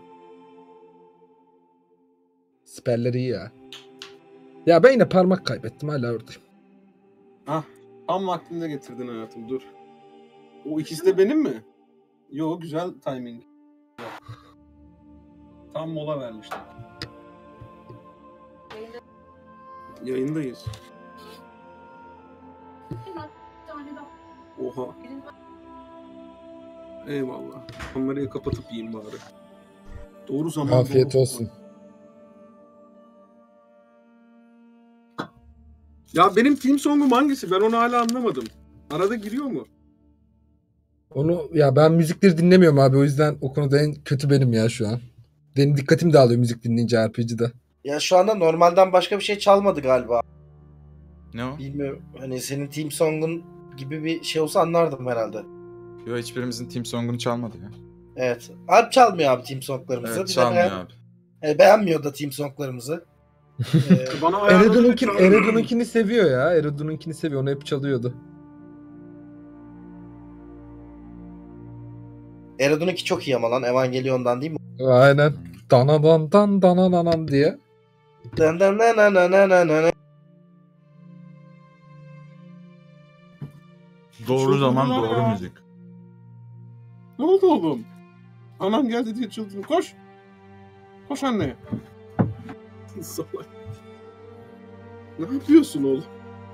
Siperleri iyi ya. Ya ben yine parmak kaybettim hala oradayım. Hah. Tam vaktinde getirdin hayatım dur. O ikisi de benim mi? Yo güzel timing. Tam mola vermiştim. Yayındayız. Oha. Eyvallah. Kamerayı kapatıp yiyeyim bari. Doğru zaman. Afiyet doğru olsun. Ya benim team song'um hangisi? Ben onu hala anlamadım. Arada giriyor mu? Onu ya ben müzikleri dinlemiyorum abi o yüzden o konuda en kötü benim ya şu an. Benim dikkatim dağılıyor müzik dinleyince R P G'de. Ya şu anda normalden başka bir şey çalmadı galiba. Ne o? Bilmiyorum. Hani senin team song'un gibi bir şey olsa anlardım herhalde. Yo hiçbirimizin team song'unu çalmadı ya. Evet. Alp çalmıyor abi team song'larımızı. Evet Bir de çalmıyor beğen- abi. E, beğenmiyor da team song'larımızı. ee, Bana ayarladı Eredun'unkin, çaldı. Eredun'unkini seviyor ya. Eredun'unkini seviyor. Onu hep çalıyordu. Eredun'unki çok iyi ama lan. Evangelion'dan değil mi? Aynen. Danadan dan danananan diye. Dan dan dan dan dan dan dan dan. Doğru Çok zaman güzel doğru ya. müzik. Ne oldu oğlum? Anam geldi diye çıldırdım. Koş. Koş anne. Salak. Ne yapıyorsun oğlum?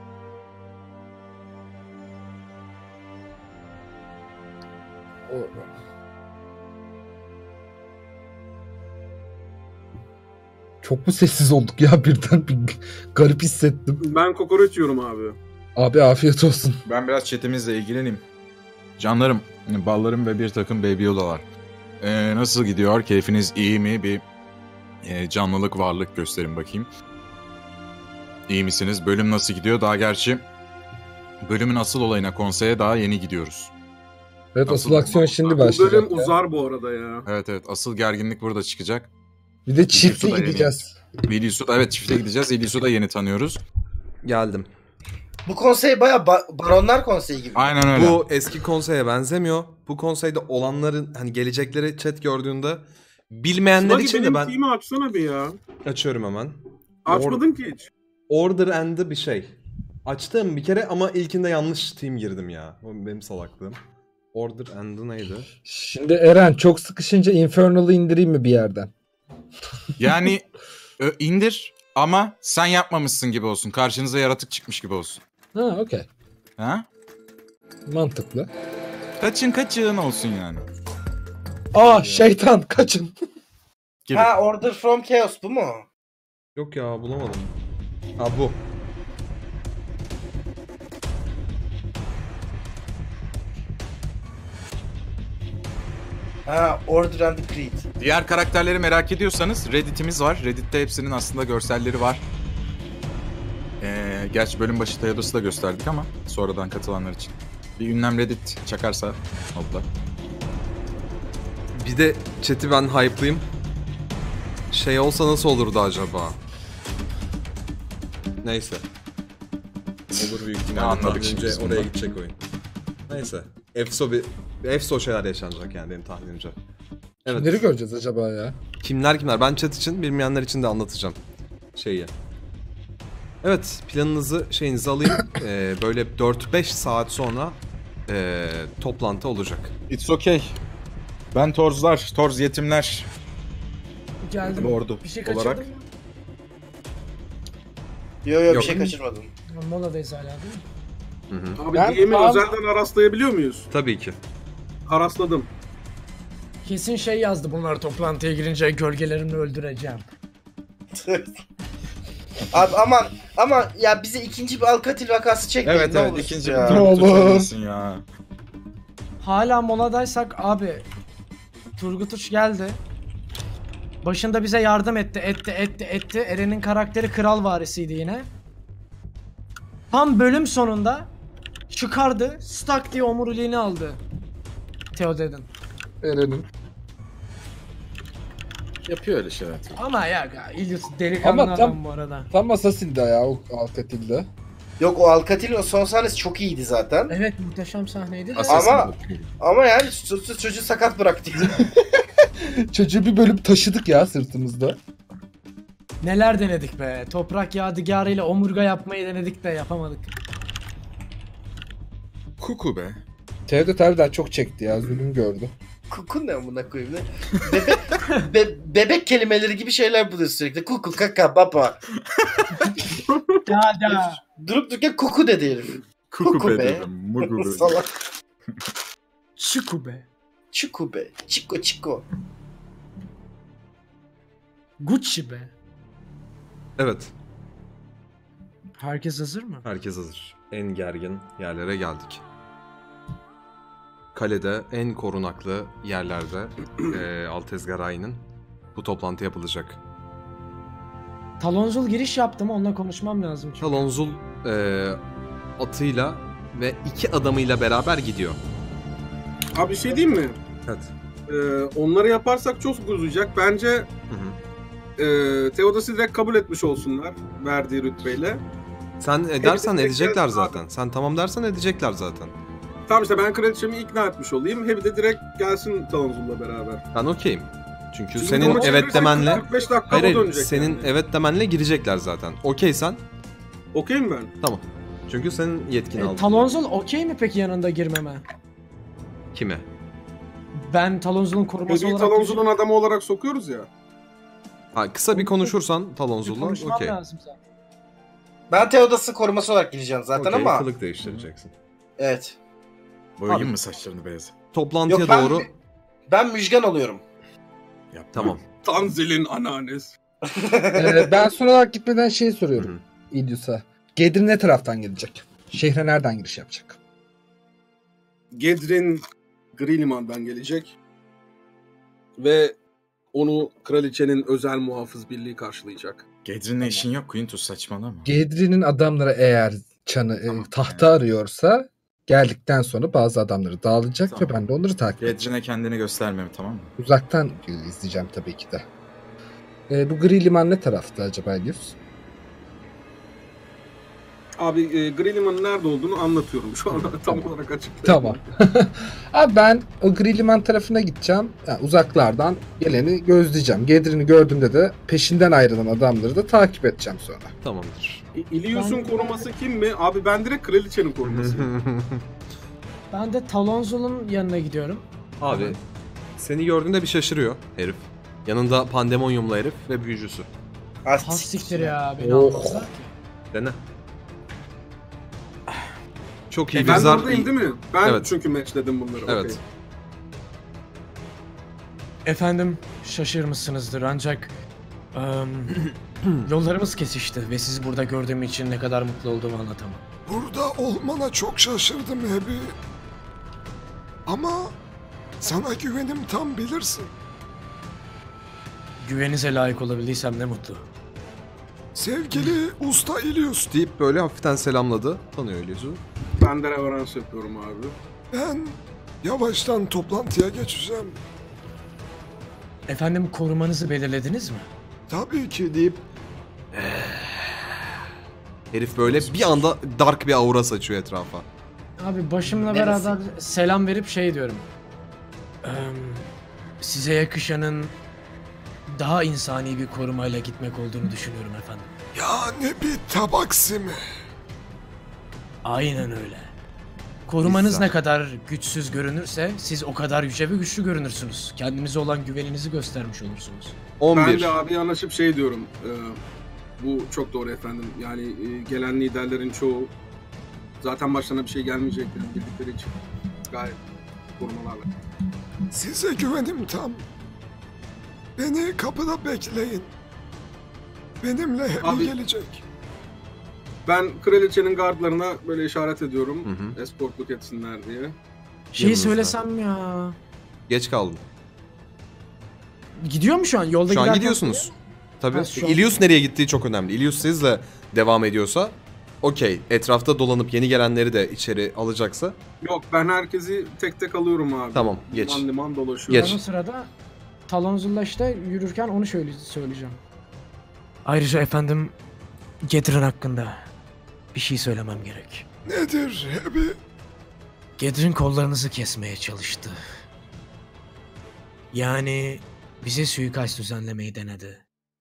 Çok mu sessiz olduk ya birden bir garip hissettim. Ben kokoreç yiyorum abi. Abi afiyet olsun. Ben biraz chatimizle ilgileneyim. Canlarım, ballarım ve bir takım baby Yoda'lar. Ee, nasıl gidiyor? Keyfiniz iyi mi? Bir e, canlılık, varlık gösterin bakayım. İyi misiniz? Bölüm nasıl gidiyor? Daha gerçi bölümün asıl olayına, konseye daha yeni gidiyoruz. Evet, asıl aksiyon şimdi Bu başlayacak. bölüm ya. uzar bu arada ya. Evet evet, asıl gerginlik burada çıkacak. Bir de çiftli İlyus'u da gideceğiz. Yeni... İlyus'u da, evet, çifte gideceğiz. İlyus'u da yeni tanıyoruz. Geldim. Bu konsey baya ba- baronlar konseyi gibi. Aynen öyle. Bu eski konseye benzemiyor. Bu konseyde olanların hani gelecekleri chat gördüğünde bilmeyenler Sluggy için de benim ben team'i açsana bir ya. açıyorum hemen. Açmadın ki hiç. Order and'ı bir şey. Açtım bir kere ama ilkinde yanlış team girdim ya. O benim salaklığım. Order and'ı neydi? Şimdi Eren çok sıkışınca Infernal'ı indireyim mi bir yerden? Yani ö, indir ama sen yapmamışsın gibi olsun. Karşınıza yaratık çıkmış gibi olsun. Ha okey. Ha? Mantıklı. Kaçın kaçın olsun yani. Aa şeytan kaçın. Gibi. Ha, Order from Chaos bu mu? Yok ya bulamadım. Ha bu. Ha, Order and the Creed. Diğer karakterleri merak ediyorsanız Reddit'imiz var. Reddit'te hepsinin aslında görselleri var. Ee, gerçi bölüm başı Theodos'u da gösterdik ama sonradan katılanlar için. Bir ünlem Reddit çakarsa notla. Bir de chat'i ben hype'layayım. Şey olsa nasıl olurdu acaba? Neyse. Olur büyük ihtimalle. Anladık Tahminimce şimdi biz oraya bundan. gidecek oyun. Neyse. Efso bir Efso şeyler yaşanacak yani benim tahminimce. Evet. Kimleri göreceğiz acaba ya? Kimler kimler? Ben chat için, bilmeyenler için de anlatacağım şeyi. Evet, planınızı şeyinizi alayım. ee, böyle dört beş saat sonra ee, toplantı olacak. It's okay. Ben Torzlar, Torz yetimler. Geldim. Lordu Bir şey olarak. kaçırdın mı? Yo yo bir Yok. şey kaçırmadım. Moladayız hala değil mi? Hı hı. Abi Ben- D M'i ben- özelden araslayabiliyor muyuz? Tabii ki. Arasladım. Kesin şey yazdı, bunlar toplantıya girince gölgelerini öldüreceğim. Abi aman ama ya bize ikinci bir Alkatil vakası çekmeyin Evet ne evet, olursun ikinci ya. bir Ne Turgut olur. olmasın ya. Hala moladaysak abi, Turgut Uç geldi. Başında bize yardım etti, etti, etti, etti. Eren'in karakteri kral varisiydi yine. Tam bölüm sonunda çıkardı, stuck diye omuriliğini aldı. Theoden'in. Eren'in. Yapıyor öyle şeyler. Ama ya, İlyas delikanlı Ama adam tam- bu arada. Tam Assassin'de ya o Alkatil'de. Yok, o Alkatil'in o son sahnesi çok iyiydi zaten. Evet, muhteşem sahneydi de. Ama ama yani ç- çocuğu sakat bıraktı. Çocuğu bir bölüm taşıdık ya sırtımızda. Neler denedik be. Toprak yadigarıyla omurga yapmayı denedik de yapamadık. Kuku be. Teodet harbiden çok çekti ya, zulüm gördü. Kuku ne amına koyayım ne? Bebek, be- bebek kelimeleri gibi şeyler buluyor sürekli. Kuku, kaka, baba. Ya ya. Durup dururken kuku dedi herif. Kuku, Kuku be. be. dedim, Mugu be. Salak. Çiku be. Çiku be. Çiko çiko. Gucci be. Evet. Herkes hazır mı? Herkes hazır. En gergin yerlere geldik. Kalede en korunaklı yerlerde eee Altezgaray'ın bu toplantı yapılacak. Talonzul giriş yaptım, onunla konuşmam lazım. Çünkü. Talonzul eee atıyla ve iki adamıyla beraber gidiyor. Abi bir şey diyeyim mi? Evet. Ee, onları yaparsak çok uzayacak. Bence Hı hı. e, Theodos'u direkt kabul etmiş olsunlar verdiği rütbeyle. Sen edersen Hepsi edecekler tekrar- zaten. Sen tamam dersen edecekler zaten. Tamam işte ben kraliçemi ikna etmiş olayım. Hebi de direkt gelsin Talonzul'la beraber. Ben okeyim. Çünkü Çünkü senin onu evet çevirirsek demenle... kırk beş dakika Hayır, hayır, dönecek senin yani. evet demenle girecekler zaten. Okeysen Okeyim ben. tamam. Çünkü senin yetkin E, aldın. Talonzul okey mi peki yanında girmeme? Kime? Ben Talonzul'un koruması Bebeği olarak... Talonzul'un adamı olarak sokuyoruz ya. Ha, kısa bir konuşursan Talonzul'la Konuşmam okey. lazım sen. Ben Theodos'un koruması olarak gideceğim zaten Okey, ama. kılık değiştireceksin. Evet. Boyayayım Abi. mı saçlarını beyaz? Toplantıya Yok, ben, doğru... ben Müjgan oluyorum. Tamam. Tanzil'in anneannesi. Ee, ben son olarak gitmeden şey soruyorum İlyus'a. Gedrin ne taraftan gelecek? Şehre nereden giriş yapacak? Gedrin Gri Liman'dan gelecek. Ve onu kraliçenin özel muhafız birliği karşılayacak. Gedrin'le işin yok Quintus, saçmalama. Gedrin'in adamları eğer çanı e, tahta arıyorsa geldikten sonra bazı adamları dağılacak Tamam. ve ben de onları takip edeceğim. Gedrin'e kendini göstermem, tamam mı? Uzaktan izleyeceğim tabii ki de. E, bu Gri Liman ne tarafta acaba İlyus? Abi e, Gri Liman'ın nerede olduğunu anlatıyorum. Şu anda tam olarak açıklayayım. Tamam. Abi ben o Gri Liman tarafına gideceğim. Yani uzaklardan geleni gözleyeceğim. Gedrin'i gördüğümde de peşinden ayrılan adamları da takip edeceğim sonra. Tamamdır. İ- İlyus'un koruması kim mi? Abi ben direkt kraliçenin korumasıyım. Ben de Talonzul'un yanına gidiyorum. Abi seni gördüğünde bir şaşırıyor herif. Yanında pandemonyumlu herif ve büyücüsü. Has siktir ya beni Oh. almazlar ki. Dene. Çok iyi bir Ben zar... buradayım değil mi? Ben Evet. çünkü matchledim bunları. Evet. okey. Efendim şaşırmışsınızdır ancak ım, yollarımız kesişti ve sizi burada gördüğüm için ne kadar mutlu olduğumu anlatamam. Burada olmana çok şaşırdım Hebi. Ama sana güvenim tam, bilirsin. Güveninize layık olabildiysem ne mutlu. Sevgili Usta İlyus, deyip böyle hafiften selamladı. Tanıyor Ilyus'u. Ben de reverans yapıyorum abi. ben yavaştan toplantıya geçeceğim. Efendim korumanızı belirlediniz mi? Tabii ki deyip Herif böyle bir anda dark bir aura saçıyor etrafa. Abi başımla Neresi? beraber selam verip şey diyorum. Eee, size yakışanın daha insani bir korumayla gitmek olduğunu düşünüyorum efendim. yani bir tabaksi mi? Aynen öyle. Korumanız Bizzat. ne kadar güçsüz görünürse siz o kadar yüce ve güçlü görünürsünüz. Kendinize olan güveninizi göstermiş olursunuz. on Ben bir. de abi anlaşıp şey diyorum. e, bu çok doğru efendim. Yani e, gelen liderlerin çoğu zaten başlarına bir şey gelmeyecek yani bildikleri için gayet korumalarla. Size güvenim tam. Beni kapıda bekleyin. Benimle Hebi Abi- gelecek. Ben kraliçenin gardlarına böyle işaret ediyorum. Hı hı. Eskortluk etsinler diye. Şey Yanınızda. söylesem ya. Geç kaldın. Gidiyor mu şu an? Yolda Şu an giderken- gidiyorsunuz. Tabii. Ha, şu an- İlyus nereye gittiği çok önemli. İlyus sizle devam ediyorsa okey. Etrafta dolanıp yeni gelenleri de içeri alacaksa Yok ben herkesi tek tek alıyorum abi. Tamam, geç. Liman liman dolaşıyorum. Geç. Ben o sırada Talonzul'la işte yürürken onu şöyle söyleyeceğim. Ayrıca efendim Gedrin hakkında bir şey söylemem gerek. Nedir Hebi? Gedrin kollarınızı kesmeye çalıştı. Yani bize suikast düzenlemeyi denedi.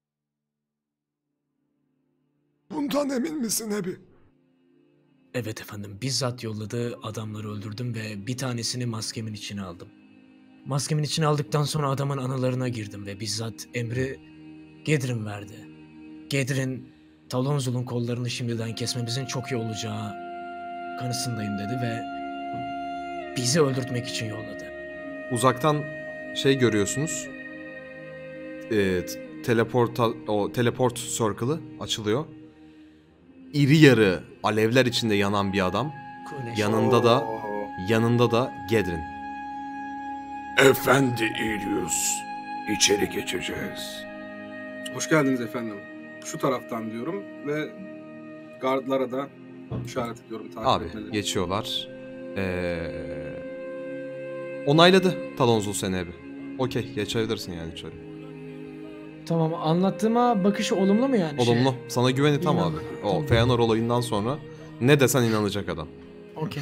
Bundan emin misin Hebi? Evet efendim, bizzat yolladığı adamları öldürdüm ve bir tanesini maskemin içine aldım. Maskemin içine aldıktan sonra adamın anılarına girdim ve bizzat emri Gedrin verdi. Gedrin, Talonzul'un kollarını şimdiden kesmemizin çok iyi olacağı kanısındayım dedi ve bizi öldürtmek için yolladı. uzaktan şey görüyorsunuz. Ee, t- teleporta, o teleport circle'ı açılıyor. İri yarı alevler içinde yanan bir adam. Güneş. Yanında da yanında da Gedrin. Efendi İlyus, içeri geçeceğiz. Hoş geldiniz efendim. Şu taraftan diyorum ve gardlara da işaret ediyorum. takip Abi etmeleri. geçiyorlar. Ee, onayladı Talonzul seni abi. Okey, geçebilirsin yani içeri. Tamam, anlattığıma bakışı olumlu mu yani? Olumlu. Şey, Sana güveni tam İnan- abi. O Tamam. Feanor olayından sonra ne desen inanacak adam. Okey.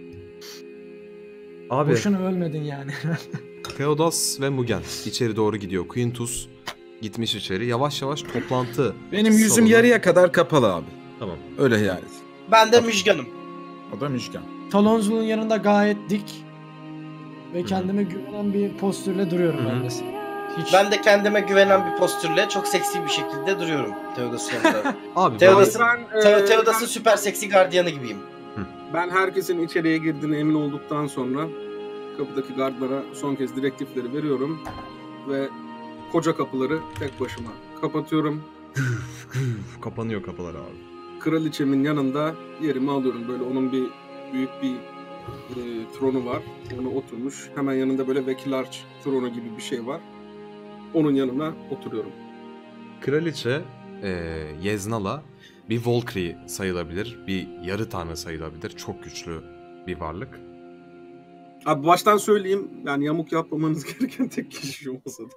Abi Boşuna ölmedin yani. Theodos ve Mugen içeri doğru gidiyor. Quintus gitmiş içeri. Yavaş yavaş toplantı. Benim yüzüm salonu. yarıya kadar kapalı abi. Tamam. Öyle yani. Ben de Müjgan'ım. O da Müjgan. Talonzul'un yanında gayet dik ve kendime güvenen bir postürle duruyorum ben de. Hiç... Ben de kendime güvenen bir postürle çok seksi bir şekilde duruyorum Theodos'un yanında. Abi Theodos'un ben, Te- e, Theodos'un ben- süper seksi gardiyanı gibiyim. Ben herkesin içeriye girdiğine emin olduktan sonra kapıdaki gardlara son kez direktifleri veriyorum ve koca kapıları tek başıma kapatıyorum. Güf güf kapanıyor kapılar abi. Kraliçemin yanında yerimi alıyorum. Böyle onun bir büyük bir e, tronu var. Ona oturmuş. Hemen yanında böyle vekil arç tronu gibi bir şey var. Onun yanına oturuyorum. Kraliçe e, Yeznala bir Valkyrie sayılabilir. Bir yarı tanrı sayılabilir. Çok güçlü bir varlık. Abi baştan söyleyeyim. Yani yamuk yapmamanız gereken tek kişi şu masada.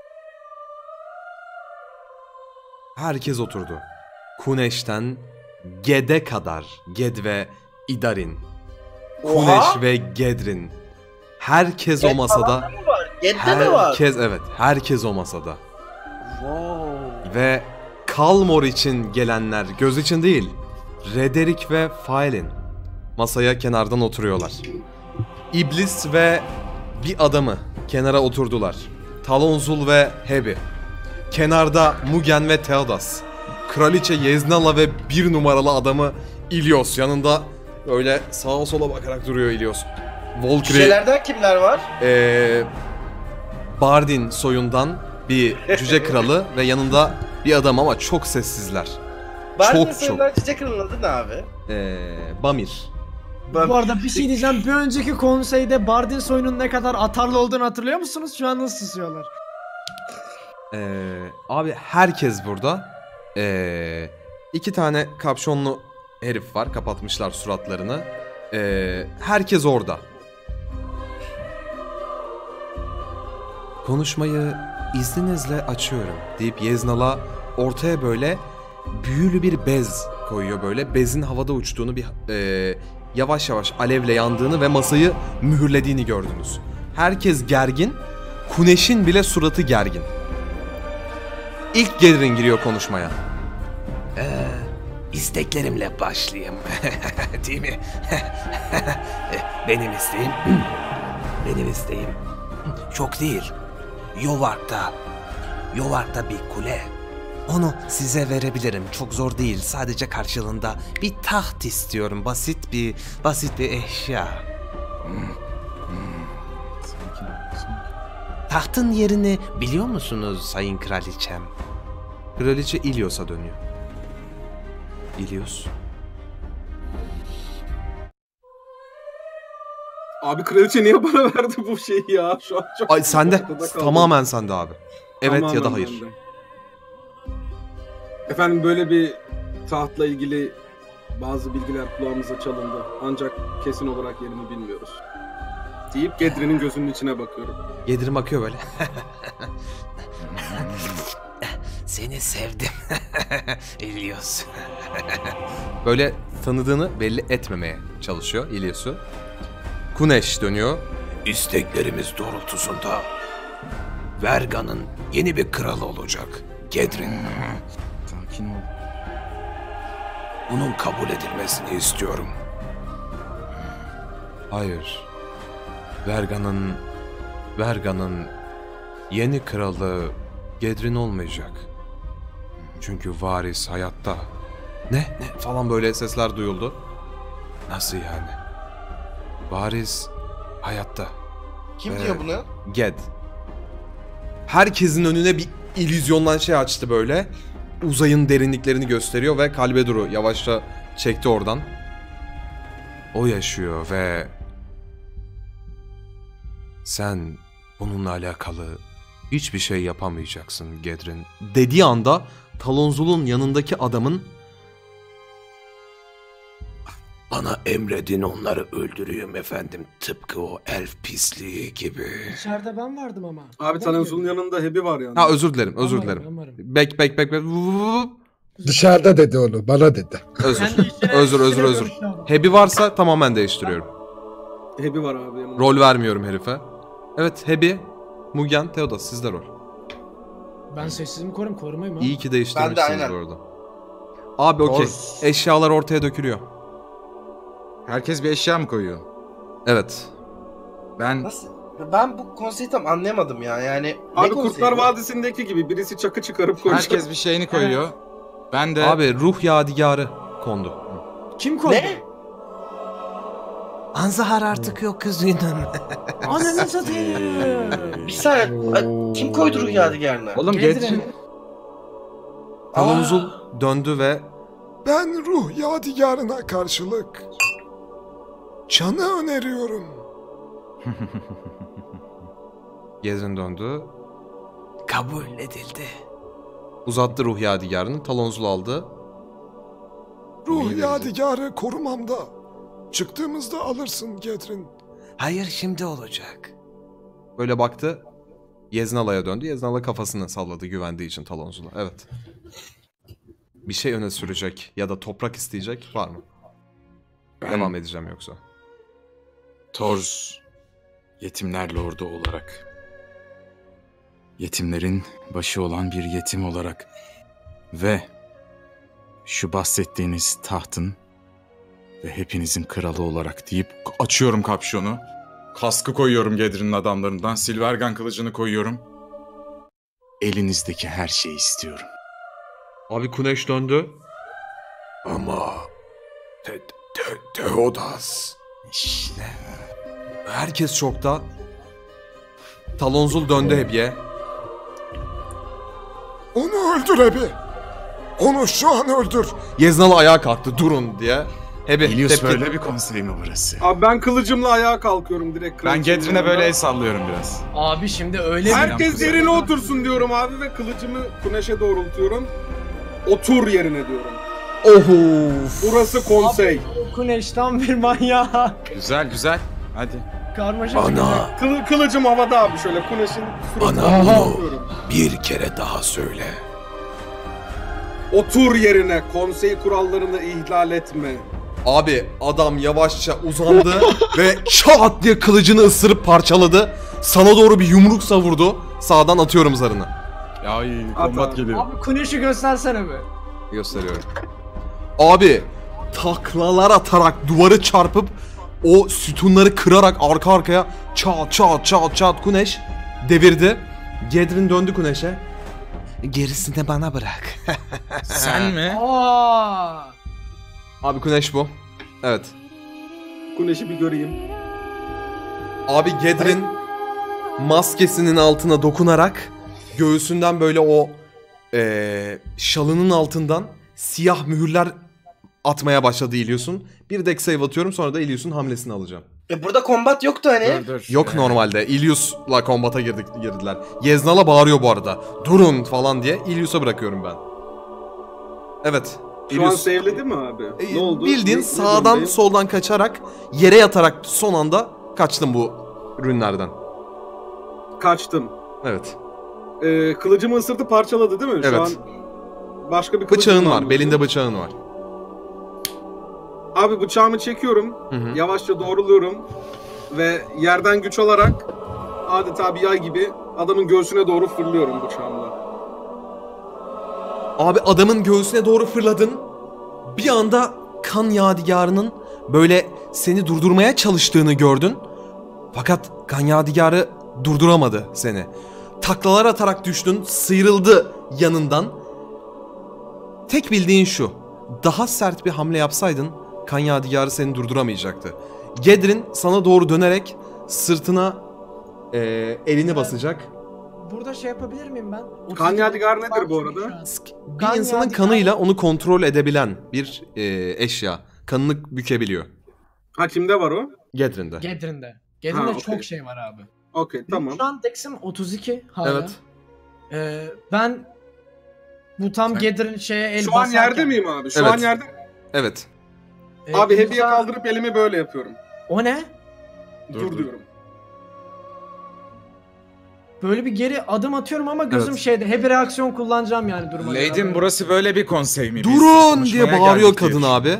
Herkes oturdu. Kuneş'ten Ged'e kadar. Ged ve İdarin. Oha! Kuneş ve Gedrin. Herkes Ged o masada. falan da mı var? Ged'de mi var? Herkes evet. Herkes o masada. Wow. Ve Kalmor için gelenler, göz için değil, Rederick ve Faelin masaya kenardan oturuyorlar. İblis ve bir adamı kenara oturdular. Talonzul ve Hebi. Kenarda Mugen ve Theodas. Kraliçe Yeznala ve bir numaralı adamı Ilios. Yanında böyle sağa sola bakarak duruyor Ilios. Valkyrie, Şişelerden kimler var? ee, Bardin soyundan bir cüce kralı ve yanında bir adam ama çok sessizler. Bardin çok soyundan Cüce Kral'ın adı ne abi? Ee, Bamir. Bu arada bir şey diyeceğim. Bir önceki konseyde Bardin soyunun ne kadar atarlı olduğunu hatırlıyor musunuz? Şu an nasıl susuyorlar? Ee, abi herkes burada. Ee, iki tane kapşonlu herif var. Kapatmışlar suratlarını. Ee, herkes orada. Konuşmayı izninizle açıyorum deyip Yeznala ortaya böyle büyülü bir bez koyuyor böyle. Bezin havada uçtuğunu, bir e, yavaş yavaş alevle yandığını ve masayı mühürlediğini gördünüz. Herkes gergin. Kuneş'in bile suratı gergin. İlk Gedrin giriyor konuşmaya. Ee, isteklerimle başlayayım. Değil mi? Benim isteğim... Benim isteğim... Çok değil. Yovark'ta... Yovark'ta bir kule. Onu size verebilirim. Çok zor değil. Sadece karşılığında bir taht istiyorum. Basit bir... Basit bir eşya. Hmm. Hmm. Tahtın yerini biliyor musunuz Sayın Kraliçem? Kraliçe Ilios'a dönüyor. Ilios. Abi kraliçe niye bana verdi bu şeyi ya? Şu an çok Ay sende. ortada kaldım. Tamamen sende abi. Evet Tamamen ya da hayır. bende. Efendim böyle bir tahtla ilgili bazı bilgiler kulağımıza çalındı. Ancak kesin olarak yerini bilmiyoruz. Deyip Gedrin'in gözünün içine bakıyorum. Gedrin bakıyor böyle. Seni sevdim. Ilios. Böyle tanıdığını belli etmemeye çalışıyor Ilios'u. Kuneş dönüyor. İsteklerimiz doğrultusunda Verga'nın yeni bir kralı olacak. Gedrin. Sakin ol. Bunun kabul edilmesini istiyorum. Hayır. Verga'nın Verga'nın yeni kralı Gedrin olmayacak. Çünkü varis hayatta. Ne? Ne? Falan böyle sesler duyuldu. Nasıl yani? Varis hayatta. Kim Ve diyor bunu? Ged. Herkesin önüne bir illüzyondan şey açtı böyle. Uzayın derinliklerini gösteriyor ve Kalbedur'u yavaşça çekti oradan. O yaşıyor ve sen bununla alakalı hiçbir şey yapamayacaksın Gedrin dediği anda Talonzul'un yanındaki adamın Bana emredin onları öldürüyorum efendim. Tıpkı o elf pisliği gibi. İçeride ben vardım ama. Abi Talonzul'un yanında Hebi var yani. Ha özür dilerim, özür Amarım, dilerim. amarım. Bek bek bek bek. Dışarıda dedi onu, bana dedi. Özür. özür özür özür. Hebi varsa tamamen değiştiriyorum. Hebi var abi yanında. Rol vermiyorum herife. Evet Hebi, Mugen, Theodas sizde rol. Ben sessizimi korum, korumayım ha. İyi ki Ben de değiştirmişsiniz aynen. bu arada. Abi okey. Of. Eşyalar ortaya dökülüyor. Herkes bir eşya mı koyuyor? Evet. Ben Nasıl? Ben bu konseyi tam anlayamadım ya. Yani Abi ne Kurtlar konseyi bu? Vadisi'ndeki gibi birisi çakı çıkarıp koyacak. Herkes bir şeyini koyuyor. Ben de... Abi ruh yadigarı kondu. Kim koydu? Ne? Anzahar artık yok üzgünüm. Ananı satayım. Bir saniye. Kim koydu ruh yadigarını? Oğlum getirin. Talonzul döndü ve Ben ruh yadigarına karşılık çanı öneriyorum. Gezin döndü. Kabul edildi. Uzattı ruh yadigarını. Talonzul aldı. Ruh yadigarı korumamda. Çıktığımızda alırsın Gedrin. Hayır şimdi olacak. Böyle baktı. Yeznala'ya döndü. Yeznala kafasını salladı güvendiği için Talonzul'a. Evet. Bir şey öne sürecek ya da toprak isteyecek var mı? Ben- Devam edeceğim yoksa. Torz, yetimler lordu olarak, yetimlerin başı olan bir yetim olarak ve şu bahsettiğiniz tahtın ve hepinizin kralı olarak deyip açıyorum kapşonu. Kaskı koyuyorum Gedrin'in adamlarından, Silvergun kılıcını koyuyorum. Elinizdeki her şeyi istiyorum. Abi Kuneş döndü. Ama te, te, Teodas. İşte. Herkes şokta. Talonzul döndü Hebi'ye. Onu öldür Hebi. Onu şu an öldür. Yeznala ayağa kalktı durun diye. Hebi İlyus tepki- böyle bir konsey mi burası? Abi ben kılıcımla ayağa kalkıyorum direkt. Ben kılıcımla. Gedrin'e böyle el sallıyorum biraz. Abi şimdi öyle bir... Herkes yerine otursun diyorum abi ve kılıcımı Kuneş'e doğrultuyorum. Otur yerine diyorum. Of. Burası konsey. Kuneş tam bir manyak. Güzel güzel. Hadi. Karmaşa Bana, çıkacak. Kılı, kılıcım havada abi şöyle Kuneş'in bana suratına bunu bakıyorum. bir kere daha söyle. Otur yerine, konsey kurallarını ihlal etme. Abi adam yavaşça uzandı ve çat diye kılıcını ısırıp parçaladı. Sana doğru bir yumruk savurdu. Sağdan atıyorum zarını. Ay kombat geliyor. Abi Kuneş'i göstersene be. Gösteriyorum. Abi taklalar atarak duvarı çarpıp o sütunları kırarak arka arkaya çat çat çat çat Kuneş devirdi. Gedrin döndü Kuneş'e. Gerisini bana bırak. Sen mi? Aa! Abi Kuneş bu. Evet. Kuneş'i bir göreyim. Abi Gedrin maskesinin altına dokunarak göğsünden böyle o eee, şalının altından siyah mühürler atmaya başladı İlyus'un. Bir deck save atıyorum sonra da İlyus'un hamlesini alacağım. E burada kombat yoktu hani. Dur dur. Yok normalde. İlyus'la kombata girdik, girdiler. Yeznala bağırıyor bu arada. Durun falan diye. İlyus'a bırakıyorum ben. Evet. Şu an save'ledi mi abi? E, Ne oldu? Bildiğin Ne- ne sağdan durumdayım? soldan kaçarak yere yatarak son anda kaçtım bu ürünlerden. Kaçtım. Evet. Ee, kılıcımı ısırdı parçaladı değil mi? Şu Evet. an başka bir kılıcım Bıçağın var. mı? Belinde bıçağın var. Abi bıçağımı çekiyorum. Hı hı. Yavaşça doğruluyorum. Ve yerden güç alarak adeta bir yay gibi adamın göğsüne doğru fırlıyorum bıçağımla. Abi adamın göğsüne doğru fırladın. Bir anda kan yadigarının böyle seni durdurmaya çalıştığını gördün. Fakat kan yadigarı durduramadı seni. Taklalar atarak düştün, sıyrıldı yanından. Tek bildiğin şu. Daha sert bir hamle yapsaydın kan yadigarı seni durduramayacaktı. Gedrin sana doğru dönerek sırtına eee, elini basacak. Burada şey yapabilir miyim ben? Kan yadigar nedir bu arada? Bir Kan insanın yadigar- kanıyla onu kontrol edebilen bir eee, eşya. Kanını bükebiliyor. Ha kimde var o? Gedrin'de. Gedrin'de. Gedrin'de Ha, çok okey. şey var abi. Okey tamam. Şu an Dex'im otuz iki hala. Evet. Ee, ben bu tam Gedrin şeye el Şu an basarken... yerde miyim abi? Şu Evet. an yerde. Evet. Ee, Abi İlyus'a- heavy'ye kaldırıp elimi böyle yapıyorum. O ne? Dur, Dur, dur. diyorum. Böyle bir geri adım atıyorum ama gözüm Evet. şeyde. Hep bir reaksiyon kullanacağım yani duruma göre. Lady'm burası böyle bir konsey mi? Biz Durun konuşmaya diye bağırıyor geldik diye kadın abi.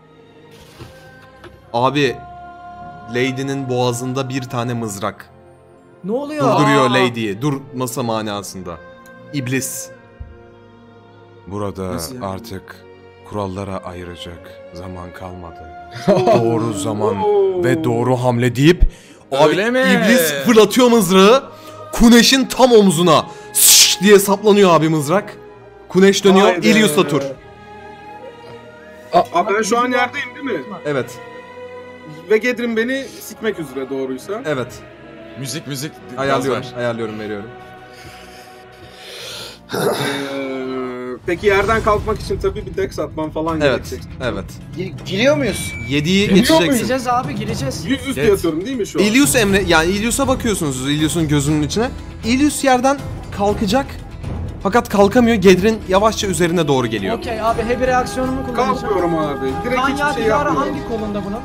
Abi Lady'nin boğazında bir tane mızrak. Ne oluyor? Durduruyor Aa! Lady'yi. Durması manasında. İblis. Burada Nasıl yani? artık kurallara ayıracak zaman kalmadı. Doğru zaman ve doğru hamle deyip abi Öyle mi? iblis fırlatıyor mızrağı. Kuneş'in tam omzuna şşş diye saplanıyor abi mızrak. Kuneş dönüyor. Haydi. İlyus'la tur. Abi ben şu an yerdeyim değil mi? Evet. Ve Gedrin beni sikmek üzere doğruysa. Evet. Müzik müzik. Ayarlıyorum. Ayarlıyorum veriyorum. Ee, peki yerden kalkmak için tabii bir dex atmam falan Evet. gerekecek. Evet. Giriyor muyuz? yediyi Giriyor geçeceksin. Gireceğiz abi gireceğiz. Yüz üstü Evet. yatıyorum değil mi şu an? İlyus emre yani İlyus'a bakıyorsunuz İlyus'un gözünün içine. İlyus yerden kalkacak. Fakat kalkamıyor. Gedrin yavaşça üzerine doğru geliyor. Okey abi heavy reaksiyonumu kullanacağım. Kalkıyorum abi. Direkt Kan hiçbir şey yadigarı yapmıyorum. hangi kolunda bunun?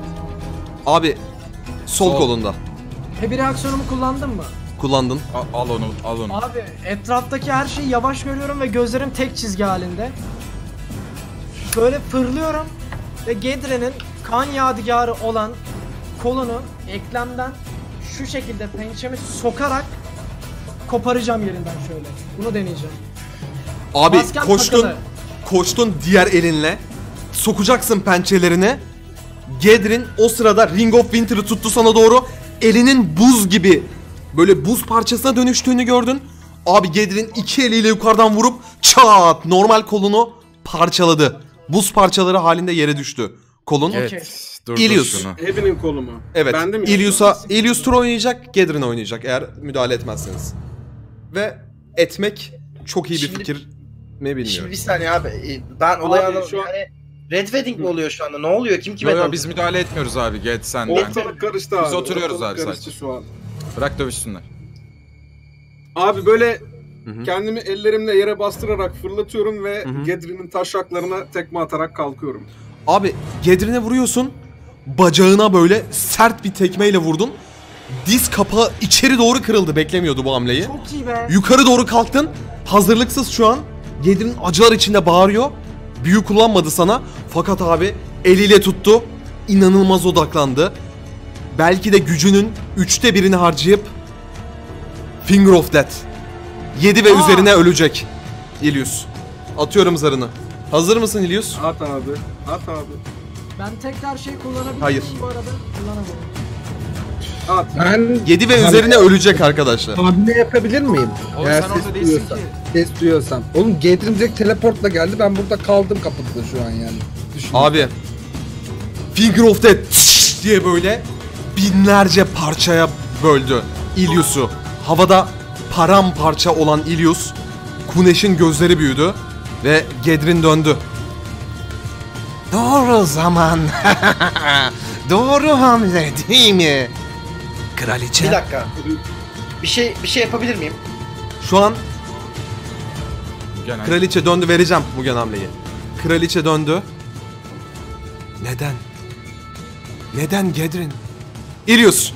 Abi sol, kolunda. Heavy reaksiyonumu kullandın mı? Kullandın. Al, al onu al onu. Abi etraftaki her şeyi yavaş görüyorum ve gözlerim tek çizgi halinde. Böyle fırlıyorum ve Gedre'nin kan yadigarı olan kolunu eklemden şu şekilde pençemi sokarak koparacağım yerinden şöyle. Bunu deneyeceğim. Abi Maskem koştun. takılı. Koştun diğer elinle. Sokacaksın pençelerini. Gedrin o sırada Ring of Winter'ı tuttu sana doğru. Elinin buz gibi böyle buz parçasına dönüştüğünü gördün. Abi Gedrin iki eliyle yukarıdan vurup çat normal kolunu parçaladı. Buz parçaları halinde yere düştü kolun. Evet. Dur, İlyus. dur şunu. Heavy'nin kolu mu? Evet. Ben de mi İlyus'a İlyus tur oynayacak, Gedrin oynayacak eğer müdahale etmezseniz. Ve etmek çok iyi bir Şimdi- fikir mi bilmiyorum. Şimdi bir saniye abi. e, Ben olayı Abi anlamadım. şu an- Yani Red Wedding mi oluyor şu anda? Ne oluyor? Kim kime Yo, yo, dalıyor? biz müdahale etmiyoruz abi. Geç sen de. Ortalık karıştı abi. Biz oturuyoruz Ortalık abi karıştı sadece. şu an. Bırak dövüşsünler. Abi böyle Hı hı. kendimi ellerimle yere bastırarak fırlatıyorum ve Hı hı. Gedrin'in taşraklarına tekme atarak kalkıyorum. Abi Gedrin'e vuruyorsun. Bacağına böyle sert bir tekmeyle vurdun. Diz kapağı içeri doğru kırıldı. Beklemiyordu bu hamleyi. Çok iyi be. Yukarı doğru kalktın. Hazırlıksız şu an. Gedrin acılar içinde bağırıyor. Büyü kullanmadı sana. Fakat abi eliyle tuttu. İnanılmaz odaklandı. Belki de gücünün üçte birini harcayıp Finger of Death. Yedi ve Aa! üzerine ölecek. İlyus. Atıyorum zarını. Hazır mısın İlyus? At abi. At abi. Ben tekrar şey kullanabilir Hayır. miyim bu arada? Kullanamadım. At. Ben Yedi ve üzerine ölecek arkadaşlar. hamle yapabilir miyim? Oğlum Eğer sen ses orada değilsin duyuyorsam. ki. Ses duyuyorsam. Oğlum Gedrin direkt teleportla geldi. Ben burada kaldım kapıda şu an yani. Düşün. Abi Finger of Death diye böyle binlerce parçaya böldü İlyus'u. Havada paramparça olan İlyus, Kuneş'in gözleri büyüdü ve Gedrin döndü. Doğru zaman. Doğru hamle değil mi? Kraliçe. Bir dakika. Bir şey bir şey yapabilir miyim? Şu an Genel. Kraliçe döndü, vereceğim bugün hamleyi. Kraliçe döndü. Neden? Neden Gedrin? İlyus.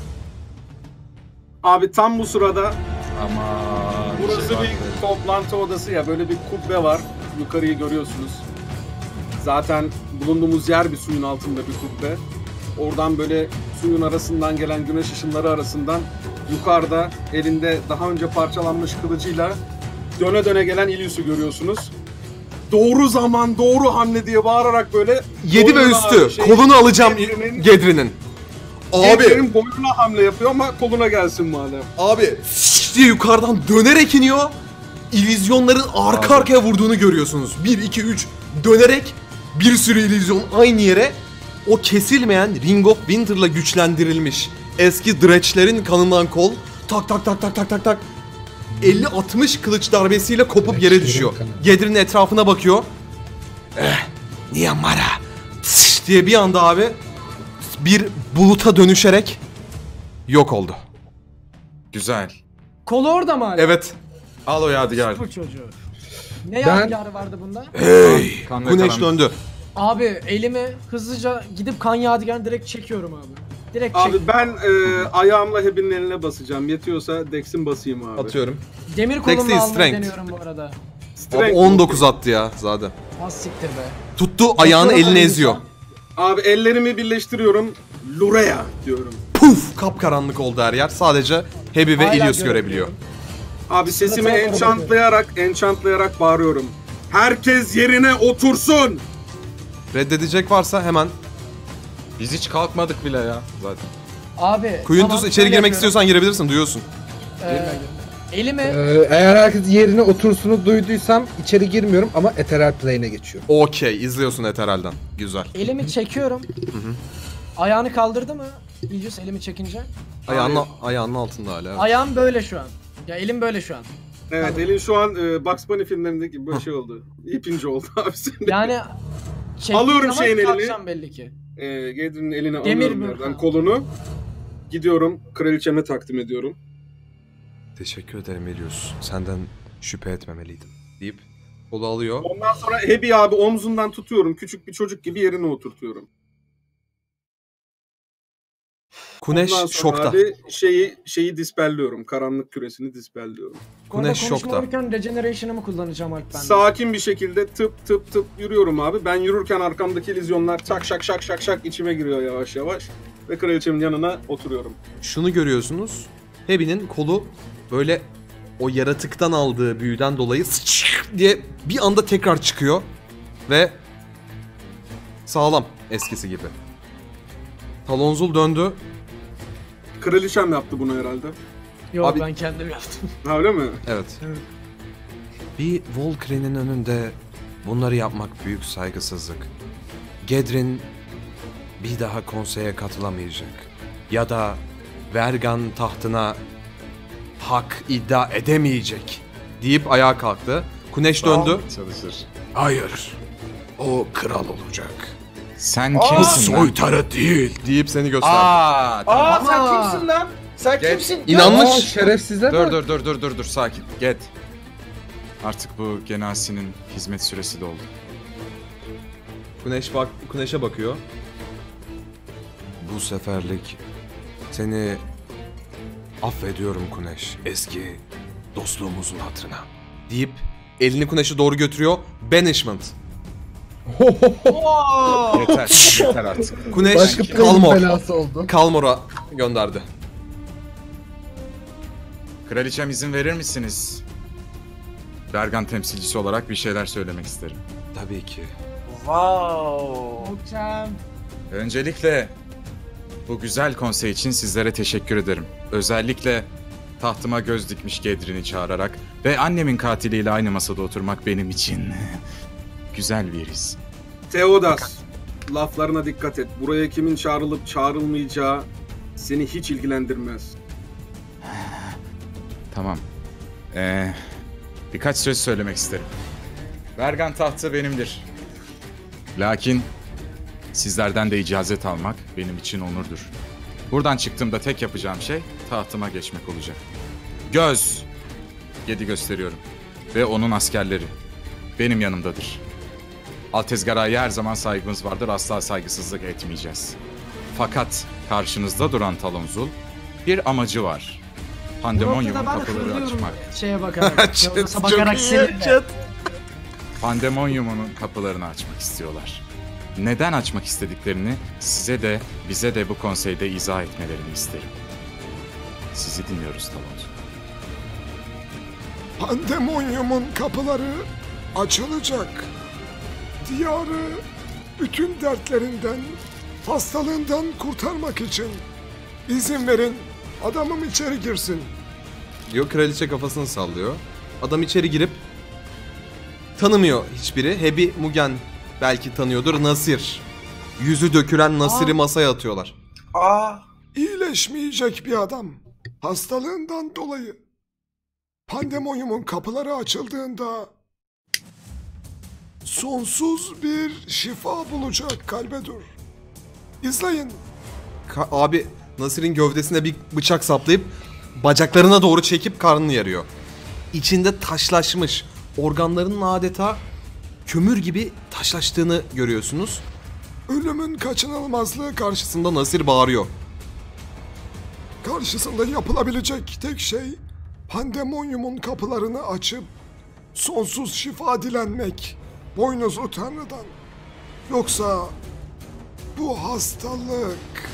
Abi tam bu sırada Ama burası şey var. bir toplantı odası ya. Böyle bir kubbe var. Yukarıyı görüyorsunuz. Zaten bulunduğumuz yer bir suyun altında bir kubbe. Oradan böyle suyun arasından gelen güneş ışınları arasından yukarıda elinde daha önce parçalanmış kılıcıyla döne döne gelen İlyus'u görüyorsunuz. Doğru zaman, doğru hamle diye bağırarak böyle Yedi ve boynuna üstü. şey- Kolunu alacağım Gedrin'in- Gedrin'in. Abi. Gedrin'in boynuna hamle yapıyor ama koluna gelsin madem. Abi diye yukarıdan dönerek iniyor. İllüzyonların arka arkaya vurduğunu görüyorsunuz. bir, iki, üç dönerek bir sürü illüzyon aynı yere. O kesilmeyen Ring of Winter'la güçlendirilmiş eski Dretch'lerin kanından kol tak tak tak tak tak tak tak elli altmış kılıç darbesiyle kopup yere düşüyor. Gedrin'in etrafına bakıyor. Eh, Niyamara diye bir anda abi bir buluta dönüşerek yok oldu. Güzel. Kolu orada mı hala? Evet. Al o yadigar. Bu çocuğu. Ne Ben- yadigarı vardı bunda? Hey! Kan ve Kuneş karan- döndü. Abi elimi hızlıca gidip kan yadigarını direkt çekiyorum abi. Direkt Abi çek. ben e, ayağımla Heavy'nin eline basacağım. Yetiyorsa Dex'in basayım abi. Atıyorum. Demir Dex kolumla değil, almayı strength. deniyorum bu arada. Abi Strength on dokuz attı ya zaten. Az siktir be. Tuttu ayağını Bakıyorum eline elinize. eziyor. Abi ellerimi birleştiriyorum. Lurea diyorum. Puf! Kapkaranlık oldu her yer. Sadece Heavy ve Hala İlyus görebiliyor. Abi sesimi Sırada enchantlayarak, enchantlayarak bağırıyorum. Herkes yerine otursun. Reddedecek varsa hemen. Biz hiç kalkmadık bile ya zaten. Abi Quintus tamam, içeri şöyle girmek yapıyorum. istiyorsan girebilirsin, duyuyorsun. Ee, elimi Ee, eğer herkes yerine otursunu duyduysam içeri girmiyorum ama Ethereal Plane'e geçiyorum. Okey, izliyorsun Etheral'dan. Güzel. elimi çekiyorum. Hı hı. Ayağını kaldırdı mı? İlyus elimi çekince. Ayağının, ayağının altında hala. Evet. Ayağım böyle şu an. Ya elim böyle şu an. Evet, elin şu an e, Bugs Bunny filmlerindeki böyle şey oldu. İpince oldu abi senin. Yani çektiğim alıyorum zaman şeyin elini. kalkacağım belli ki. E, Gedrin'in elini Demir alıyorum mi? yerden, kolunu. Gidiyorum, kraliçeme takdim ediyorum. Teşekkür ederim Elios. Senden şüphe etmemeliydim. Deyip kolu alıyor. Ondan sonra Hebi abi omzundan tutuyorum. Küçük bir çocuk gibi yerine oturtuyorum. Kuneş Ondan sonra şokta. abi şeyi şeyi dispelliyorum. Karanlık küresini dispelliyorum. Kuneş şokta. Konuşma Regeneration'ımı kullanacağım Alp ben. Sakin bir şekilde tıp tıp tıp yürüyorum abi. Ben yürürken arkamdaki illüzyonlar çak şak şak şak şak içime giriyor yavaş yavaş. Ve kraliçemin yanına oturuyorum. Şunu görüyorsunuz. Hebi'nin kolu böyle o yaratıktan aldığı büyüden dolayı sıçık diye bir anda tekrar çıkıyor. Ve sağlam eskisi gibi. Talonzul döndü. Kraliçem yaptı bunu herhalde. Yok Abi- ben kendim yaptım. Ha, öyle mi? Evet. Bir Volkren'in önünde bunları yapmak büyük saygısızlık. Gedrin bir daha konseye katılamayacak. Ya da Vergan tahtına hak iddia edemeyecek deyip ayağa kalktı. Kuneş döndü. Çalışır. Hayır. O kral olacak. Sen Bu kimsin lan? soytarı değil. Deyip seni gösterdi. Aa, tamam. Aa sen kimsin lan? Sen Geç. kimsin? İnanmış. Aa, şerefsizler Dur mi? dur dur dur dur dur sakin. Get. Artık bu Genasi'nin hizmet süresi doldu. Kuneş bak, Kuneş'e bakıyor. Bu seferlik seni affediyorum Kuneş. Eski dostluğumuzun hatırına. Deyip elini Kuneş'e doğru götürüyor. Banishment. Yeter. Yeter artık. Kuneş Başka plane'in Kalmor. belası oldu. Kalmor'a gönderdi. Kraliçem izin verir misiniz? Bergan temsilcisi olarak bir şeyler söylemek isterim. Tabii ki. Wow. Hocam. Öncelikle bu güzel konsey için sizlere teşekkür ederim. Özellikle tahtıma göz dikmiş Gedrin'i çağırarak ve annemin katiliyle aynı masada oturmak benim için güzel bir his. Theodas, laflarına dikkat et. Buraya kimin çağrılıp çağrılmayacağı seni hiç ilgilendirmez. Tamam. Ee, birkaç söz söylemek isterim. Bergan tahtı benimdir. Lakin sizlerden de icazet almak benim için onurdur. Buradan çıktığımda tek yapacağım şey tahtıma geçmek olacak. Göz! Gedi gösteriyorum. Ve onun askerleri. Benim yanımdadır. Altezgara'ya her zaman saygımız vardır. Asla saygısızlık etmeyeceğiz. Fakat karşınızda duran Talonzul bir amacı var. Pandemonyum'un kapıları açmak. Şeye bakarak. Yolda bakarak sinirle. Pandemonyum'un kapılarını açmak istiyorlar. Neden açmak istediklerini size de bize de bu konseyde izah etmelerini isterim. Sizi dinliyoruz Talonzul. Pandemonyumun kapıları açılacak. Diyarı bütün dertlerinden, hastalığından kurtarmak için izin verin adamım içeri girsin. Diyor, kraliçe kafasını sallıyor. Adam içeri girip tanımıyor hiçbiri. Hebi Mugen belki tanıyordur. Nasir. Yüzü dökülen Nasir'i masaya atıyorlar. Aa. İyileşmeyecek bir adam. Hastalığından dolayı. Pandemonyumun kapıları açıldığında sonsuz bir şifa bulacak Kalbedur. İzleyin. Ka- abi Nasir'in gövdesine bir bıçak saplayıp bacaklarına doğru çekip karnını yarıyor. İçinde taşlaşmış, organlarının adeta kömür gibi taşlaştığını görüyorsunuz. Ölümün kaçınılmazlığı Karşısında Nasir bağırıyor. karşısında yapılabilecek tek şey Pandemonyumun kapılarını açıp sonsuz şifa dilenmek boynuzu Tanrı'dan. Yoksa bu hastalık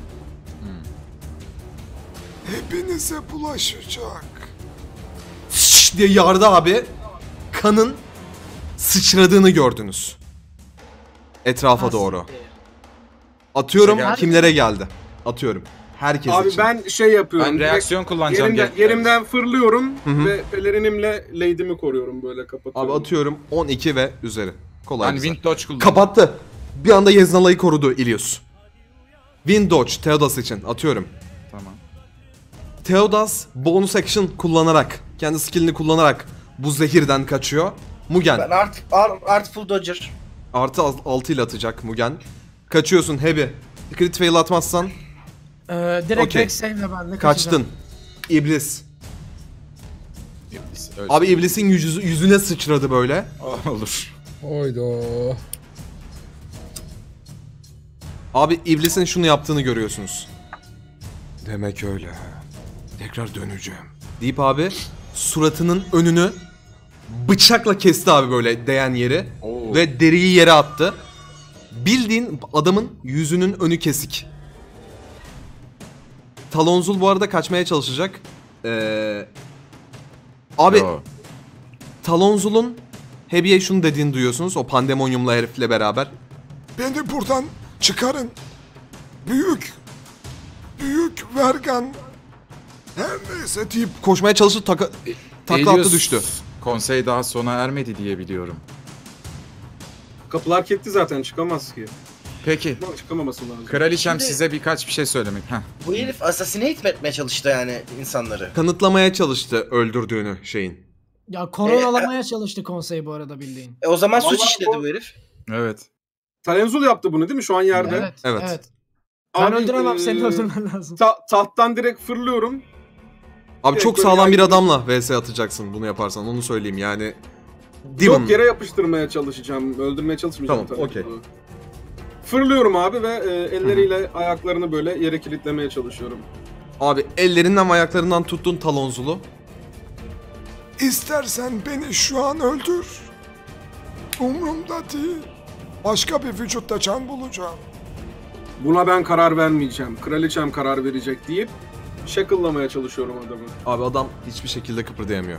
hepinize bulaşacak. Şşş diye yardı abi. Kanın sıçradığını gördünüz. Etrafa doğru. Atıyorum Şey kimlere geldi? Atıyorum. Herkes Abi için. ben şey yapıyorum. Ben reaksiyon direkt kullanacağım. Yerimden, gel- yerimden fırlıyorum Hı hı. ve pelerinimle lady'mi koruyorum böyle kapatıyorum. Abi atıyorum on iki ve üzeri. Kolay Ben güzel. Wind Dodge kullanacağım. Kapattı. Bir anda Yeznala'yı korudu Ilios. Wind Dodge Theodas için atıyorum. Tamam. Theodas bonus action kullanarak, kendi skillini kullanarak bu zehirden kaçıyor. Mugen Ben art, art, Artful Dodger. artı altı ile atacak Mugen. Kaçıyorsun Hebi. Crit fail atmazsan Ee, direkt Okey. back save'le ben de kaçacağım. kaçtın. İblis. İblis, öyle. Abi iblisin yüzü, yüzüne sıçradı böyle. Olur. Oydo. Abi iblisin şunu yaptığını görüyorsunuz. Demek öyle. Tekrar döneceğim. Deyip abi suratının önünü bıçakla kesti abi böyle değen yeri. Oo. Ve deriyi yere attı. Bildiğin adamın yüzünün önü kesik. Talonzul bu arada kaçmaya çalışacak. Ee, abi Yo. Talonzul'un Hebi'ye şunu dediğini duyuyorsunuz. O pandemonyumla herifle beraber. Beni buradan çıkarın. Büyük, büyük vergan. Her neyse deyip Koşmaya çalıştı taka, takla attı düştü. Konsey daha sona ermedi diye biliyorum. Kapılar kilitli zaten çıkamaz ki. Peki. Ama çıkamaması lazım. Kraliçem Şimdi- size birkaç bir şey söylemek. Heh. Bu herif assassinate mi etmeye çalıştı yani insanları? Kanıtlamaya çalıştı öldürdüğünü şeyin. Ya koronalamaya çalıştı konsey bu arada bildiğin. E o zaman suç Vallahi işledi bu- bu herif. Evet. Talenzul yaptı bunu değil mi şu an yerde? Evet. Evet. Evet. Ben Abi, öldüremem, eee, seni öldürmen lazım. Ta- tahttan direkt fırlıyorum. Abi Direkt çok böyle sağlam bir yani- adamla vs atacaksın bunu yaparsan, onu söyleyeyim yani. Demon. Yok, yere yapıştırmaya çalışacağım. Öldürmeye çalışmayacağım. Tamam, tabii. okey. Fırlıyorum abi ve e, elleriyle ayaklarını böyle yere kilitlemeye çalışıyorum. Abi ellerinden ve ayaklarından tuttun Talonzul'u. istersen beni şu an öldür. Umrumda değil. Başka bir vücutta can bulacağım. Buna ben karar vermeyeceğim. Kraliçem karar verecek deyip shackle'lamaya çalışıyorum adamı. Abi adam hiçbir şekilde kıpırdayamıyor.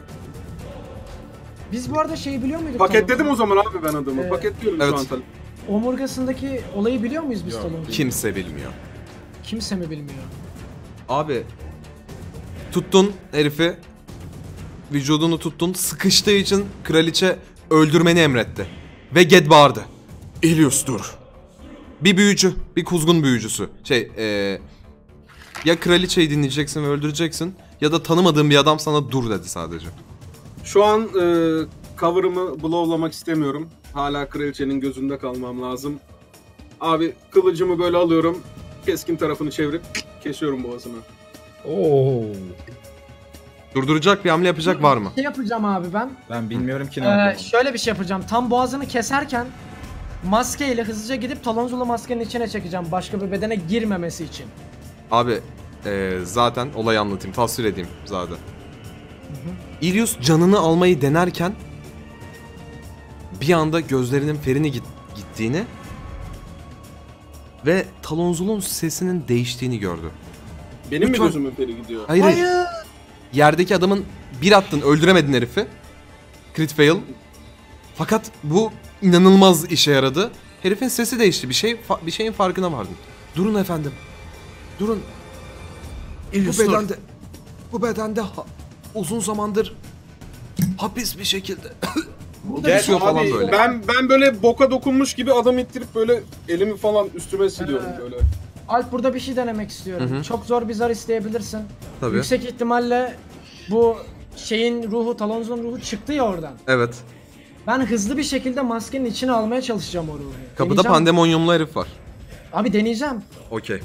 Biz bu arada şeyi biliyor muyduk? Paketledim Talon'un? o zaman abi ben adamı. Ee, Paketliyorum evet. şu an. tabii. Omurgasındaki olayı biliyor muyuz biz Yok, Talon'un? kimse bilmiyor. Kimse mi bilmiyor? Abi tuttun herifi, vücudunu tuttun, sıkıştığı için kraliçe öldürmeni emretti. Ve Ged bağırdı. Ilios dur. Bir büyücü, bir kuzgun büyücüsü. Şey, ee, ya kraliçeyi dinleyeceksin ve öldüreceksin ya da tanımadığın bir adam sana dur dedi sadece. Şu an e, cover'ımı blowlamak istemiyorum. Hala kraliçenin gözünde kalmam lazım. Abi kılıcımı böyle alıyorum. Keskin tarafını çevirip kesiyorum boğazını. Oo. Durduracak bir hamle yapacak var mı? Ne yapacağım abi ben? Ben bilmiyorum ki ne Ee, yapıyorum. şöyle bir şey yapacağım. Tam boğazını keserken maskeyle hızlıca gidip Talonzul'u maskenin içine çekeceğim. Başka bir bedene girmemesi için. Abi ee, zaten olayı anlatayım, tasvir edeyim zaten. Ilios canını almayı denerken bir anda gözlerinin ferini git, gittiğini ve Talonzul'un sesinin değiştiğini gördü. Benim Lütfen. mi gözümün feri gidiyor? Hayır, hayır. Yerdeki adamın bir attın, öldüremedin herifi. Crit fail. Fakat bu inanılmaz işe yaradı. Herifin sesi değişti. Bir şey bir şeyin farkına vardın. Durun efendim. Durun. İlyas, bu dur. bedende bu bedende ha- uzun zamandır hapis bir şekilde Gel, düşüyor falan abi, böyle. Ben ben böyle boka dokunmuş gibi adam ittirip böyle elimi falan üstüme siliyorum Ee, böyle. Alp, burada bir şey denemek istiyorum. Hı hı. Çok zor bir zar isteyebilirsin. Tabii. Yüksek ihtimalle bu şeyin ruhu, Talonzul'un ruhu çıktı ya oradan. Evet. Ben hızlı bir şekilde maskenin içine almaya çalışacağım o ruhu. Kapıda Deneyeceğim. pandemonyumlu herif var. Abi deneyeceğim. Okey.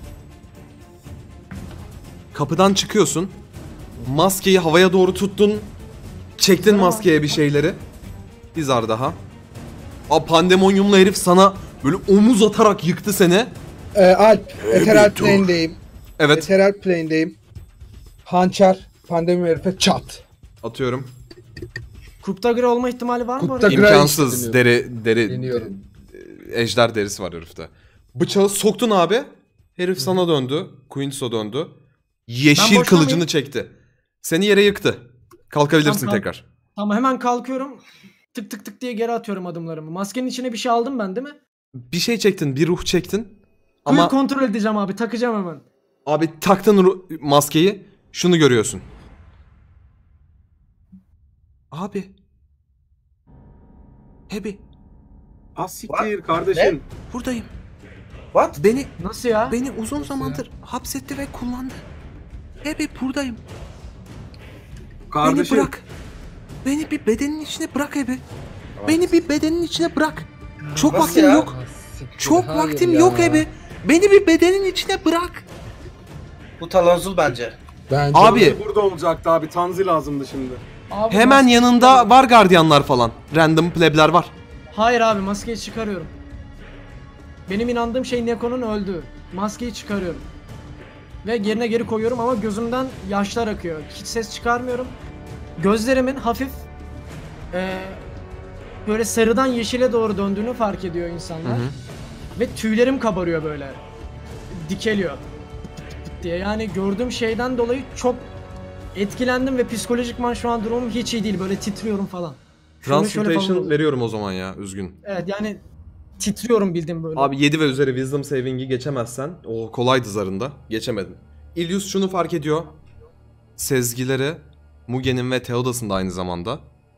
Kapıdan çıkıyorsun. Maskeyi havaya doğru tuttun. Çektin maskeye bir şeyleri. Bir zar daha. A pandemonyumlu herif sana böyle omuz atarak yıktı seni. Ee, Alp, Ethereal dur. Plane'deyim. Evet. Ethereal Plane'deyim. Hançer, pandemi herife çat. Atıyorum. Kuptagır olma ihtimali var mı? Kupta- orada? İmkansız. Deri, deri, Deniyorum. ejder derisi var herifte. Bıçağı soktun abi. Herif sana döndü. Quinso döndü. Yeşil boşta kılıcını mıyım? çekti. Seni yere yıktı. Kalkabilirsin Tamam, kalk- tekrar. Tamam, hemen kalkıyorum. tık tık tık diye geri atıyorum adımlarımı. Maskenin içine bir şey aldım ben değil mi? Bir şey çektin, bir ruh çektin. Ama Ama kontrol edeceğim abi, takacağım hemen. abi taktın ru- maskeyi, şunu görüyorsun. Abi. Hebi. Asiktir kardeşim. Buradayım. What? Beni Nasıl ya? beni uzun zamandır hapsetti ve kullandı. Hebi buradayım. Kardeşim. Beni bırak. Beni bir bedenin içine bırak Hebi. Beni bir bedenin içine bırak. Çok Nasıl vaktim ya? yok. Çok hayır vaktim ya. yok Hebi. Beni bir bedenin içine bırak. Bu talonzul bence. Bence Abi Burada olacaktı abi. Tanzi lazımdı şimdi. Abi hemen maske- yanında var gardiyanlar falan. Random plebler var. Hayır abi, maskeyi çıkarıyorum. Benim inandığım şey Neko'nun öldüğü. Maskeyi çıkarıyorum. Ve yerine geri koyuyorum ama gözümden yaşlar akıyor. Hiç ses çıkarmıyorum. Gözlerimin hafif eee, böyle sarıdan yeşile doğru döndüğünü fark ediyor insanlar. Hı hı. Ve tüylerim kabarıyor böyle. Dikeliyor. Diye yani gördüğüm şeyden dolayı çok etkilendim ve psikolojikman şu an durumum hiç iyi değil. Böyle titriyorum falan. Şöyle şöyle falan Transmutation oluyor. veriyorum o zaman ya, üzgün. Evet yani titriyorum bildiğim böyle. Abi yedi ve üzeri Wisdom Saving'i geçemezsen, o kolaydı zarında, geçemedin. Ilius şunu fark ediyor. Sezgileri Mugen'in ve Theodos'un da aynı zamanda.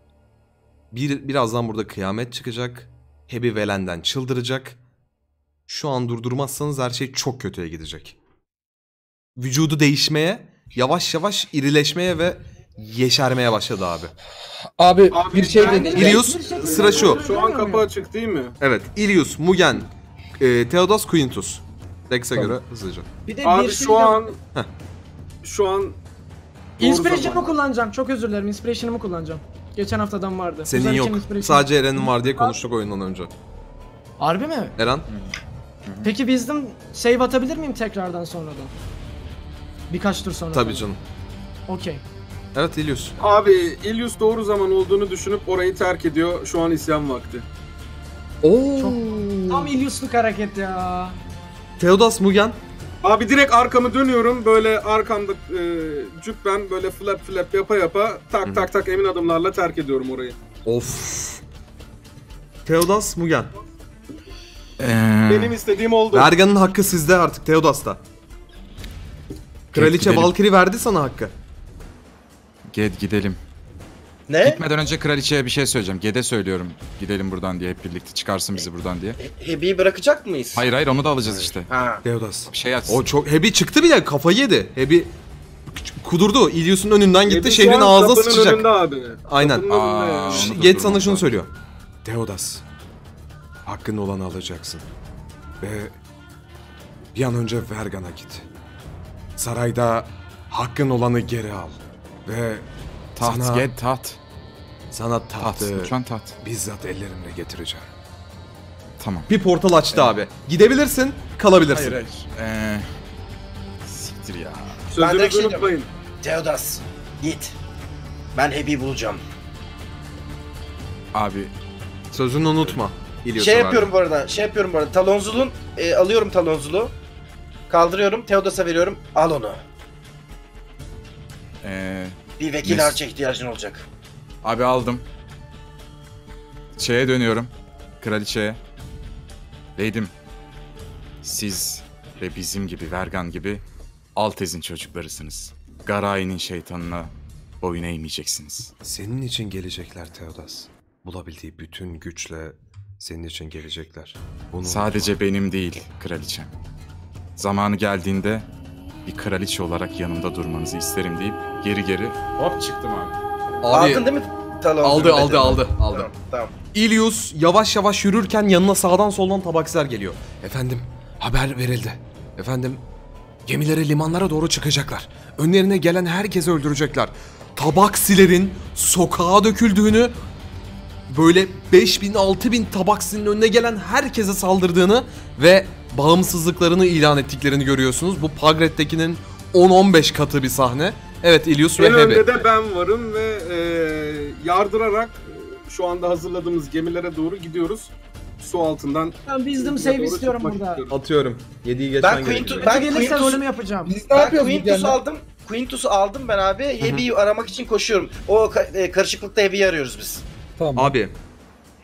Bir, birazdan burada kıyamet çıkacak. Hebi Velen'den çıldıracak. Şu an durdurmazsanız her şey çok kötüye gidecek. Vücudu değişmeye, yavaş yavaş irileşmeye ve yeşermeye başladı abi. Abi, Abi, bir şey ben- dedi. Ilius sıra şu. Şu an kapı açık değil mi? Evet, Ilius, Mugen, e, Theodos, Quintus. Dex'e Tamam. göre hızlıca. Bir de Abi bir şey şu an Heh. şu an doğru Inspiration'ımı zaman. kullanacağım. Çok özür dilerim. Inspiration'ımı kullanacağım. Geçen haftadan vardı. Senin Güzel yok. için inspiration. Sadece Eren'in var diye konuştuk oyundan önce. Harbi mi? Eren? Peki Wisdom save atabilir miyim tekrardan sonradan? Birkaç tur sonra. Tabii canım. Okey. Evet Ilius. Abi Ilius doğru zaman olduğunu düşünüp orayı terk ediyor. Şu an isyan vakti. Oo. Çok tam Iliusluk hareket ya. Theodos, Mugen. Abi direkt arkamı dönüyorum. Böyle arkamda e, cübben böyle flap flap yapa yapa tak Hı-hı. tak tak emin adımlarla terk ediyorum orayı. Of. Theodos, Mugen. Ee, Benim istediğim oldu. Vergan'ın hakkı sizde artık, Theodos'ta. Kraliçe gidelim. Valkyrie verdi sana hakkı. Ged gidelim. Ne? Gitmeden önce kraliçeye bir şey söyleyeceğim. Ged'e söylüyorum. Gidelim buradan diye, hep birlikte çıkarsın bizi buradan diye. Hebi'yi bırakacak mıyız? Hayır hayır, onu da alacağız işte. Ha. Theodos. Bir şey açsın. O çok... Hebi çıktı bile, kafayı yedi. Hebi kudurdu. Ilius'un önünden gitti, Hebi şu şehrin an ağzına kapının sıçacak. önünde abi. Aynen. Kapının önünde Aa, ya. onu da Ged sana durmam şunu lazım. söylüyor. Theodos, hakkın olanı alacaksın. Ve bir an önce Vergan'a git. Sarayda hakkın olanı geri al. Ve Taht, sana, Ged taht. sana Taht, tahtı lütfen taht. bizzat ellerimle getireceğim. Tamam. Bir portal açtı abi. Gidebilirsin, kalabilirsin. Hayır hayır. Ee, siktir ya. Ben direkt Sözünüzü şey unutmayın. diyorum. Theodos, git. Ben Hebi'yi bulacağım. Abi Sözünü unutma. İlyas'a Şey verdim. yapıyorum bu arada, şey yapıyorum bu arada. Talonzul'un, e, alıyorum Talonzul'u. Kaldırıyorum, Theodos'a veriyorum. Al onu. ee, Bir vekil Mes- harca ihtiyacın olacak. abi aldım. Şeye dönüyorum. Kraliçeye. Leydim. Siz ve bizim gibi, Vergan gibi Altez'in çocuklarısınız. Garai'nin şeytanına boyun eğmeyeceksiniz. Senin için gelecekler Theodos. Bulabildiği bütün güçle senin için gelecekler. Bunu Sadece benim değil kraliçem. Zamanı geldiğinde bir kraliçe olarak yanımda durmanızı isterim deyip geri geri hop çıktım abi. Abi, Aldın değil mi Talonzul'u? aldı aldı Bedeli? aldı aldı. Tamam, tamam. Ilius yavaş yavaş yürürken yanına sağdan soldan tabaksızlar geliyor. Efendim, haber verildi. Efendim, gemileri limanlara doğru çıkacaklar. Önlerine gelen herkesi öldürecekler. Tabaksilerin sokağa döküldüğünü, böyle beş bin altı bin tabaksilin önüne gelen herkese saldırdığını ve bağımsızlıklarını ilan ettiklerini görüyorsunuz. Bu Pagret'tekinin on on beş katı bir sahne. Evet, Ilius ve En önde Hebe. de ben varım ve e, yardırarak e, şu anda hazırladığımız gemilere doğru gidiyoruz. Su altından. Ben wisdom Doğru save çıkman istiyorum burada. istiyorum. Atıyorum. yediyi geçmen Ben gerekiyor. Quintus, Ben ben gelirse Quintus, rolümü yapacağım. Biz ne ben yapıyoruz Quintus'u Mugen'le? aldım. Quintus'u aldım ben abi. Hebi'yi aramak için koşuyorum. O ka- e, karışıklıkta Hebi'yi arıyoruz biz. Tamam. Abi,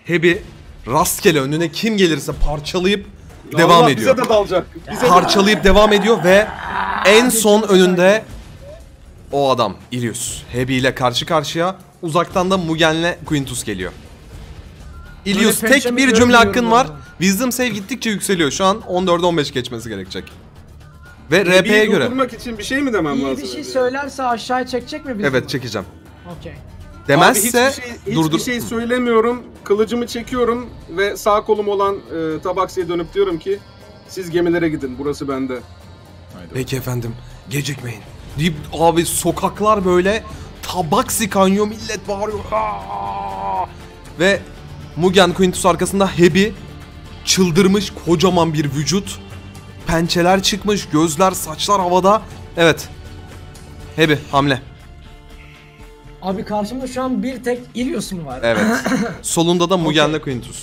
Hebi rastgele önüne kim gelirse parçalayıp Allah devam ediyor. bize de dalacak. Bize de- Parçalayıp devam ediyor ve en son önünde o adam Ilius. Hebi ile karşı karşıya. Uzaktan da Mugen'le Quintus geliyor. Ilius Böyle tek pençemi bir cümle hakkın görmüyorum var. ben. Wisdom save gittikçe yükseliyor. Şu an on dörde on beş geçmesi gerekecek. Ve R P'ye Hebi'yi göre. durdurmak için bir şey mi demem İyi lazım? bir şey Hebi'ye? söylerse aşağıya çekecek mi bizi? Evet, çekeceğim. Okey. Demezse Abi hiçbir şey, hiçbir durdur. şey söylemiyorum. Kılıcımı çekiyorum ve sağ kolum olan e, Tabaksi'ye dönüp diyorum ki siz gemilere gidin. Burası bende. Peki efendim, gecikmeyin. Deyip abi sokaklar böyle Tabaksi kanıyor, millet bağırıyor. Aa! Ve Mugen Quintus arkasında Hebi, çıldırmış kocaman bir vücut. Pençeler çıkmış, gözler, saçlar havada. Evet. Hebi hamle. Abi karşımda şu an bir tek Ilios mu var? Evet. Solunda da Mugen'le Quintus.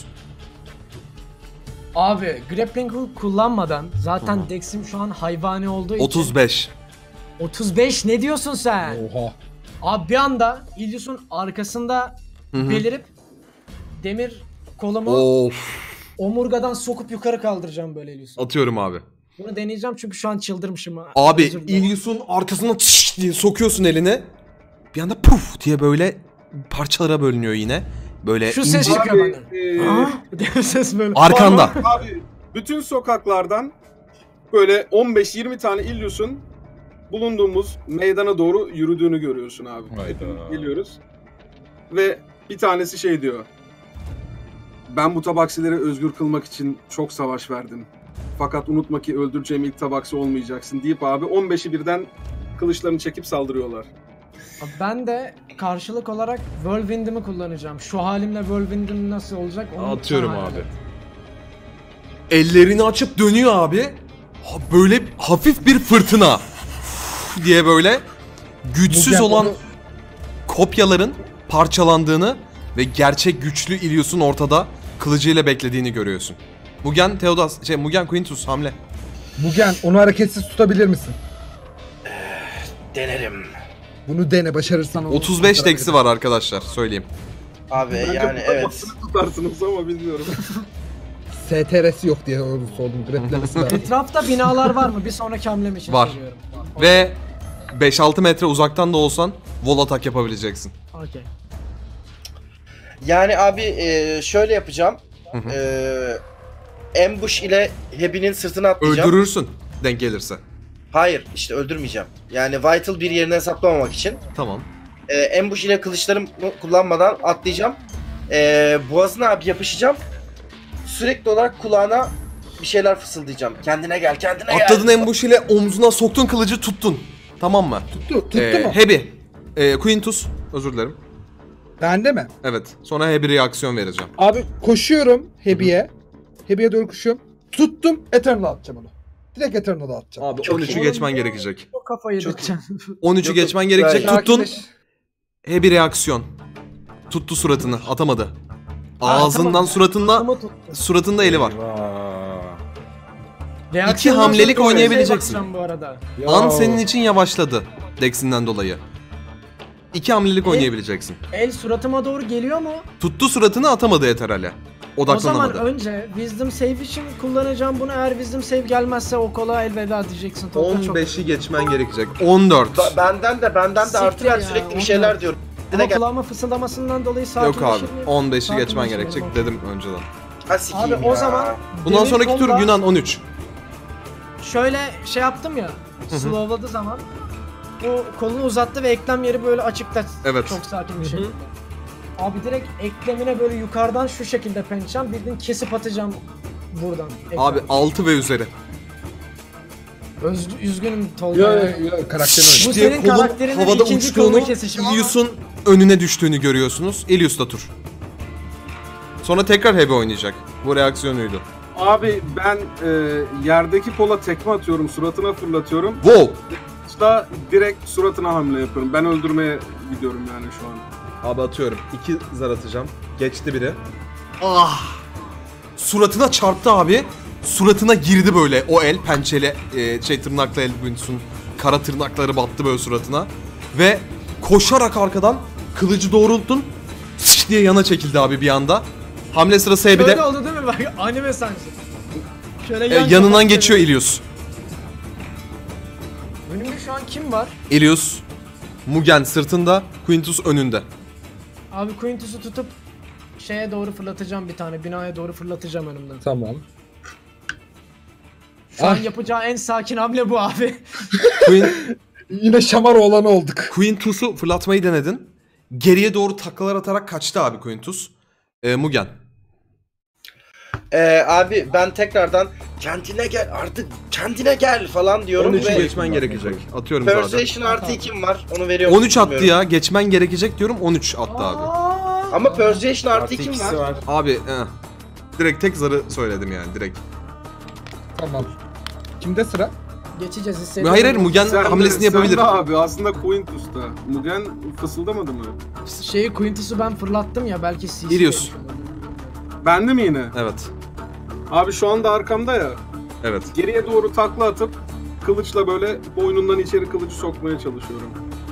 Abi grappling hook kullanmadan zaten Dex'im şu an hayvani olduğu için. otuz beş. otuz beş ne diyorsun sen? Oha. Abi bir anda Ilios'un arkasında Hı hı. belirip demir kolumu Of. omurgadan sokup yukarı kaldıracağım böyle Ilios'u. Atıyorum abi. Bunu deneyeceğim çünkü şu an çıldırmışım. ha. Abi Özür dilerim. Ilius'un arkasına tış diye sokuyorsun elini. Bir anda puf diye böyle parçalara bölünüyor yine. Böyle Şu ses ince- çıkıyor Abi, bana. e, Ha? diye ses böyle. Arkanda. Abi bütün sokaklardan böyle on beş yirmi tane Ilius'un bulunduğumuz meydana doğru yürüdüğünü görüyorsun abi. Hepimiz geliyoruz. Ve bir tanesi şey diyor. Ben bu tabaksileri özgür kılmak için çok savaş verdim. Fakat unutma ki öldüreceğim ilk tabaksi olmayacaksın deyip abi on beşi birden kılıçlarını çekip saldırıyorlar. Abi ben de karşılık olarak Whirlwind'imi kullanacağım. Şu halimle Whirlwind'im nasıl olacak? Onu Atıyorum sen hayal abi. et. Ellerini açıp dönüyor abi. Ha, böyle hafif bir fırtına diye böyle güçsüz Mugen olan onu- kopyaların parçalandığını ve gerçek güçlü Ilius'un ortada kılıcıyla beklediğini görüyorsun. Mugen Theodas, şey Mugen Quintus hamle. Mugen onu hareketsiz tutabilir misin? Denerim. Bunu dene, başarırsan onu otuz beş kurtarabilirim. deksi var arkadaşlar, söyleyeyim. Abi Bence yani bu evet. basını tutarsınız ama bilmiyorum. S T R'si yok diye onu sordum. Greplemesi lazım. Etrafta binalar var mı? Bir sonraki hamlem için Var. soruyorum. Ve beş altı metre uzaktan da olsan wall atak yapabileceksin. Okey. Yani abi e, şöyle yapacağım. E, ambush ile Hebi'nin sırtına atlayacağım. Öldürürsün denk gelirse. Hayır işte öldürmeyeceğim. Yani vital bir yerine hesaplamamak için. Tamam. E, ambush ile kılıçlarımı kullanmadan atlayacağım. E, boğazına abi yapışacağım. Sürekli olarak kulağına bir şeyler fısıldayacağım. Kendine gel, kendine gel. Atladın ambush ile omzuna soktun kılıcı tuttun. Tamam mı? Tuttu, tuttu Ee, mu? Hebi. Ee, Quintus. Özür dilerim. Bende mi? Evet. Sonra Hebi reaksiyon vereceğim. Abi koşuyorum Hebi'ye. Hebi'ye doğru koşuyorum. Tuttum, Eternal'a atacağım onu. Direkt Eternal'a atacağım. Abi on üçü geçmen gerekecek. O kafayı yedireceğim. on üçü Yok, geçmen yok. gerekecek. Ben- Tuttun. Sakinleş. Hebi reaksiyon. Tuttu suratını. Atamadı. Ağzından atamadı. suratında Ama tuttu. suratında eli var. Reaksiyondan hamlelik sonra oynayabileceksin. şey bakacağım bu arada. An senin için yavaşladı. Dex'inden dolayı. İki hamlelik oynayabileceksin. El suratıma doğru geliyor mu? Tuttu suratını, atamadı Eteral'e. O zaman Odaklanamadı. önce Wisdom Save için kullanacağım bunu. Eğer Wisdom Save gelmezse o kola elveda diyeceksin. Tolga çok- on beşi geçmen gerekecek. on dört. Ba- benden de benden de Siktir artık her ya, sürekli bir onu- şeyler diyorum. Ama Kendine gel. kulağıma fısıldamasından dolayı Yok sakinleşir abi. miyim? on beşi geçmen Sakinleşirim, gerekecek okey. dedim önceden. Ha sikeyim Abi o ya. zaman Bundan demir sonraki tur kolla Yunan on üç. şöyle şey yaptım ya. hı. Slowladığı zaman bu kolunu uzattı ve eklem yeri böyle açıkta. Evet. Çok sakin bir şekilde. Abi direkt eklemine böyle yukarıdan şu şekilde pençem bildiğin kesip atacağım buradan. eklemden. Abi altı ve üzeri. Öz, üzgünüm Tolga. Yo ya. yo yo karakterin öyle. Bu diye senin kolun karakterinin havada ikinci uçtuğunu, kolunu kesişim ama- Ilius'un önüne düştüğünü görüyorsunuz. Ilius da tur. Sonra tekrar Hebi oynayacak. Bu reaksiyonuydu. Abi ben e, yerdeki kola tekme atıyorum, suratına fırlatıyorum. Wow! Da direkt suratına hamle yapıyorum. Ben öldürmeye gidiyorum yani şu an. Abi atıyorum. İki zar atacağım. Geçti biri. Ah! Suratına çarptı abi. Suratına girdi böyle o el pençeli e, şey tırnaklı el Quintus'un kara tırnakları battı böyle suratına. Ve koşarak arkadan kılıcı doğrulttun. Sıç diye yana çekildi abi bir anda. Hamle sırası Hebi'de. Şöyle oldu değil mi bak anime sancı. Şöyle E, yan yanından kapat- geçiyor Ilios. Önümde şu an kim var? Ilios, Mugen sırtında, Quintus önünde. Abi Quintus'u tutup şeye doğru fırlatacağım bir tane. Binaya doğru fırlatacağım önümden. Tamam. Şu an Ah. yapacağı en sakin hamle bu abi. Queen, Yine şamar oğlan olduk. Quintus'u fırlatmayı denedin. Geriye doğru taklalar atarak kaçtı abi Quintus. E, Mugen. Ee, abi ben tekrardan kendine gel artık kendine gel falan diyorum on üçü ve geçmen gerekecek. Atıyorum zaten. Persuasion artı ikim var. Onu veriyorum. on üç attı ya. Geçmen gerekecek diyorum. on üç attı abi. Ama Persuasion artı ikim var. Abi eh. Direkt tek zarı söyledim yani direkt. Tamam. Kimde sıra? Geçeceğiz hissediyorum. Hayır hayır Mugen Sen de- hamlesini yapabilir. Sen de abi aslında Quintus'ta. Mugen fısıldamadı mı? Şeyi Quintus'u ben fırlattım ya belki C C. Ilios. Bende mi yine? Evet. Abi şu anda arkamda ya. Evet. Geriye doğru takla atıp kılıçla böyle boynundan içeri kılıcı sokmaya çalışıyorum.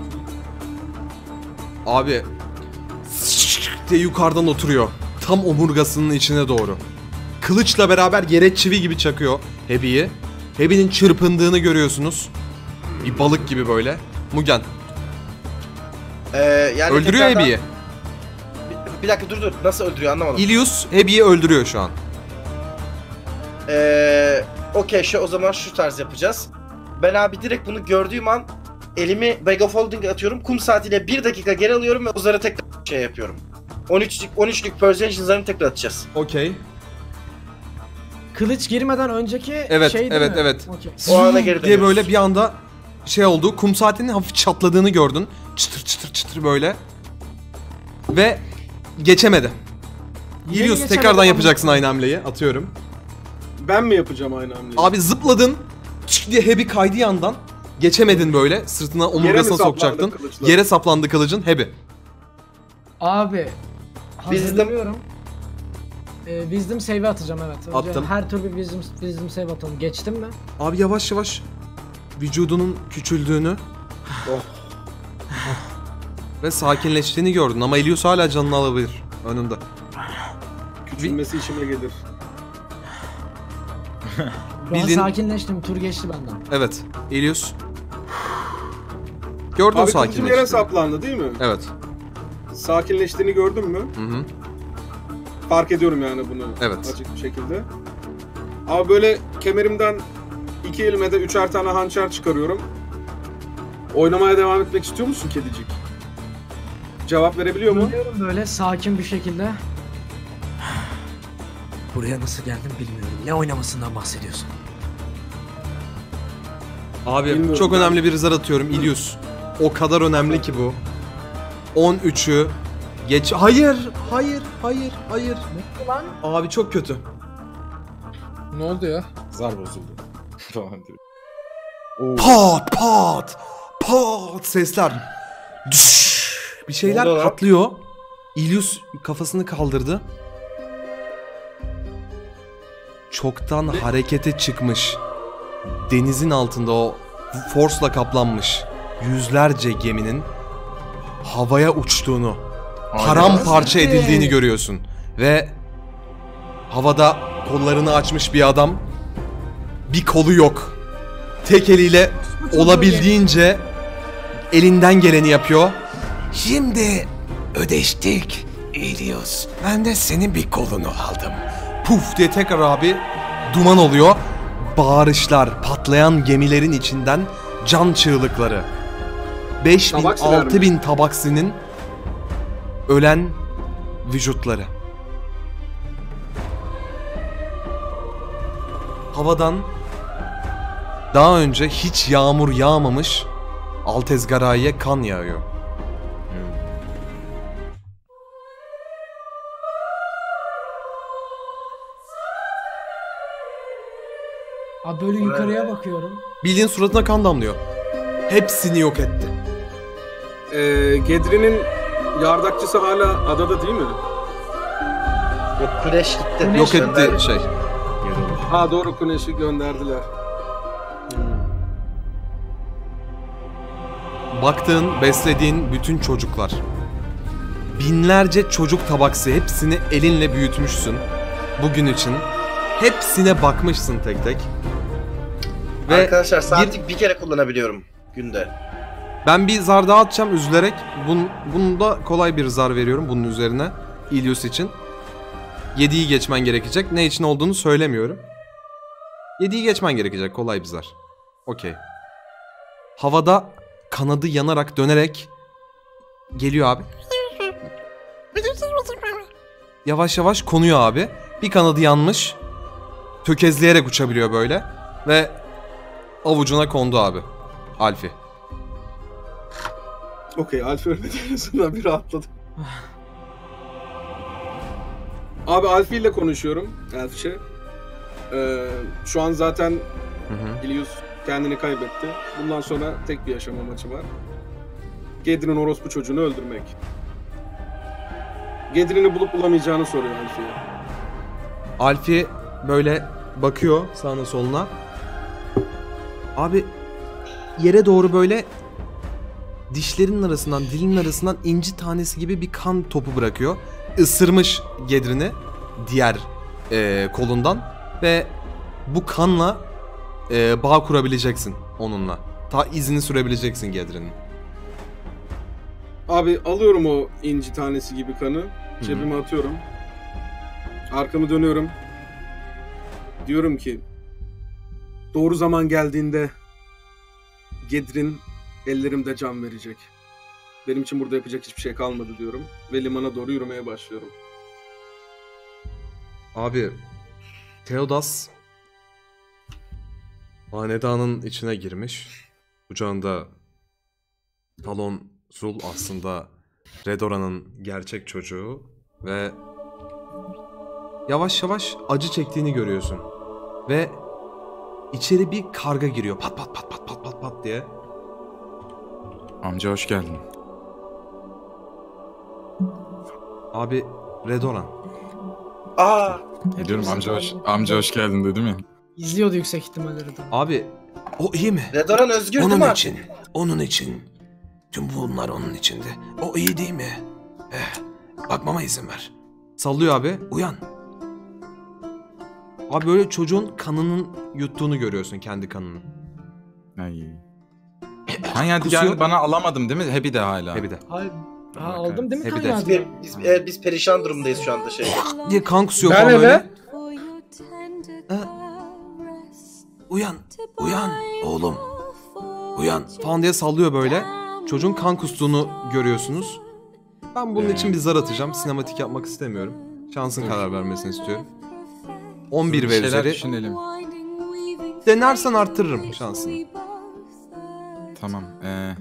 Abi diye yukarıdan oturuyor. Tam omurgasının içine doğru. Kılıçla beraber yere çivi gibi çakıyor Hebi'yi. Hebi'nin çırpındığını görüyorsunuz. Bir balık gibi böyle. Mugen. Ee, yani Öldürüyor tekrardan- Hebi'yi. Bir, bir dakika dur dur. Nasıl öldürüyor anlamadım. Ilios Hebi'yi öldürüyor şu an. Ee, Okey şu o zaman şu tarz yapacağız. Ben abi direkt bunu gördüğüm an elimi Bag of Holding'e atıyorum. Kum saatiyle bir dakika geri alıyorum ve o zarı tekrar şey yapıyorum. on üçlük on üçlük Persuasion zarını tekrar atacağız. Okey. Kılıç girmeden önceki Evet, şey değil evet, mi? evet. Okey. O ana geri diye dönüyoruz. böyle bir anda şey oldu. Kum saatinin hafif çatladığını gördün. Çıtır çıtır çıtır böyle. Ve geçemedi. Niye Ilios geçemedi tekrardan ama? yapacaksın aynı hamleyi. Atıyorum. Ben mi yapacağım aynı hamleyi? Abi zıpladın. Çık diye Hebi kaydı yandan. Geçemedin böyle. Sırtına omurgasına saplandı sokacaktın. kılıçla? Yere saplandı kılıcın Hebi. Abi Wisdom- hazırlıyorum. Ee, wisdom save atacağım evet. Önce Attım. her tur bir wisdom, wisdom save atalım. Geçtim mi? Abi yavaş yavaş vücudunun küçüldüğünü ve sakinleştiğini gördün ama Ilios hala canını alabilir önünde. Küçülmesi işime gelir. Şu Bildiğin- an sakinleştim. Tur geçti benden. Evet. Ilios. Gördün Abi kılıcım yere sakinleştiğini. saplandı değil mi? Evet. Sakinleştiğini gördün mü? Hı hı. Fark ediyorum yani bunu Evet. açık bir şekilde. Abi böyle kemerimden iki elime de üçer tane hançer çıkarıyorum. Oynamaya devam etmek istiyor musun kedicik? Cevap verebiliyor mu? Dönüyorum böyle sakin bir şekilde. Buraya nasıl geldim bilmiyorum. Ne oynamasından bahsediyorsun? Abi Bilmiyorum çok ben. önemli bir zar atıyorum Ilios. O kadar önemli ki bu. on üçü geç. Hayır, hayır, hayır, hayır. Ne lan? Abi çok kötü. Ne oldu ya? Zar bozuldu. Falan diyor. Pat pat pat sesler. Düş. Bir şeyler Ne oluyor lan? patlıyor. Ilios kafasını kaldırdı. Çoktan harekete çıkmış. Denizin altında o force'la kaplanmış yüzlerce geminin havaya uçtuğunu, paramparça edildiğini görüyorsun. Ve havada kollarını açmış bir adam, bir kolu yok. Tek eliyle olabildiğince elinden geleni yapıyor. Şimdi ödeştik Ilios. Ben de senin bir kolunu aldım. Puf diye tekrar abi duman oluyor. Bağırışlar, patlayan gemilerin içinden can çığlıkları. beş bin, Tabaksiler altı mi? bin tabaksinin ölen vücutları. Havadan daha önce hiç yağmur yağmamış Altezgaray'e kan yağıyor. Abi böyle yukarıya bakıyorum. Bildiğin suratına kan damlıyor. Hepsini yok etti. Ee, Gedri'nin yardakçısı hala adada değil mi? Yok Kuleş gitti. Yok etti şey. Ha doğru Kuleş'i gönderdiler. Baktığın, beslediğin bütün çocuklar. binlerce çocuk tabaksı, hepsini elinle büyütmüşsün bugün için. Hepsine bakmışsın tek tek. Ve arkadaşlar saatlik bir... bir kere kullanabiliyorum günde. Ben bir zar daha atacağım üzülerek. Bun, bunu da kolay bir zar veriyorum bunun üzerine. İlyos için. yediyi geçmen gerekecek. Ne için olduğunu söylemiyorum. yediyi geçmen gerekecek. Kolay bir zar. Okey. Havada kanadı yanarak dönerek geliyor abi. Yavaş yavaş konuyor abi. Bir kanadı yanmış. Tökezleyerek uçabiliyor böyle. Ve avucuna kondu abi. Alfie. Okey, Alfie ölmedi, en azından bir rahatladım. Abi Alfie ile konuşuyorum. Elfçe. Ee, şu an zaten İlyos kendini kaybetti. Bundan sonra tek bir yaşam amacı var. Gedrin'in orospu çocuğunu öldürmek. Gedrin'i bulup bulamayacağını soruyor Alfie'ye. Alfie böyle bakıyor sağına soluna. Abi yere doğru böyle dişlerinin arasından, dilinin arasından inci tanesi gibi bir kan topu bırakıyor. Isırmış Gedrin'i diğer e, kolundan ve bu kanla e, bağ kurabileceksin onunla. Ta izini sürebileceksin Gedrin'in. Abi alıyorum o inci tanesi gibi kanı, cebime atıyorum. Arkamı dönüyorum. Diyorum ki doğru zaman geldiğinde Gedrin ellerimde can verecek. Benim için burada yapacak hiçbir şey kalmadı diyorum. Ve limana doğru yürümeye başlıyorum. Abi Theodas hanedanın içine girmiş. Kucağında Talon Zul aslında Redora'nın gerçek çocuğu ve yavaş yavaş acı çektiğini görüyorsun. Ve içeri bir karga giriyor. Pat pat pat pat pat pat pat diye. Amca hoş geldin. Abi Redoran. Aa! Biliyorum amca hoş, amca hoş geldin dedim ya. İzliyordu yüksek ihtimalle Redoran. Abi o iyi mi? Redoran özgür değil mi? Onun için, onun için. Tüm bunlar onun içinde. O iyi değil mi? Eh, bakmama izin ver. Sallıyor abi. Uyan. Abi böyle çocuğun kanının yuttuğunu görüyorsun, kendi kanını. Ay. Kan yadigarını bana alamadım değil mi? Hebi de hala. Hebi de. Hayır. Ha, aldım değil mi kan Biz, yadigarı? biz, biz, biz perişan durumdayız şu anda şey. diye kan kusuyor Ben falan eve- böyle. Uyan, uyan oğlum. Uyan. Falan diye sallıyor böyle. Çocuğun kan kustuğunu görüyorsunuz. Ben bunun için bir zar atacağım. Sinematik yapmak istemiyorum. Şansın karar vermesini istiyorum. on bir Bir ve şeyler üzeri. düşünelim. Denersen arttırırım şansını. Tamam. Ee,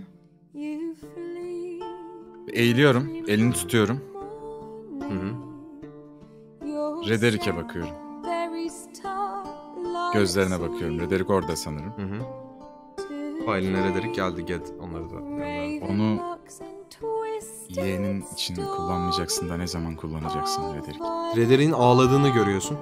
eğiliyorum. Elini tutuyorum. Hı hı. Rederik'e bakıyorum. Gözlerine bakıyorum. Rederik orada sanırım. Hı hı. Failine Rederik geldi, get onları da gönderdim. Onu yeğenin için kullanmayacaksın da ne zaman kullanacaksın Rederik? Rederik'in ağladığını görüyorsun.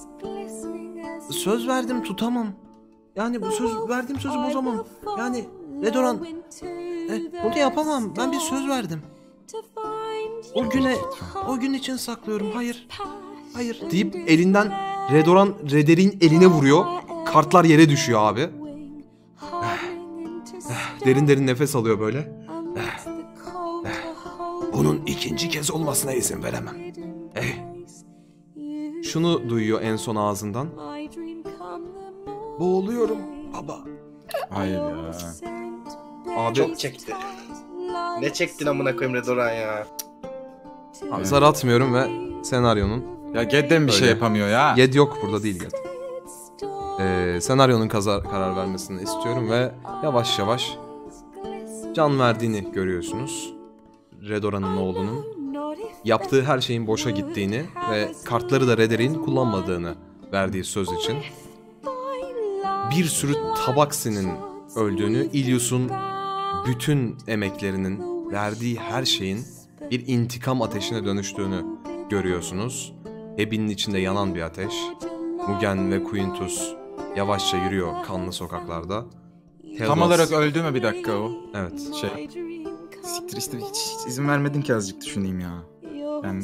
Söz verdim, tutamam. Yani bu söz verdiğim sözü bozamam. Yani Redoran, e, bunu yapamam. Ben bir söz verdim. O güne, o gün için saklıyorum. Hayır, hayır. Deyip elinden Redoran Rederik'in eline vuruyor. Kartlar yere düşüyor abi. Derin derin nefes alıyor böyle. Bunun ikinci kez olmasına izin veremem. Eh, Şunu duyuyor en son ağzından. boğuluyorum baba. Hayır ya. Abi Çok çekti. Ne çektin amına koyayım Redoran ya. Abi zar atmıyorum ve senaryonun... Ya Ged'den bir şey yapamıyor ya. Ged yok, burada değil Ged. Ee, senaryonun kaza karar vermesini istiyorum ve yavaş yavaş can verdiğini görüyorsunuz. Redora'nın oğlunun yaptığı her şeyin boşa gittiğini ve kartları da Rederik'in kullanmadığını verdiği söz için bir sürü Tabaksi'nin öldüğünü, İlyos'un bütün emeklerinin, verdiği her şeyin bir intikam ateşine dönüştüğünü görüyorsunuz. Hebi'nin içinde yanan bir ateş. Mugen ve Quintus yavaşça yürüyor kanlı sokaklarda. Tam Theodas- olarak öldü mü bir dakika o? Evet. Şey. Siktir işte hiç, hiç izin vermedin ki azıcık düşüneyim ya. Yani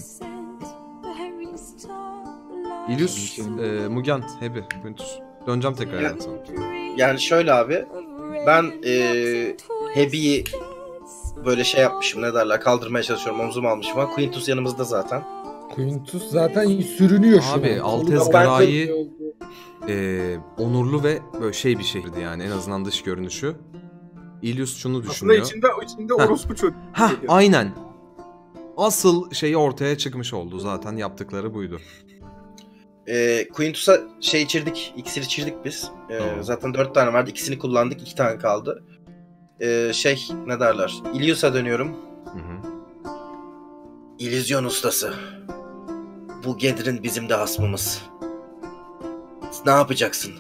İlyus, e, Mugen, Hebi, Quintus. Döneceğim tekrar Ya- yani sana. Yani şöyle abi, ben e, Hebi'yi böyle şey yapmışım, ne derler, kaldırmaya çalışıyorum, omzuma almışım ama Quintus yanımızda zaten. Quintus zaten sürünüyor şu Abi an. Altez Kolu- Garai e, onurlu ve böyle şey bir şehirdi yani en azından dış görünüşü. İlyus şunu Aslında düşünüyor. içinde, içinde Heh. orospu çocuğu. Hah aynen. Asıl şeyi ortaya çıkmış oldu zaten, yaptıkları buydu. E, Quintus'a şey içirdik, iksir içirdik biz. E, Tamam. Zaten dört tane vardı, ikisini kullandık, iki tane kaldı. E, şey, ne derler, İlyus'a dönüyorum. Hı hı. İllüzyon ustası. Bu Gedrin bizim de hasmımız. Ne yapacaksın?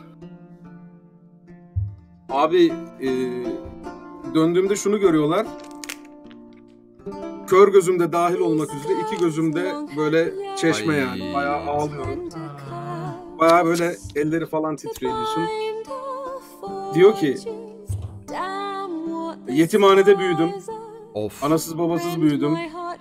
Abi e, döndüğümde şunu görüyorlar. Kör gözümde dahil olmak üzere iki gözümde böyle çeşme Ay. yani. Bayağı ağlıyorum. Bayağı böyle elleri falan titriyor diyorsun. Diyor ki yetimhanede büyüdüm. Of. Anasız babasız büyüdüm.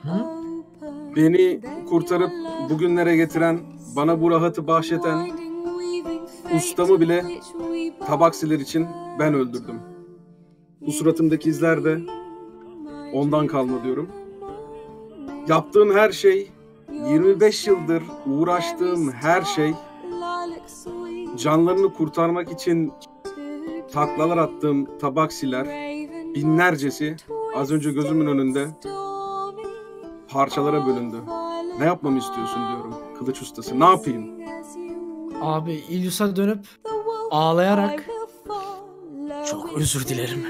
Beni kurtarıp bugünlere getiren, bana bu rahatı bahşeden ustamı bile tabaksiler için ben öldürdüm. Bu suratımdaki izler de ondan kalma diyorum. Yaptığım her şey, yirmi beş yıldır uğraştığım her şey, canlarını kurtarmak için taklalar attığım tabaksiler, binlercesi az önce gözümün önünde parçalara bölündü. Ne yapmamı istiyorsun diyorum kılıç ustası. Ne yapayım? Abi İlyus'a dönüp ağlayarak çok özür dilerim.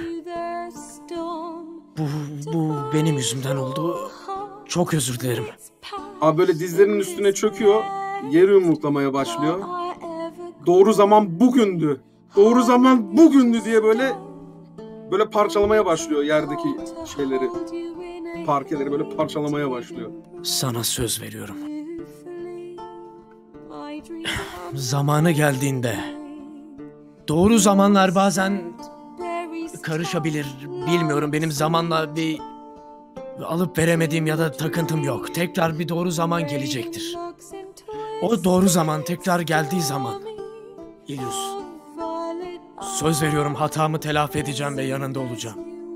Bu, bu benim yüzümden oldu. Çok özür dilerim. Abi böyle dizlerinin üstüne çöküyor. Yeri yumruklamaya başlıyor. Doğru zaman bugündü. Doğru zaman bugündü diye böyle böyle parçalamaya başlıyor yerdeki şeyleri. Parkeleri böyle parçalamaya başlıyor. Sana söz veriyorum. Zamanı geldiğinde doğru zamanlar bazen karışabilir. Bilmiyorum, benim zamanla bir alıp veremediğim ya da takıntım yok. Tekrar bir doğru zaman gelecektir. O doğru zaman tekrar geldiği zaman İlyus, söz veriyorum hatamı telafi edeceğim ve yanında olacağım.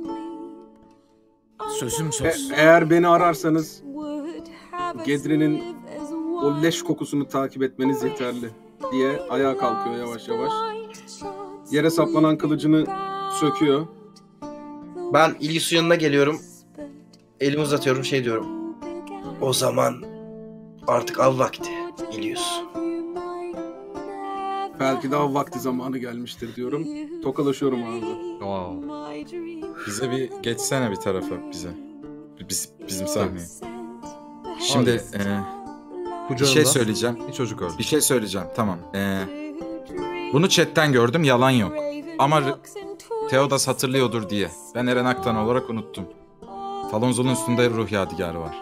Sözüm söz. E- eğer beni ararsanız Gedrin'in o leş kokusunu takip etmeniz yeterli diye ayağa kalkıyor yavaş yavaş. Yere saplanan kılıcını söküyor. Ben İlyus'un yanına geliyorum. Elimi uzatıyorum, şey diyorum. O zaman artık av vakti İlyus. Belki daha vakti zamanı gelmiştir diyorum. Tokalaşıyorum abi. Wow. Bize bir geçsene bir tarafa bize. Biz, bizim sahneye. Şimdi e, bir Kucağında şey söyleyeceğim. bir çocuk öldü. Bir şey söyleyeceğim. Tamam. E, bunu chatten gördüm. Yalan yok. Ama R- Theodas hatırlıyordur diye. Ben Eren Aktan olarak unuttum. Talonzol'un üstünde ruh yadigarı var.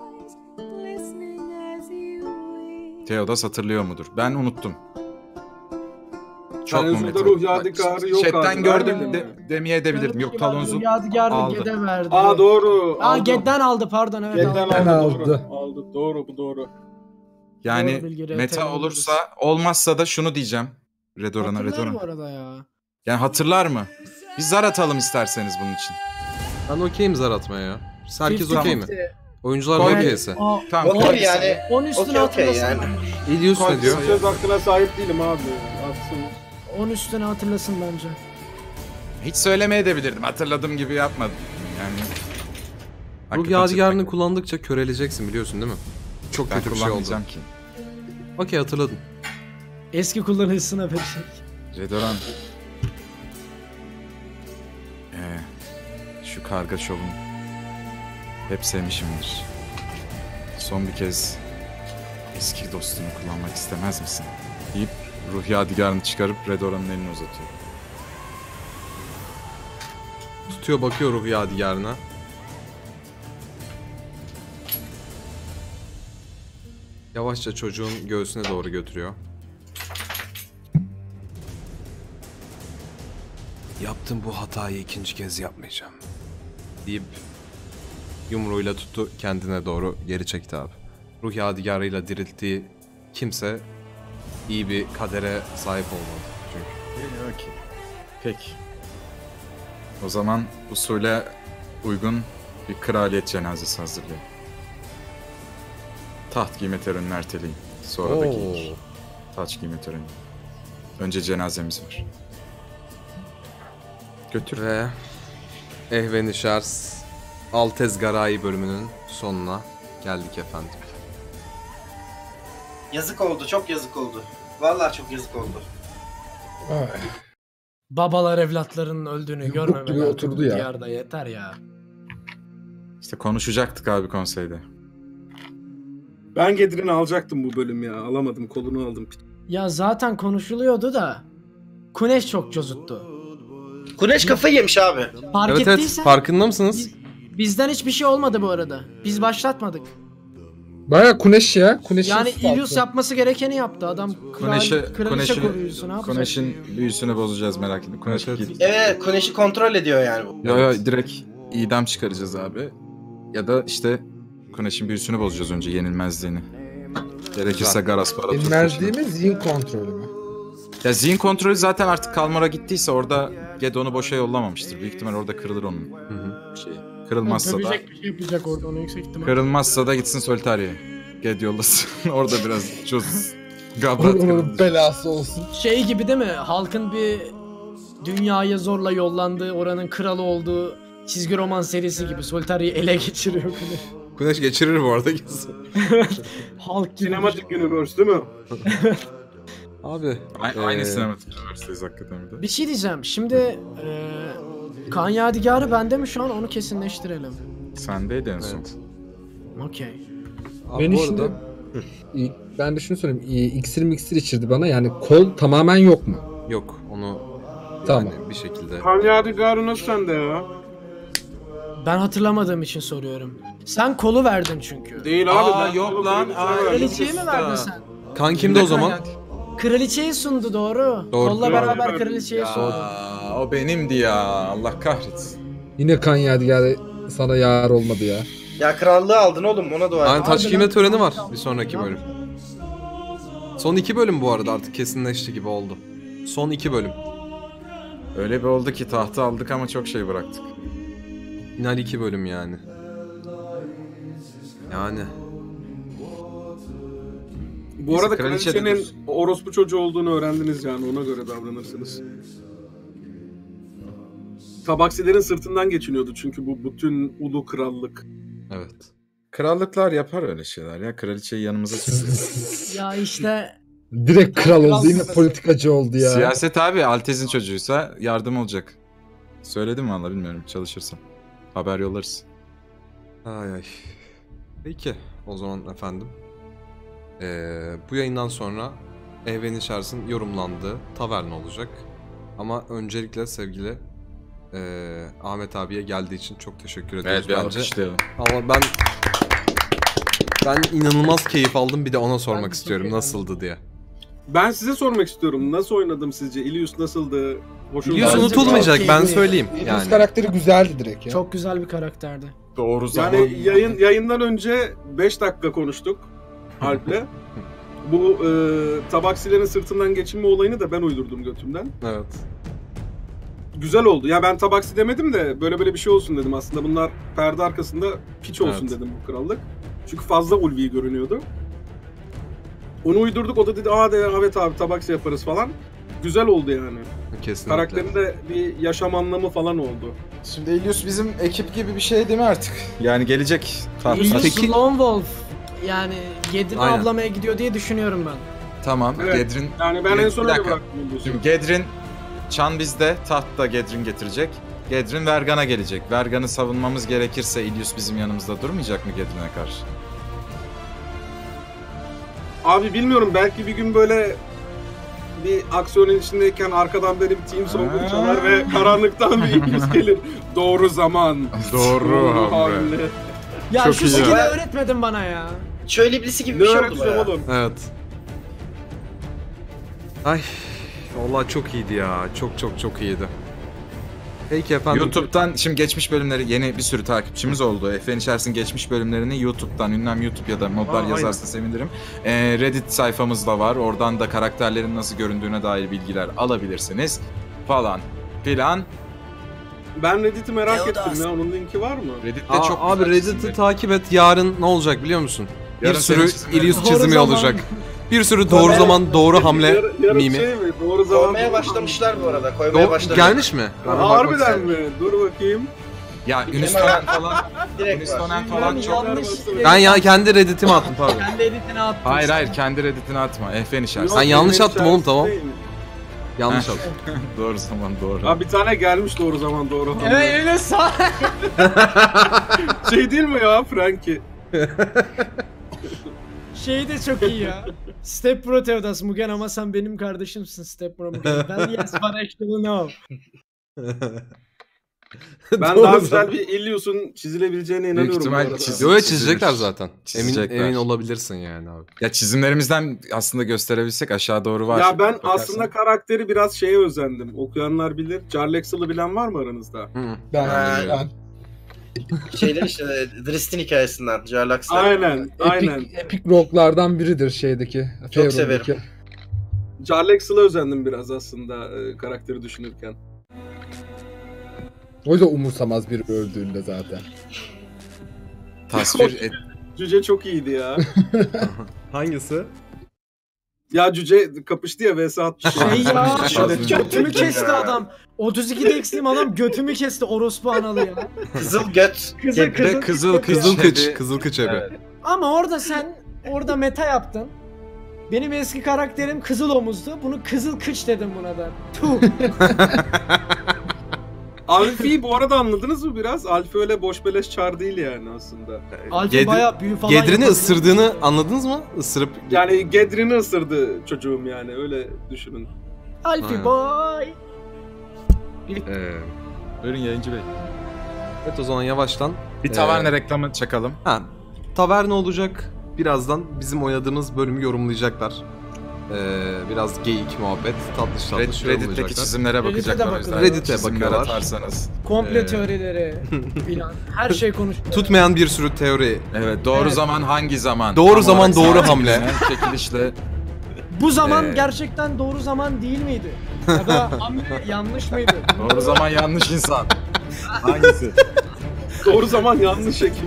Theodas hatırlıyor mudur? Ben unuttum. Çok mu Talonzol'da metal? ruh yadigarı yok Chatten abi, gördüm vermedi de, mi? demeye edebilirdim. Yok Talonzol Yadigar'ı aldı. Ged'e verdi. Aa doğru. Aa aldı. Ged'den aldı, pardon, evet. Ged'den aldı. aldı. aldı. Doğru. Aldı. Doğru bu doğru. Yani Doğru bilgi, meta R T olursa, olmazsa da şunu diyeceğim. Redorana, Hatırlar Redorana. bu arada ya. Yani hatırlar mı? Bir zar atalım isterseniz bunun için. Ben okeyim zar atmaya ya. Herkes Fifty okey mi? fifty. Oyuncular Koy. da okeyse. Aa, Tamam. on- Okey yani. on üstüne Okey okey hatırlasın. yani. İlyus ne diyor? Söz hakkına sahip değilim abi. Atsın. on üstüne hatırlasın bence. Hiç söylemeye edebilirdim. Hatırladığım gibi yapmadım. Yani. Ruh Hakikaten yadigarını çok- kullandıkça köreleceksin biliyorsun değil mi? Çok Ben kötü bir şey oldu. kullanmayacağım ki. Okey hatırladım. Eski kullanıcısına verecek. Redoran. Ee, şu karga şovunu hep sevmişimdir. Son bir kez eski dostunu kullanmak istemez misin? Deyip ruh yadigarını çıkarıp Redoran'ın elini uzatıyor. Tutuyor bakıyor ruh yadigarına. Yavaşça çocuğun göğsüne doğru götürüyor. Yaptım bu hatayı ikinci kez yapmayacağım. Deyip yumruğuyla tuttu, kendine doğru geri çekti abi. Ruh yadigarıyla dirilttiği kimse iyi bir kadere sahip olmalı çünkü. Peki. Peki. O zaman usule uygun bir kraliyet cenazesi hazırlayın. Taht giyme törenini erteleyin. Sonra da giyin. Taç giyme töreni. Önce cenazemiz var. Götür. Ve Ehvenişars Altez Garai bölümünün sonuna geldik efendim. Yazık oldu, çok yazık oldu. Vallahi çok yazık oldu. Ay. Babalar evlatlarının öldüğünü Yumruk görmemek gibi artık oturdu bu ya. diyarda yeter ya. İşte konuşacaktık abi konseyde. Ben Gedrin'i alacaktım bu bölüm ya. Alamadım, kolunu aldım. Ya zaten konuşuluyordu da Kuneş çok cozuttu. Kuneş kafayı yemiş abi. Fark evet ettiysen evet farkında mısınız? bizden hiçbir şey olmadı bu arada. Biz başlatmadık. Baya Kuneş ya. Kuneş'in Yani üstü İlyus altı. yapması gerekeni yaptı. Adam kral, Kuneş'e, kraliçe Kuneş'in, koruyucusu ne yapacak? Kuneş'in büyüsünü bozacağız merak etme. Kuneş git. Evet, Kuneş'i kontrol ediyor yani bu. Ya ya direkt idam çıkaracağız abi. Ya da işte Kuneş'in büyüsünü bozacağız önce yenilmezliğini. Gerekirse Garas para Yenilmezliği mi, zihin kontrolü mü? Ya zihin kontrolü zaten artık Kalmar'a gittiyse orada Gedon'u boşa yollamamıştır. Büyük ihtimal orada kırılır onun şey. Kırılmazsa da Dövecek bir şey yapacak orada onu yüksek ihtimal. kırılmazsa da gitsin Solitaria'ya. Ged yollasın. Orada biraz çöz. Gabrat Onun belası olsun. Şey gibi değil mi? Halkın bir dünyaya zorla yollandığı, oranın kralı olduğu çizgi roman serisi gibi Solitaria'yı ele geçiriyor Kuneş. Kuneş geçirir bu arada kesin. Halk gibi. Sinematik Universe değil mi? Abi. A- aynı ee, sinematik üniversiteyiz hakikaten bir de. Bir şey diyeceğim. Şimdi eee kan yadigarı bende mi şu an? Onu kesinleştirelim. Sendeydi en son. Okey. Abi Beni bu şimdi arada İ- ben de şunu söyleyeyim. İ- İksir miksir içirdi bana. Yani kol tamamen yok mu? yok onu Tamam. yani bir şekilde. Kan Yadigarı nasıl sende ya? Ben hatırlamadığım için soruyorum. Sen kolu verdin çünkü. Değil abi. Aa, ben yok kolu lan, kraliçeye aa, verdim. Kraliçeyi mi verdin sen? Kan kimde o zaman? Kraliçeyi sundu doğru. Doğru. Kolla Doğru. beraber kraliçeyi sundu. Aa, o benimdi ya. Allah kahretsin. Yine kan yadigarı sana yar olmadı ya. Ya krallığı aldın oğlum, ona dua Yani et. taç giyme töreni var bir sonraki bölüm. Son iki bölüm bu arada artık kesinleşti gibi oldu. Son iki bölüm. Öyle bir oldu ki tahtı aldık ama çok şey bıraktık. Final iki bölüm yani. Yani. Bu arada kraliçe kraliçenin diyoruz. orospu çocuğu olduğunu öğrendiniz yani, ona göre davranırsınız. Tabaksilerin sırtından geçiniyordu çünkü bu bütün ulu krallık. Evet. Krallıklar yapar öyle şeyler ya. Kraliçeyi yanımıza çiziyor. Ya işte Direkt kral oldu. Yine politikacı oldu ya. Siyaset abi Altez'in çocuğuysa yardım olacak. Söyledim valla bilmiyorum çalışırsam. Haber yollarız. Ay ay. Peki o zaman efendim. Ee, bu yayından sonra Ehvenişars'ın yorumlandığı tavern olacak. Ama öncelikle sevgili ee, Ahmet abiye geldiği için çok teşekkür ediyoruz Evet bir bence. alkışlayalım. Ama ben ben inanılmaz keyif aldım, bir de ona sormak istiyorum nasıldı diye. Ben size sormak istiyorum. Nasıl oynadım sizce? İlyus nasıldı? Hoşunuza İlyus gitti mi? unutulmayacak, ben iyiydi. söyleyeyim. İlyus Yani. karakteri güzeldi direkt ya. çok güzel bir karakterdi. Doğru zaman. Yani yayın yayından önce beş dakika konuştuk Alp'le. Bu e, tabaksilerin sırtından geçinme olayını da ben uydurdum götümden. Evet. Güzel oldu. Ya ben tabaksi demedim de böyle böyle bir şey olsun dedim aslında. Bunlar perde arkasında piç olsun Evet. dedim bu krallık. Çünkü fazla ulvi görünüyordu. Onu uydurduk. O da dedi aa de evet abi tabaksi yaparız falan. Güzel oldu yani. Kesinlikle. Karakterinde bir yaşam anlamı falan oldu. Şimdi Ilyus bizim ekip gibi bir şey değil mi artık? Yani gelecek. İlyus Peki- Lone Wolf. Yani Gedrin'i Aynen. avlamaya gidiyor diye düşünüyorum ben. Tamam. Evet. Gedrin. Yani ben Bir- en son bir öyle dakika. bıraktım Ilyus'u. Şimdi Gedrin Çan bizde, taht da Gedrin getirecek. Gedrin Vergan'a gelecek. Vergan'ı savunmamız gerekirse Ilyus bizim yanımızda durmayacak mı Gedrin'e karşı? Abi bilmiyorum, belki bir gün böyle bir aksiyonun içindeyken arkadan benim team song'um çalar ve karanlıktan bir İlyus gelir. Doğru zaman. Doğru abi. hamle. Ya Çok şu iyi skill'i ya. öğretmedin bana ya. Şöyle iblisi gibi Ne bir şey oldu öğreteceğim ya. oğlum? Evet. Ay. Vallahi çok iyiydi ya. Çok çok çok iyiydi. Peki efendim. YouTube'dan şimdi geçmiş bölümleri yeni bir sürü takipçimiz oldu. F N içerisinin geçmiş bölümlerini YouTube'dan, ünlem YouTube ya da modlar Aa, yazarsa sevinirim. Ee, Reddit sayfamız da var. Oradan da karakterlerin nasıl göründüğüne dair bilgiler alabilirsiniz. Falan filan. Ben Reddit'i merak ettim ya. Onun linki var mı? Reddit'te Aa, çok abi Reddit'i takip et. Yarın ne olacak biliyor musun? Yarın bir sürü senin çizimlerin- İlyus Doğru çizimi zaman. olacak. Bir sürü doğru zaman doğru hamle Yarın, yarın mimi. şey mi? Doğru zaman. Koymaya başlamışlar bu arada. Koymaya Do- başlamışlar. gelmiş mi? Ha, harbiden mi? Dur bakayım. Ya Unistonen falan, Direkt Unistonen var. falan çok... Ben ya kendi Reddit'ime attım pardon. Kendi editini attın. Hayır hayır kendi Reddit'ini atma. F N içerisinde. Ben yanlış Benim attım oğlum tamam. içerisinde değil. Yanlış Heh. attım. Doğru zaman doğru. Abi bir tane gelmiş doğru zaman doğru. hamle. Evet öyle sağ. Şey değil mi ya Frankie? Şey de çok iyi ya. Step Bro Teodas Mugen ama sen benim kardeşimsin Step Bro Mugen. Ben yes but actually no. Ben Doğru daha zaman. güzel bir Ilius'un çizilebileceğine Büyük inanıyorum bu ihtimal arada. çiz- Yo yo, çizilir. çizecekler zaten. Emin, Çizecekler. emin olabilirsin yani abi. Ya çizimlerimizden aslında gösterebilsek aşağı doğru var. Ya ben Bakarsan. aslında karakteri biraz şeye özendim. Okuyanlar bilir. Jarlaxle'ı bilen var mı aranızda? Hı. Ben, Ha, ben Şeyden işte Dristin hikayesinden. Jarlax'la. Aynen, aynen. Epic, epic rocklardan biridir şeydeki. Çok Favor'daki. severim. Jarlaxle'a özendim biraz aslında e, karakteri düşünürken. O yüzden umursamaz biri öldüğünde zaten. Tasvir et. Cüce çok iyiydi ya. Hangisi? Ya Cüce kapıştı ya vs attı. Şey ya. Şöyle- Götümü kesti adam. otuz ikide ekstrem adam götümü kesti orospu analı ya. Kızıl göt. Kızıl Ve kızıl. kızıl Kızıl kıç. kıç. Kızıl kıç ebi. Evet. Ama orada sen orada meta yaptın. Benim eski karakterim kızıl omuzdu. Bunu kızıl kıç dedim buna da. Tuh. Alfie'yi bu arada anladınız mı biraz? Alfie öyle boş beleş çar değil yani aslında. Alfie Gedri- bayağı büyü falan Gedrini yapıyor. ısırdığını anladınız mı? Isırıp Yani Gedrin'i ısırdı çocuğum yani öyle düşünün. Alfie Ha. boy. Ee, Buyurun yayıncı bey. evet o zaman yavaştan. Bir Ee, taverna reklamı çakalım. Ha, taverna olacak. Birazdan bizim oynadığımız bölümü yorumlayacaklar. Ee, biraz geyik muhabbet, tatlış tatlış Red, yorumlayacaklar. Reddit'teki çizimlere Reddit'e de bakacaklar. o bakın. yüzden. Reddit'e Çizimler bakıyorlar. atarsanız. Komple Ee, teorileri filan. Her şey konuşuluyor. Tutmayan bir sürü teori. Evet doğru Evet. zaman hangi zaman? Doğru Tam zaman, olarak doğru saat hamle. bilinen Çekilişle. Bu zaman Ee. gerçekten doğru zaman değil miydi? Ya da hamle yanlış mıydı? Doğru zaman yanlış insan. Hangisi? Doğru zaman yanlış ekip.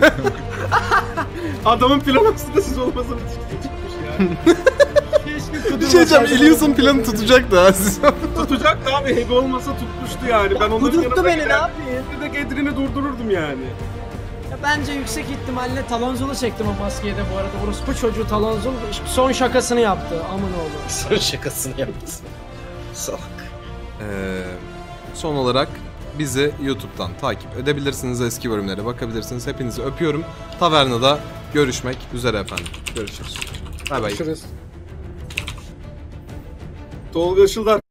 Adamın planı aslında siz olmasanız çıkmış yani. Keşke Bir şey diyeceğim, İlyus'un planı tutacaktı ha siz. Tutacaktı abi, Hebe olmasa tutmuştu yani. Ben onların Kudurttu yanında beni, ne gider, yapayım? Bir de Gedrin'i durdururdum yani. Ya bence yüksek ihtimalle Talonzul'u çektim o maskeyi de bu arada. Orospu çocuğu Talonzul son şakasını yaptı. Aman oğlum. Son şakasını yaptı. Salak. Ee, son olarak bizi YouTube'dan takip edebilirsiniz. Eski bölümlere bakabilirsiniz. Hepinizi öpüyorum. Tavernada görüşmek üzere efendim. Görüşürüz. Bay bay. Görüşürüz. Tolga Işıldar.